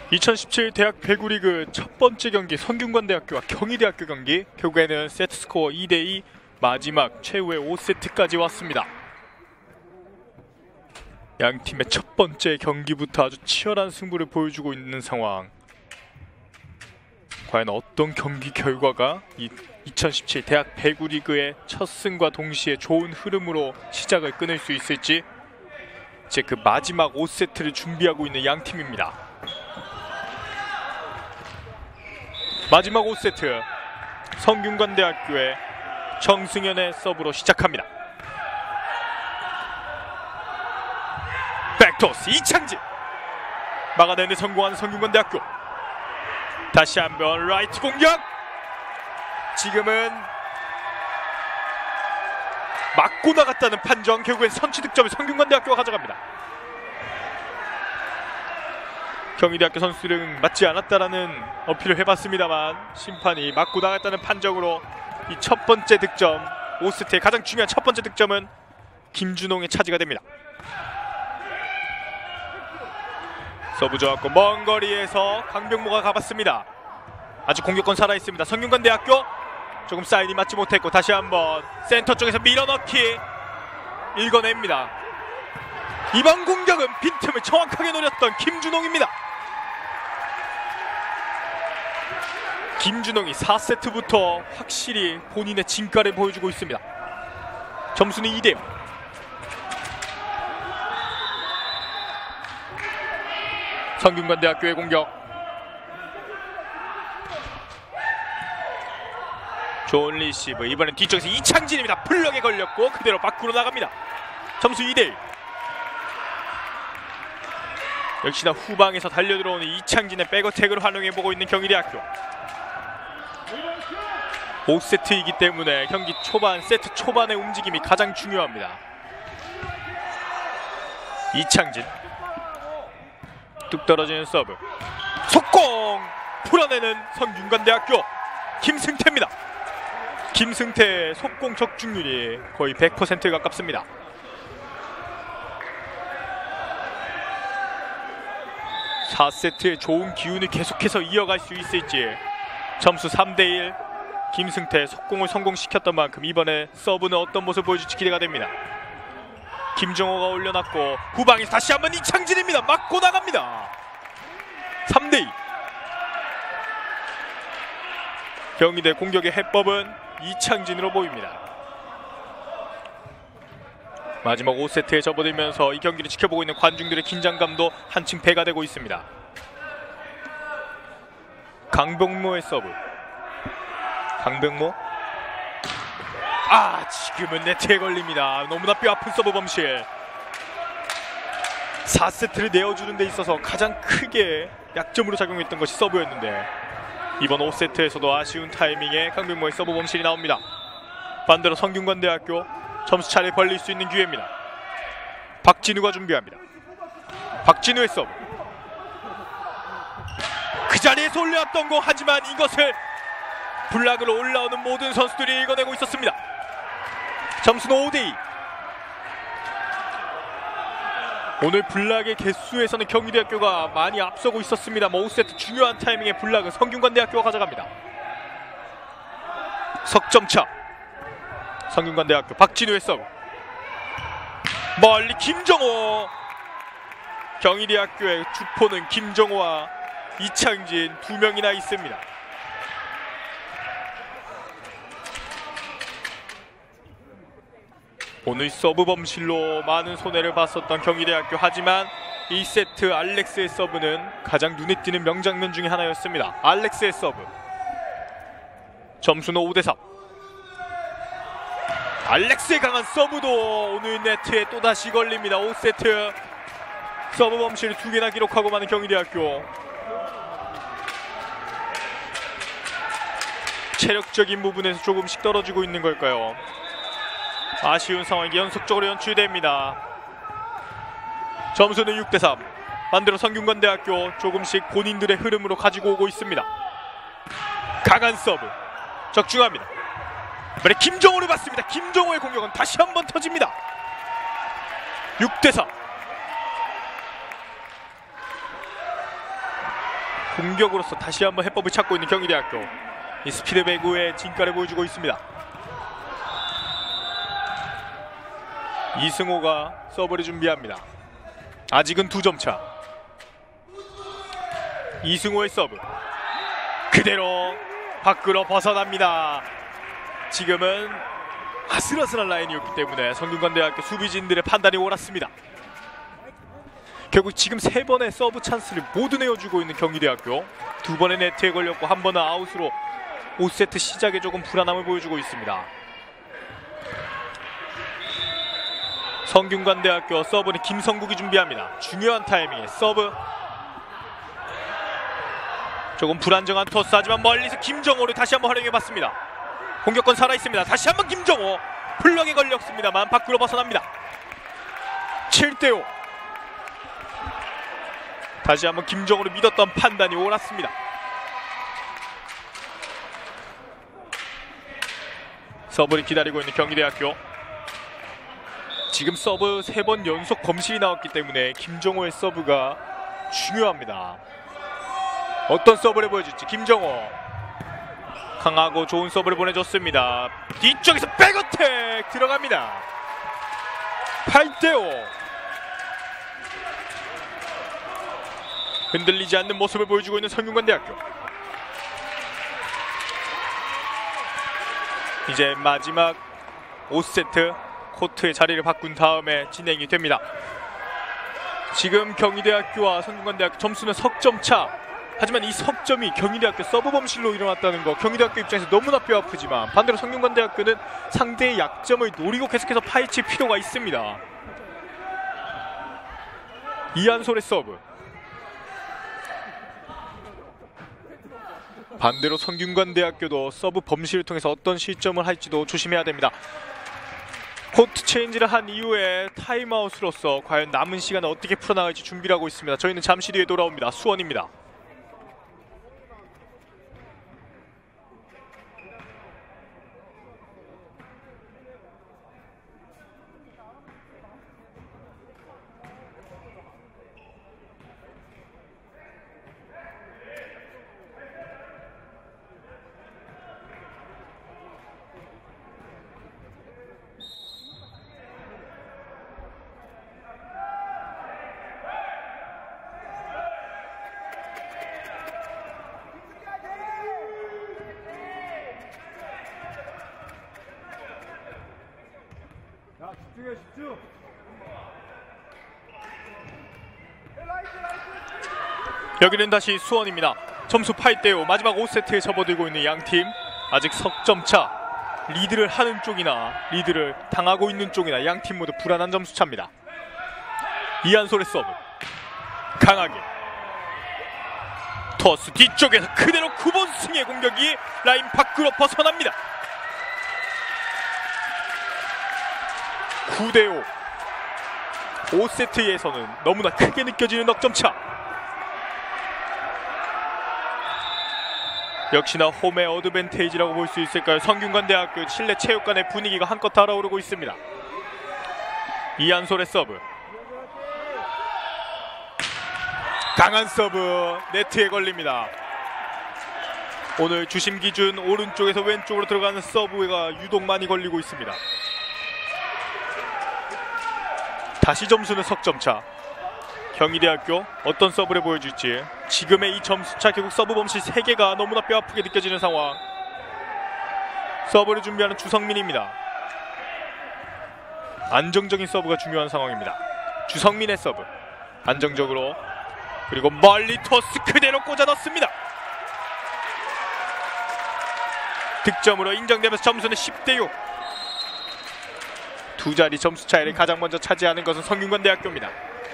2017 대학 배구리그 첫 번째 경기 성균관대학교와 경희대학교 경기, 결국에는 세트스코어 2대2 마지막 최후의 5세트까지 왔습니다. 양 팀의 첫 번째 경기부터 아주 치열한 승부를 보여주고 있는 상황. 과연 어떤 경기 결과가 이 2017 대학 배구리그의 첫 승과 동시에 좋은 흐름으로 시작을 끊을 수 있을지, 이제 그 마지막 5세트를 준비하고 있는 양 팀입니다. 마지막 5세트 성균관대학교의 정승현의 서브로 시작합니다. 백토스 이창진 막아내는 성공하는 성균관대학교. 다시 한번 라이트 공격. 지금은 맞고 나갔다는 판정. 결국엔 선취 득점을 성균관대학교가 가져갑니다. 경희대학교 선수들은 맞지 않았다라는 어필을 해봤습니다만 심판이 맞고 나갔다는 판정으로 이 첫 번째 득점, 5세트의 가장 중요한 첫 번째 득점은 김준홍의 차지가 됩니다. 서브 좋았고 먼 거리에서 강병모가 가봤습니다. 아직 공격권 살아있습니다. 성균관대학교 조금 사인이 맞지 못했고 다시 한번 센터 쪽에서 밀어넣기 읽어냅니다. 이번 공격은 빈틈을 정확하게 노렸던 김준홍입니다. 김준홍이 4세트부터 확실히 본인의 진가를 보여주고 있습니다. 점수는 2대0. 성균관대학교의 공격. 좋은 리시브. 이번엔 뒤쪽에서 이창진입니다. 블럭에 걸렸고 그대로 밖으로 나갑니다. 점수 2대1. 역시나 후방에서 달려들어오는 이창진의 백어택을 활용해보고 있는 경희대학교. 5세트이기 때문에 경기 초반, 세트 초반의 움직임이 가장 중요합니다. 이창진 뚝 떨어지는 서브, 속공 풀어내는 성균관대학교 김승태입니다. 김승태의 속공 적중률이 거의 100%에 가깝습니다. (4세트의) 좋은 기운을 계속해서 이어갈 수 있을지. 점수 3대1. 김승태 속공을 성공시켰던 만큼 이번에 서브는 어떤 모습을 보여줄지 기대가 됩니다. 김정호가 올려놨고 후방에서 다시 한번 이창진입니다. 맞고 나갑니다. 3대2. 경희대 공격의 해법은 이창진으로 보입니다. 마지막 5세트에 접어들면서 이 경기를 지켜보고 있는 관중들의 긴장감도 한층 배가 되고 있습니다. 강병모의 서브. 강병모. 지금은 네트에 걸립니다. 너무나 뼈아픈 서브 범실. 4세트를 내어주는 데 있어서 가장 크게 약점으로 작용했던 것이 서브였는데 이번 5세트에서도 아쉬운 타이밍에 강병모의 서브 범실이 나옵니다. 반대로 성균관대학교 점수 차를 벌릴 수 있는 기회입니다. 박진우가 준비합니다. 박진우의 서브. 그 자리에서 올려왔던 거, 하지만 이것을 블락으로 올라오는 모든 선수들이 읽어내고 있었습니다. 점수는 5대2. 오늘 블락의 개수에서는 경희대학교가 많이 앞서고 있었습니다. 5세트 중요한 타이밍에 블락을 성균관대학교가 가져갑니다. 석점차. 성균관대학교 박진우의 서브. 멀리 김정호. 경희대학교의 주포는 김정호와 이창진 두 명이나 있습니다. 오늘 서브 범실로 많은 손해를 봤었던 경희대학교. 하지만 2세트 알렉스의 서브는 가장 눈에 띄는 명장면 중에 하나였습니다. 알렉스의 서브. 점수는 5대3. 알렉스의 강한 서브도 오늘 네트에 또다시 걸립니다. 5세트 서브 범실을 2개나 기록하고 마는 경희대학교. 체력적인 부분에서 조금씩 떨어지고 있는 걸까요? 아쉬운 상황이 연속적으로 연출됩니다. 점수는 6대3. 반대로 성균관대학교 조금씩 본인들의 흐름으로 가지고 오고 있습니다. 강한 서브 적중합니다. 이번에 김정호를 봤습니다. 김정호의 공격은 다시 한번 터집니다. 6대4. 공격으로서 다시 한번 해법을 찾고 있는 경희대학교. 이 스피드 배구의 진가를 보여주고 있습니다. 이승호가 서브를 준비합니다. 아직은 2점 차. 이승호의 서브 그대로 밖으로 벗어납니다. 지금은 아슬아슬한 라인이었기 때문에 성균관대학교 수비진들의 판단이 옳았습니다. 결국 지금 3번의 서브 찬스를 모두 내어주고 있는 경희대학교. 2번의 네트에 걸렸고 1번은 아웃으로 5세트 시작에 조금 불안함을 보여주고 있습니다. 성균관대학교 서브는 김성국이 준비합니다. 중요한 타이밍에 서브. 조금 불안정한 토스 하지만 멀리서 김정호를 다시 한번 활용해봤습니다. 공격권 살아있습니다. 다시 한번 김정호. 블럭에 걸렸습니다만 밖으로 벗어납니다. 7대5. 다시 한번 김정호를 믿었던 판단이 옳았습니다. 서브를 기다리고 있는 경희대학교. 지금 서브 3번 연속 범실이 나왔기 때문에 김정호의 서브가 중요합니다. 어떤 서브를 보여줄지. 김정호 강하고 좋은 서브를 보내줬습니다. 뒤쪽에서 백어택 들어갑니다. 8대5. 흔들리지 않는 모습을 보여주고 있는 성균관대학교. 이제 마지막 5세트 코트의 자리를 바꾼 다음에 진행이 됩니다. 지금 경희대학교와 성균관대학교 점수는 석점차. 하지만 이 석점이 경희대학교 서브 범실로 일어났다는 거 경희대학교 입장에서 너무나 뼈아프지만 반대로 성균관대학교는 상대의 약점을 노리고 계속해서 파헤칠 필요가 있습니다. 이한솔의 서브. 반대로 성균관대학교도 서브 범실을 통해서 어떤 실점을 할지도 조심해야 됩니다. 코트 체인지를 한 이후에 타임아웃으로서 과연 남은 시간을 어떻게 풀어나갈지 준비를 하고 있습니다. 저희는 잠시 뒤에 돌아옵니다. 수원입니다. 집중. 여기는 다시 수원입니다. 점수 8대5. 마지막 5세트에 접어들고 있는 양팀. 아직 석점차. 리드를 하는 쪽이나 리드를 당하고 있는 쪽이나 양팀 모두 불안한 점수차입니다. 이한솔의 서브 강하게 토스 뒤쪽에서 그대로 9번 승의 공격이 라인 밖으로 벗어납니다. 9대5. 5세트에서는 너무나 크게 느껴지는 넉점차. 역시나 홈의 어드밴테이지라고 볼 수 있을까요? 성균관대학교 실내 체육관의 분위기가 한껏 달아오르고 있습니다. 이한솔의 서브 강한 서브 네트에 걸립니다. 오늘 주심 기준 오른쪽에서 왼쪽으로 들어가는 서브가 유독 많이 걸리고 있습니다. 다시 점수는 석점차. 경희대학교 어떤 서브를 보여줄지. 지금의 이 점수차 결국 서브 범실 3개가 너무나 뼈아프게 느껴지는 상황. 서브를 준비하는 주성민입니다. 안정적인 서브가 중요한 상황입니다. 주성민의 서브 안정적으로 그리고 멀리 토스 그대로 꽂아 넣습니다. 득점으로 인정되면서 점수는 10대6. 두 자리 점수 차이를 가장 먼저 차지하는 것은 성균관대학교입니다.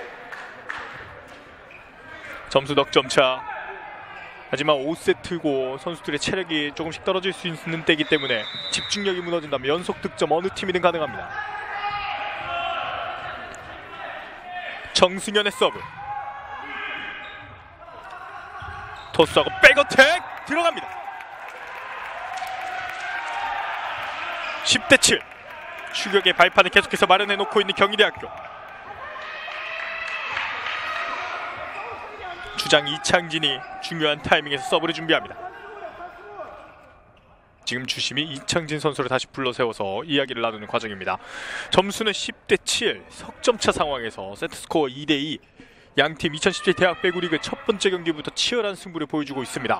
점수 넉점차. 하지만 5세트고 선수들의 체력이 조금씩 떨어질 수 있는 때이기 때문에 집중력이 무너진다면 연속 득점 어느 팀이든 가능합니다. 정승현의 서브 토스하고 백어택 들어갑니다. 10대7. 추격의 발판을 계속해서 마련해놓고 있는 경희대학교. 수장 이창진이 중요한 타이밍에서 서브를 준비합니다. 지금 주심이 이창진 선수를 다시 불러 세워서 이야기를 나누는 과정입니다. 점수는 10대7, 석점차 상황에서 세트스코어 2대2. 양팀 2017 대학 배구 리그 첫 번째 경기부터 치열한 승부를 보여주고 있습니다.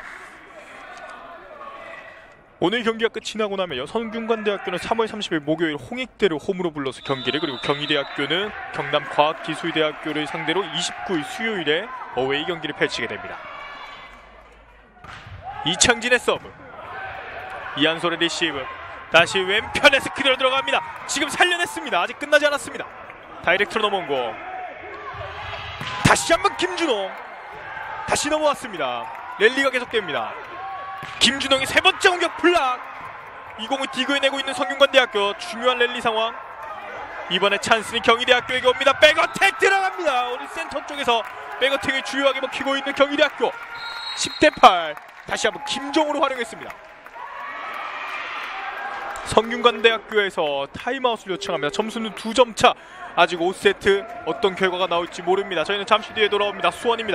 오늘 경기가 끝이 나고 나면요, 성균관대학교는 3월 30일 목요일 홍익대를 홈으로 불러서 경기를, 그리고 경희대학교는 경남과학기술대학교를 상대로 29일 수요일에 어웨이 경기를 펼치게 됩니다. 이창진의 서브, 이한솔의 리시브, 다시 왼편에서 그대로 들어갑니다. 지금 살려냈습니다. 아직 끝나지 않았습니다. 다이렉트로 넘어온 거, 다시 한번 김준홍, 다시 넘어왔습니다. 랠리가 계속됩니다. 김준홍이 세 번째 공격 블락. 이 공을 디그해내고 있는 성균관대학교. 중요한 랠리 상황. 이번에 찬스는 경희대학교에게 옵니다. 백어택 들어갑니다. 오늘 센터 쪽에서 백어택을 주요하게 먹히고 있는 경희대학교. 10대8. 다시 한번 김종우로 활용했습니다. 성균관대학교에서 타임아웃을 요청합니다. 점수는 2점 차. 아직 5세트 어떤 결과가 나올지 모릅니다. 저희는 잠시 뒤에 돌아옵니다. 수원입니다.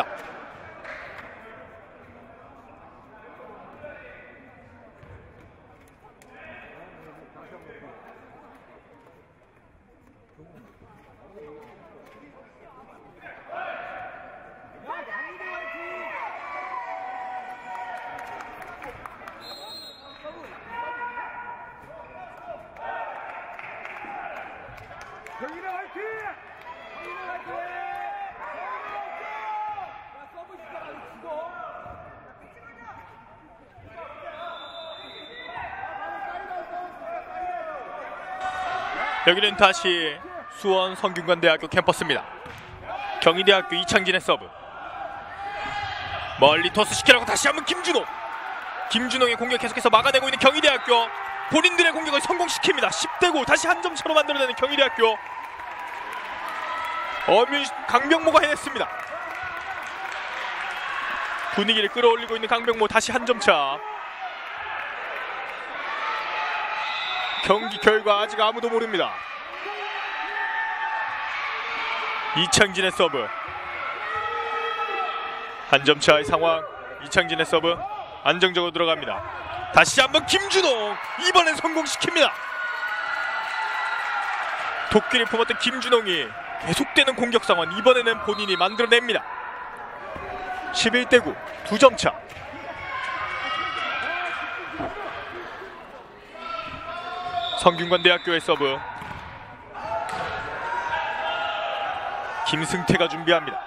경희대 화이팅! 경희대 화이팅! 야, 서브 있잖아, 이거 죽어. 여기는 다시 수원 성균관대학교 캠퍼스입니다. 경희대학교 이창진의 서브, 멀리 토스 시키라고 다시 한번 김준홍. 김준홍의 공격 계속해서 막아내고 있는 경희대학교. 본인들의 공격을 성공시킵니다. 10대9. 다시 한 점 차로 만들어내는 경희대학교. 강병모가 해냈습니다. 분위기를 끌어올리고 있는 강병모. 다시 한 점 차. 경기 결과 아직 아무도 모릅니다. 이창진의 서브, 한 점 차의 상황. 이창진의 서브 안정적으로 들어갑니다. 다시 한번 김준홍. 이번엔 성공시킵니다. 도끼를 품었던 김준홍이 계속되는 공격 상황. 이번에는 본인이 만들어냅니다. 11대9. 2점 차. 성균관대학교의 서브, 김승태가 준비합니다.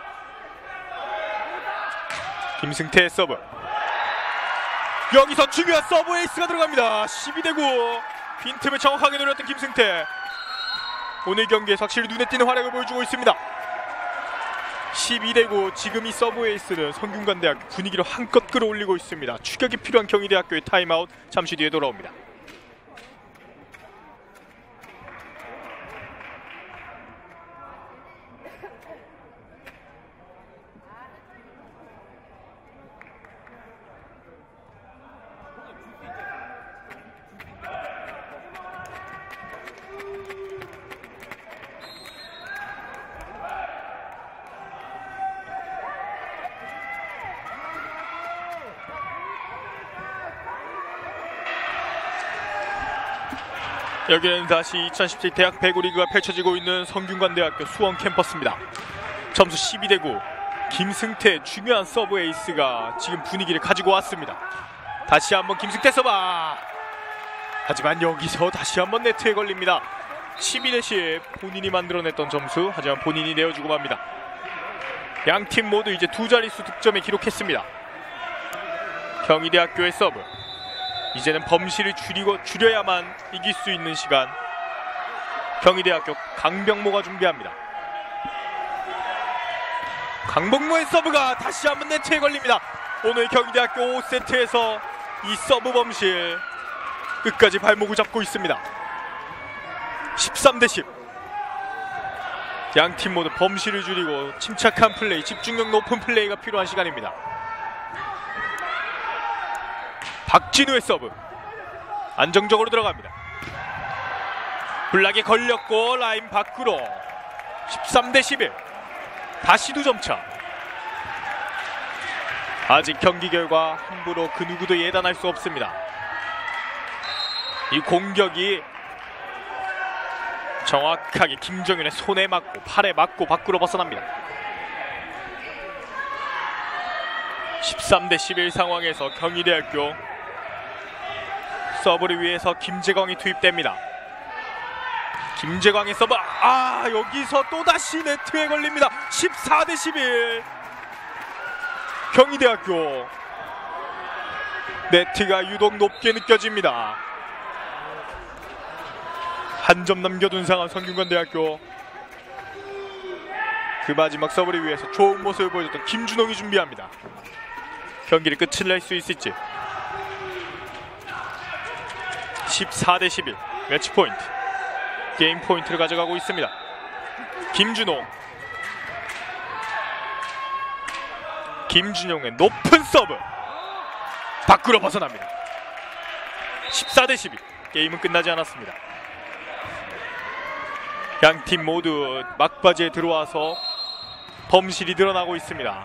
김승태의 서브, 여기서 중요한 서브 에이스가 들어갑니다. 12대9. 빈틈을 정확하게 노렸던 김승태. 오늘 경기에서 확실히 눈에 띄는 활약을 보여주고 있습니다. 12대9. 지금 이 서브 에이스는 성균관대학교 분위기를 한껏 끌어올리고 있습니다. 추격이 필요한 경희대학교의 타임아웃. 잠시 뒤에 돌아옵니다. 여기는 다시 2017 대학 배구 리그가 펼쳐지고 있는 성균관대학교 수원 캠퍼스입니다. 점수 12대9. 김승태 중요한 서브 에이스가 지금 분위기를 가지고 왔습니다. 다시 한번 김승태 서브. 하지만 여기서 다시 한번 네트에 걸립니다. 12대10. 본인이 만들어냈던 점수, 하지만 본인이 내어주고 맙니다. 양팀 모두 이제 두 자릿수 득점에 기록했습니다. 경희대학교의 서브, 이제는 범실을 줄여야만 이길 수 있는 시간. 경희대학교 강병모가 준비합니다. 강병모의 서브가 다시 한번 네트에 걸립니다. 오늘 경희대학교 5세트에서 이 서브 범실 끝까지 발목을 잡고 있습니다. 13대10. 양팀 모두 범실을 줄이고 침착한 플레이, 집중력 높은 플레이가 필요한 시간입니다. 박진우의 서브 안정적으로 들어갑니다. 블락에 걸렸고 라인 밖으로. 13대11. 다시 2점 차. 아직 경기 결과 함부로 그 누구도 예단할 수 없습니다. 이 공격이 정확하게 김정윤의 손에 맞고 팔에 맞고 밖으로 벗어납니다. 13대11 상황에서 경희대학교 서브를 위해서 김재광이 투입됩니다. 김재광의 서브, 여기서 또다시 네트에 걸립니다. 14대11 경희대학교 네트가 유독 높게 느껴집니다. 한 점 남겨둔 상황. 성균관대학교 그 마지막 서브를 위해서 좋은 모습을 보여줬던 김준홍이 준비합니다. 경기를 끝을 낼 수 있을지. 14대11 매치 포인트, 게임 포인트를 가져가고 있습니다. 김준홍, 김준용의 높은 서브 밖으로 벗어납니다. 14대12 게임은 끝나지 않았습니다. 양팀 모두 막바지에 들어와서 범실이 늘어나고 있습니다.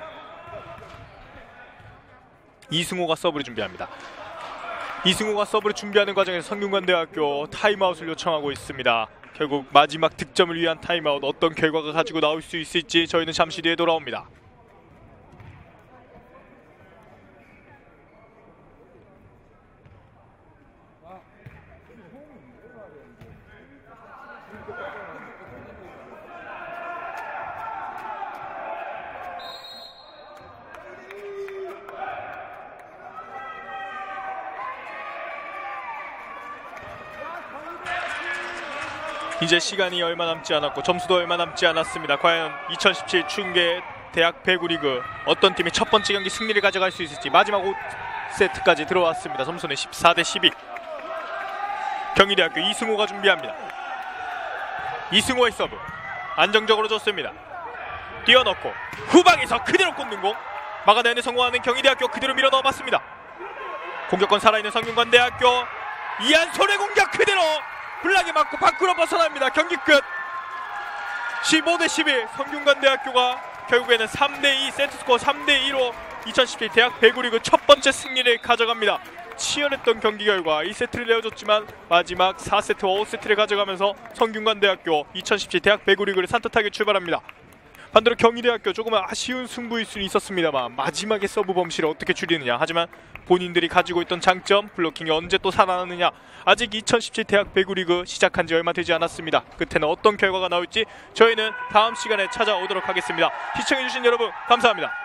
이승호가 서브를 준비합니다. 이승호가 서브를 준비하는 과정에서 성균관대학교 타임아웃을 요청하고 있습니다. 결국 마지막 득점을 위한 타임아웃, 어떤 결과가 가지고 나올 수 있을지 저희는 잠시 뒤에 돌아옵니다. 이제 시간이 얼마 남지 않았고 점수도 얼마 남지 않았습니다. 과연 2017 충계 대학 배구 리그 어떤 팀이 첫 번째 경기 승리를 가져갈 수 있을지. 마지막 5세트까지 들어왔습니다. 점수는 14대12 경희대학교 이승호가 준비합니다. 이승호의 서브 안정적으로 줬습니다. 뛰어넣고 후방에서 그대로 꽂는 공, 막아내는 성공하는 경희대학교. 그대로 밀어 넣어봤습니다. 공격권 살아있는 성균관대학교, 이한솔의 공격 그대로 블락에 맞고 밖으로 벗어납니다. 경기 끝. 15대11 성균관대학교가 결국에는 3대2 세트스코어 3대2로 2017 대학 배구리그 첫 번째 승리를 가져갑니다. 치열했던 경기 결과 1세트를 내어줬지만 마지막 4세트와 5세트를 가져가면서 성균관대학교 2017 대학 배구리그를 산뜻하게 출발합니다. 반대로 경희대학교 조금 아쉬운 승부일 수는 있었습니다만 마지막에 서브 범실을 어떻게 줄이느냐. 하지만 본인들이 가지고 있던 장점, 블로킹이 언제 또 살아나느냐. 아직 2017 대학 배구리그 시작한 지 얼마 되지 않았습니다. 끝에는 어떤 결과가 나올지 저희는 다음 시간에 찾아오도록 하겠습니다. 시청해주신 여러분 감사합니다.